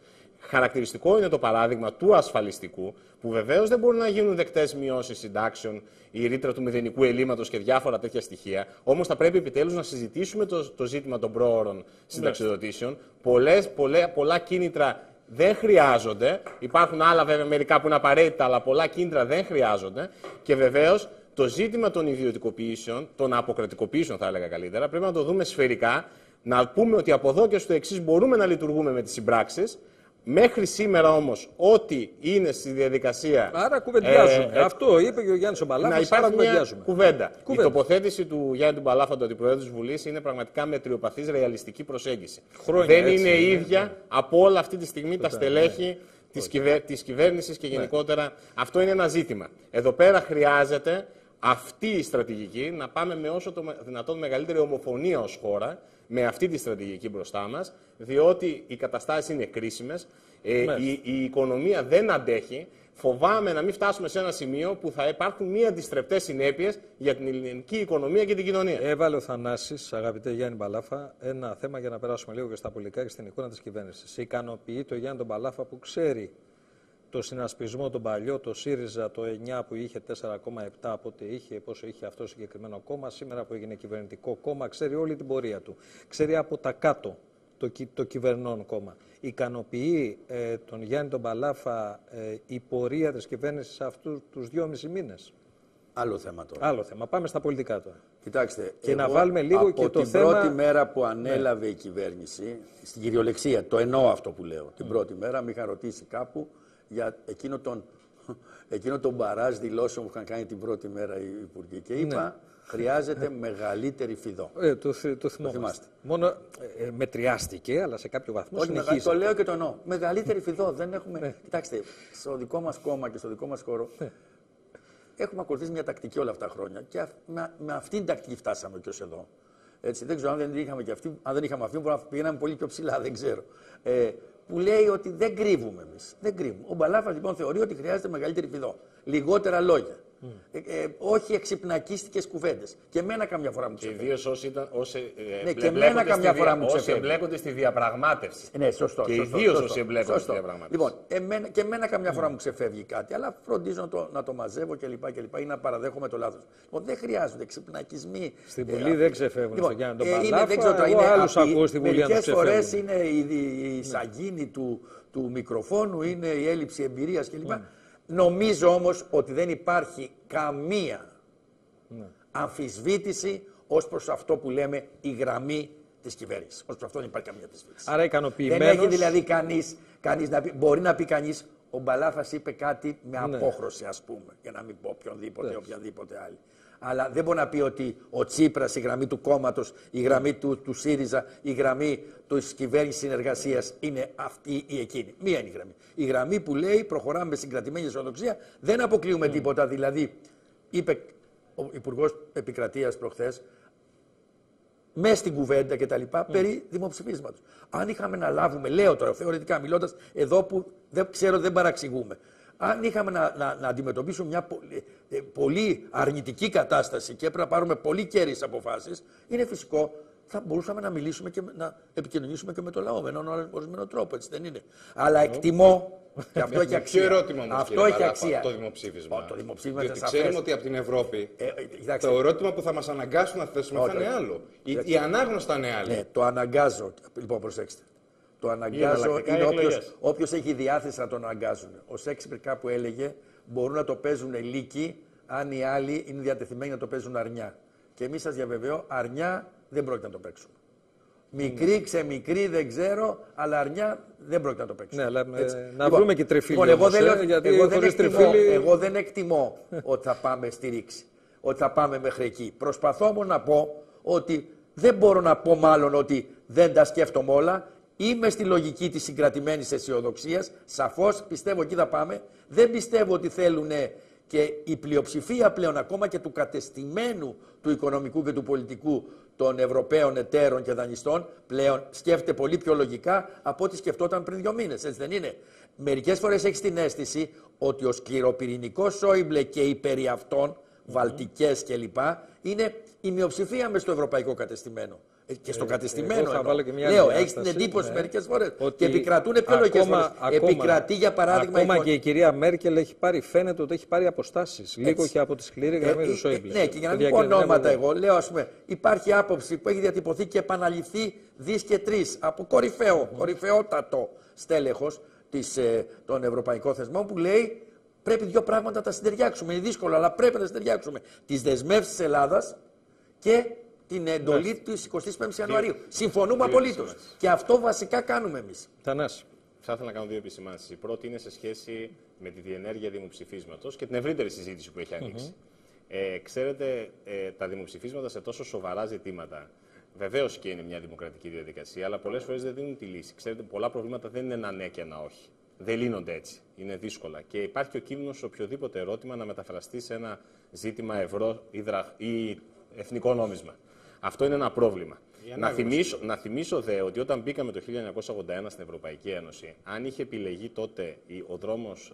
Χαρακτηριστικό είναι το παράδειγμα του ασφαλιστικού, που βεβαίως δεν μπορούν να γίνουν δεκτές μειώσεις συντάξεων, η ρήτρα του μηδενικού ελλείμματος και διάφορα τέτοια στοιχεία. Όμως θα πρέπει επιτέλους να συζητήσουμε το, το ζήτημα των πρόωρων συνταξιοδοτήσεων. Πολλές, πολλέ, πολλά κίνητρα δεν χρειάζονται. Υπάρχουν άλλα βέβαια μερικά που είναι απαραίτητα, αλλά πολλά κίνητρα δεν χρειάζονται. Και βεβαίως το ζήτημα των ιδιωτικοποιήσεων, των αποκρατικοποιήσεων θα έλεγα καλύτερα, πρέπει να το δούμε σφαιρικά, να πούμε ότι από εδώ και στο εξής μπορούμε να λειτουργούμε με τις συμπράξεις. Μέχρι σήμερα όμως, ό,τι είναι στη διαδικασία. Άρα κουβεντιάζουμε. Ε, Αυτό είπε και ο Γιάννης ο Μπαλάφας. Να υπάρχει μια κουβέντα. κουβέντα. Η τοποθέτηση του Γιάννη του Μπαλάφα, του Αντιπροέδρου της Βουλής, είναι πραγματικά μετριοπαθής ρεαλιστική προσέγγιση. Χρόνια, δεν έτσι, είναι είναι, ίδια ναι. από όλα αυτή τη στιγμή τα στελέχη ναι. της, κυβε... της κυβέρνησης και γενικότερα. Ναι. Αυτό είναι ένα ζήτημα. Εδώ πέρα χρειάζεται αυτή η στρατηγική να πάμε με όσο το δυνατόν μεγαλύτερη ομοφωνία ως χώρα, με αυτή τη στρατηγική μπροστά μας, διότι οι καταστάσεις είναι κρίσιμες, ε, η, η οικονομία δεν αντέχει. Φοβάμαι να μην φτάσουμε σε ένα σημείο που θα υπάρχουν μη αντιστρεπτές συνέπειες για την ελληνική οικονομία και την κοινωνία. Έβαλε ο Θανάσης, αγαπητέ Γιάννη Μπαλάφα, ένα θέμα για να περάσουμε λίγο και στα πολιτικά και στην εικόνα της κυβέρνησης. Ικανοποιεί το Γιάννη τον Μπαλάφα που ξέρει το συνασπισμό τον παλιό, το ΣΥΡΙΖΑ το εννιά που είχε τέσσερα κόμμα επτά από ό,τι είχε, πόσο είχε αυτό το συγκεκριμένο κόμμα, σήμερα που έγινε κυβερνητικό κόμμα, ξέρει όλη την πορεία του. Ξέρει από τα κάτω το, το κυβερνών κόμμα. Ικανοποιεί ε, τον Γιάννη τον Μπαλάφα ε, η πορεία της κυβέρνησης αυτούς τους δυόμισι μήνες. Άλλο θέμα τώρα. Άλλο θέμα. Πάμε στα πολιτικά τώρα. Κοιτάξτε, και εγώ, να βάλουμε λίγο από και το την θέμα. Πρώτη μέρα που ανέλαβε ναι. η κυβέρνηση, στην κυριολεξία, το εννοώ αυτό που λέω. Την πρώτη μέρα με είχαν ρωτήσει κάπου για εκείνο τον, εκείνο τον μπαράζ δηλώσεων που είχαν κάνει την πρώτη μέρα οι υπουργοί. Και είπα, ναι. χρειάζεται μεγαλύτερη φιδό. Ε, το, το, το θυμάστε. Μόνο ε, μετριάστηκε, αλλά σε κάποιο βαθμό συνεχίζει. Το λέω και το εννοώ. Μεγαλύτερη φιδό. Δεν έχουμε... ναι. Κοιτάξτε, στο δικό μας κόμμα και στο δικό μας χώρο ναι. έχουμε ακολουθήσει μια τακτική όλα αυτά τα χρόνια και με, με αυτήν την τακτική φτάσαμε και ως εδώ. Έτσι, δεν ξέρω αν δεν είχαμε και αυτή, αν δεν είχαμε αυτή, μπορεί να πηγαίναμε πολύ πιο ψηλά, δεν ξέρω. Ε, που λέει ότι δεν κρύβουμε εμείς. Δεν κρύβουμε. Ο Μπαλάφας λοιπόν θεωρεί ότι χρειάζεται μεγαλύτερη φιδό. Λιγότερα λόγια. Mm. Ε, ε, όχι εξυπνακίστικες κουβέντες. Και εμένα καμιά φορά μου ξεφεύγει. Ιδίως όσοι, ήταν, όσοι, ε, ναι, και εμένα καμιά φορά δια... μου ξεφεύγει. Όσοι εμπλέκονται στη διαπραγμάτευση. Ναι, σωστό. Και ιδίως όσοι εμπλέκονται στη διαπραγμάτευση. Λοιπόν, εμένα, και εμένα καμιά φορά mm. μου ξεφεύγει κάτι, αλλά φροντίζω να το, να το μαζεύω κλπ. κλπ ή να παραδέχομαι το λάθος. Λοιπόν, δεν χρειάζονται εξυπνακισμοί. Στην Βουλή ε, δεν ξεφεύγουν. Λοιπόν, για να τον ε, Μπαλάφα, είναι, δεν ξέρω, εγώ είναι άλλους ακούω στη Βουλή. Μερικές φορές είναι η, η σαγίνη του, του μικροφόνου, είναι η έλλειψη εμπειρίας κλπ. Mm. Νομίζω όμως ότι δεν υπάρχει καμία ναι. αμφισβήτηση ως προς αυτό που λέμε η γραμμή της κυβέρνησης. Ως προς αυτό δεν υπάρχει καμία αμφισβήτηση. Άρα ικανοποιημένος... Δεν έχει δηλαδή κανείς, κανείς να πει, μπορεί να πει κανείς, ο Μπαλάφας είπε κάτι με ναι. απόχρωση ας πούμε, για να μην πω οποιονδήποτε ή οποιαδήποτε άλλη. Αλλά δεν μπορεί να πει ότι ο Τσίπρας, η γραμμή του κόμματος, η γραμμή του, του ΣΥΡΙΖΑ, η γραμμή της κυβέρνησης συνεργασίας είναι αυτή ή εκείνη. Μία είναι η γραμμή. Η γραμμή που λέει προχωράμε με συγκρατημένη αισιοδοξία, δεν αποκλείουμε mm. τίποτα. Δηλαδή, είπε ο Υπουργός Επικρατείας προχθές, μέσα στην κουβέντα κτλ. Mm. περί δημοψηφίσματος. Αν είχαμε να λάβουμε, λέω τώρα θεωρητικά μιλώντας, εδώ που δεν ξέρω, δεν παραξηγούμε. Αν είχαμε να, να, να αντιμετωπίσουμε μια πολύ, ε, πολύ αρνητική κατάσταση και έπρεπε να πάρουμε πολύ κέρυες αποφάσεις, είναι φυσικό, θα μπορούσαμε να μιλήσουμε και να επικοινωνήσουμε και με το λαό με έναν ορισμένο τρόπο, έτσι δεν είναι. Αλλά εκτιμώ, και αυτό έχει αξία. Ποιο ερώτημα όμως, αυτό κύριε έχει Μπαλάφα, αξία. Το δημοψήφισμα. Ο, το δημοψήφισμα διότι ξέρουμε ότι από την Ευρώπη ε, ε, το ερώτημα που που θα μας αναγκάσουν να θέσουμε θα είναι άλλο. Η, η ανάγνωση θα είναι άλλη. Ναι, το αναγκάζω. Λοιπόν, προσέξτε. Το αναγκάζω είναι όποιος, όποιος έχει διάθεση να τον αναγκάζουν. Ο Σέξπιρ κάπου έλεγε μπορούν να το παίζουν λύκοι αν οι άλλοι είναι διατεθειμένοι να το παίζουν αρνιά. Και εμείς σας διαβεβαιώ, αρνιά δεν πρόκειται να το παίξουμε. Μικρή, ξεμικρή, δεν ξέρω, αλλά αρνιά δεν πρόκειται να το παίξουμε. Ναι, αλλά έτσι. να λοιπόν, βρούμε και τριφύλι. Λοιπόν, εγώ, όμως, δεν, ε, γιατί εγώ, δεν εκτιμώ, τριφύλι... εγώ δεν εκτιμώ ότι θα πάμε στη ρήξη, ότι θα πάμε μέχρι εκεί. Προσπαθώ όμως να πω ότι δεν μπορώ να πω μάλλον ότι δεν τα σκέφτομαι όλα. Είμαι στη λογική της συγκρατημένης αισιοδοξίας. Σαφώς πιστεύω εκεί θα πάμε. Δεν πιστεύω ότι θέλουν και η πλειοψηφία πλέον ακόμα και του κατεστημένου του οικονομικού και του πολιτικού των Ευρωπαίων εταίρων και δανειστών πλέον σκέφτεται πολύ πιο λογικά από ό,τι σκεφτόταν πριν δύο μήνες. Έτσι δεν είναι. Μερικές φορές έχεις την αίσθηση ότι ο σκληροπυρηνικός Σόιμπλε και οι περί αυτών, mm-hmm. Βαλτικές κλπ. Είναι η μειοψηφία μες στο ευρωπαϊκό κατεστημένο. Και στο κατεστημένο. Θα βάλω και μια Λέω, έχει την εντύπωση ναι, μερικές φορές. Και επικρατούν πιο λογικές φορές. Επικρατεί για παράδειγμα. Ακόμα και η κυρία Μέρκελ έχει πάρει, φαίνεται ότι έχει πάρει αποστάσεις. Λίγο και από τη σκληρή γραμμή ε, του Σόιμπλε. Ναι, και για να μην πω ονόματα, εγώ λέω, ας πούμε, υπάρχει άποψη που έχει διατυπωθεί και επαναληφθεί δις και τρεις από κορυφαίο, mm-hmm. κορυφαιότατο στέλεχος ε, των ευρωπαϊκών θεσμών που λέει πρέπει δύο πράγματα να τα συντεριάξουμε. Είναι δύσκολο, αλλά πρέπει να τα συντεριάξουμε. Τις δεσμεύσεις της Ελλάδας και την εντολή ναι. της εικοστής πέμπτης Ιανουαρίου. Συμφωνούμε απολύτως. Και αυτό βασικά κάνουμε εμείς. Θανάση. Θα ήθελα να κάνω δύο επισημάνσεις. Η πρώτη είναι σε σχέση με τη διενέργεια δημοψηφίσματος και την ευρύτερη συζήτηση που έχει ανοίξει. Mm-hmm. ε, ξέρετε, ε, τα δημοψηφίσματα σε τόσο σοβαρά ζητήματα, βεβαίως και είναι μια δημοκρατική διαδικασία, αλλά πολλές φορές δεν δίνουν τη λύση. Ξέρετε, πολλά προβλήματα δεν είναι ένα ναι και ένα όχι. Δεν λύνονται έτσι. Είναι δύσκολα. Και υπάρχει ο κίνδυνος οποιοδήποτε ερώτημα να μεταφραστεί σε ένα ζήτημα ευρώ ή, δραχ, ή εθνικό νόμισμα. Αυτό είναι ένα πρόβλημα. Να θυμίσω, να θυμίσω δε ότι όταν μπήκαμε το χίλια εννιακόσια ογδόντα ένα στην Ευρωπαϊκή Ένωση, αν είχε επιλεγεί τότε ο δρόμος,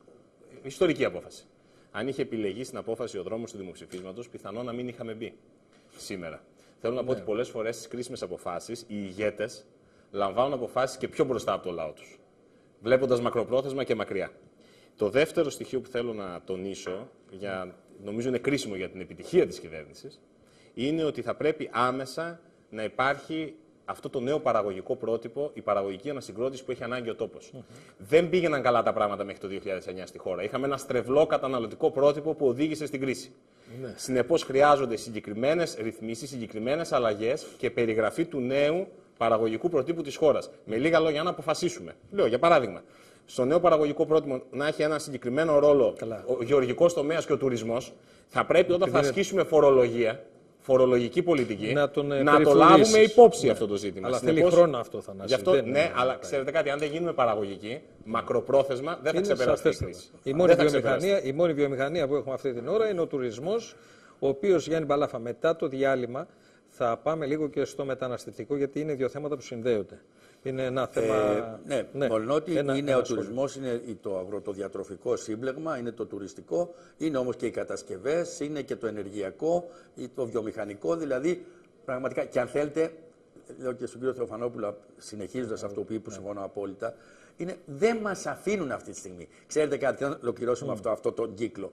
ε, ιστορική απόφαση, αν είχε επιλεγεί στην απόφαση ο δρόμος του δημοψηφίσματος, πιθανόν να μην είχαμε μπει σήμερα. Θέλω να πω ότι πολλές φορές στις κρίσιμες αποφάσεις οι ηγέτες λαμβάνουν αποφάσεις και πιο μπροστά από το λαό τους, βλέποντας μακροπρόθεσμα και μακριά. Το δεύτερο στοιχείο που θέλω να τονίσω, για, νομίζω είναι κρίσιμο για την επιτυχία της κυβέρνησης, είναι ότι θα πρέπει άμεσα να υπάρχει αυτό το νέο παραγωγικό πρότυπο, η παραγωγική ανασυγκρότηση που έχει ανάγκη ο τόπος. Mm-hmm. Δεν πήγαιναν καλά τα πράγματα μέχρι το δύο χιλιάδες εννιά στη χώρα. Είχαμε ένα στρεβλό καταναλωτικό πρότυπο που οδήγησε στην κρίση. Mm-hmm. Συνεπώς χρειάζονται συγκεκριμένες ρυθμίσεις, συγκεκριμένες αλλαγές και περιγραφή του νέου παραγωγικού προτύπου της χώρας. Με λίγα λόγια, να αποφασίσουμε. Λέω, για παράδειγμα, στο νέο παραγωγικό πρότυπο να έχει ένα συγκεκριμένο ρόλο καλά. Ο γεωργικός τομέας και ο τουρισμός, θα πρέπει όταν θα ασκήσουμε φορολογία, φορολογική πολιτική, να, τον, να το λάβουμε υπόψη ναι. αυτό το ζήτημα. Αλλά θέλει χρόνο αυτό, θα να συμβαίνει. Ναι, αλλά πάει. Ξέρετε κάτι, αν δεν γίνουμε παραγωγικοί, μακροπρόθεσμα, δεν θα ξεπεραστεί η κρίση. Η μόνη, βιομηχανία, η μόνη βιομηχανία που έχουμε αυτή την ώρα είναι ο τουρισμός, ο οποίος, Γιάννη Μπαλάφα, μετά το διάλειμμα θα πάμε λίγο και στο μεταναστευτικό, γιατί είναι δύο θέματα που συνδέονται. Είναι ένα θέμα. Ε, ναι, ναι. Μολονότι είναι ένα ο τουρισμός, είναι το αγροτοδιατροφικό σύμπλεγμα, είναι το τουριστικό, είναι όμως και οι κατασκευές, είναι και το ενεργειακό, το βιομηχανικό. Δηλαδή, πραγματικά, και αν θέλετε, λέω και στον κύριο Θεοφανόπουλο, συνεχίζοντας αυτό που είπε, που συμφωνώ απόλυτα, είναι, δεν μας αφήνουν αυτή τη στιγμή. Ξέρετε κάτι, να ολοκληρώσουμε mm. αυτό, αυτό τον κύκλο.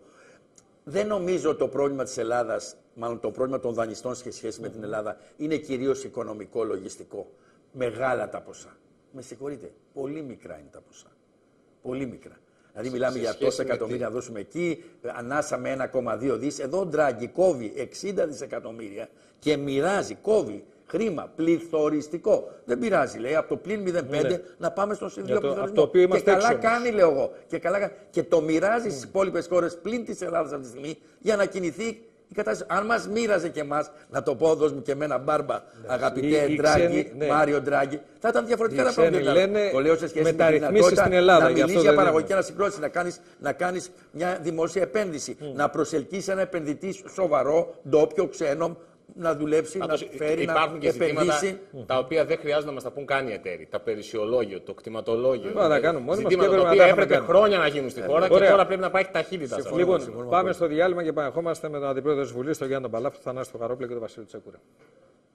Δεν νομίζω ότι το πρόβλημα της Ελλάδας, μάλλον το πρόβλημα των δανειστών σε σχέση με την Ελλάδα, είναι κυρίως οικονομικό, λογιστικό. Μεγάλα τα ποσά. Με συγχωρείτε, πολύ μικρά είναι τα ποσά. Πολύ μικρά. Δηλαδή, σε, μιλάμε σε για τόσα εκατομμύρια να δώσουμε εκεί, ανάσαμε ένα κόμμα δύο δις. Εδώ ο Ντράγκη κόβει εξήντα δισεκατομμύρια και μοιράζει, κόβει χρήμα πληθωριστικό. Δεν πειράζει, λέει, από το πλην μηδέν κόμμα πέντε ναι. να πάμε στον συνδυο πληθωρισμό. Και καλά έξω, κάνει, λέω εγώ. Και, καλά, και το μοιράζει mm. στις υπόλοιπες χώρες πλην της Ελλάδας αυτή τη στιγμή για να κινηθεί. Αν μας μοίραζε και εμάς, να το πω, δώσ' μου και εμένα μπάρμπα, ναι. αγαπητέ Ντράγκη, ναι. Μάριο Ντράγκη, θα ήταν διαφορετικά τα πράγματα. Το λέω σε σχέση με τη δυνατότητα να μιλήσει για παραγωγική ανασυγκρότηση, να κάνεις, να κάνεις μια δημόσια επένδυση, mm. να προσελκύσεις ένα επενδυτή σοβαρό, ντόπιο, ξένο, να δουλέψει, να φέρει, υπάρχουν να και επενδύσει. Τα οποία δεν χρειάζεται να μας τα πούν καν οι εταίροι. Τα περιουσιολόγιο, το κτηματολόγιο. Δεν τα κάνουμε μόνοι μας. Ζητήματα τα οποία έπρεπε χρόνια να γίνουν στη χώρα και τώρα πρέπει να υπάρχει ταχύτητα. Λοιπόν, πάμε στο διάλειμμα και επανερχόμαστε με τον Αντιπρόεδρο της Βουλής, τον Γιάννη Μπαλάφα, τον Θανάση Χαρόπουλο και τον Βασίλη Τσεκούρα.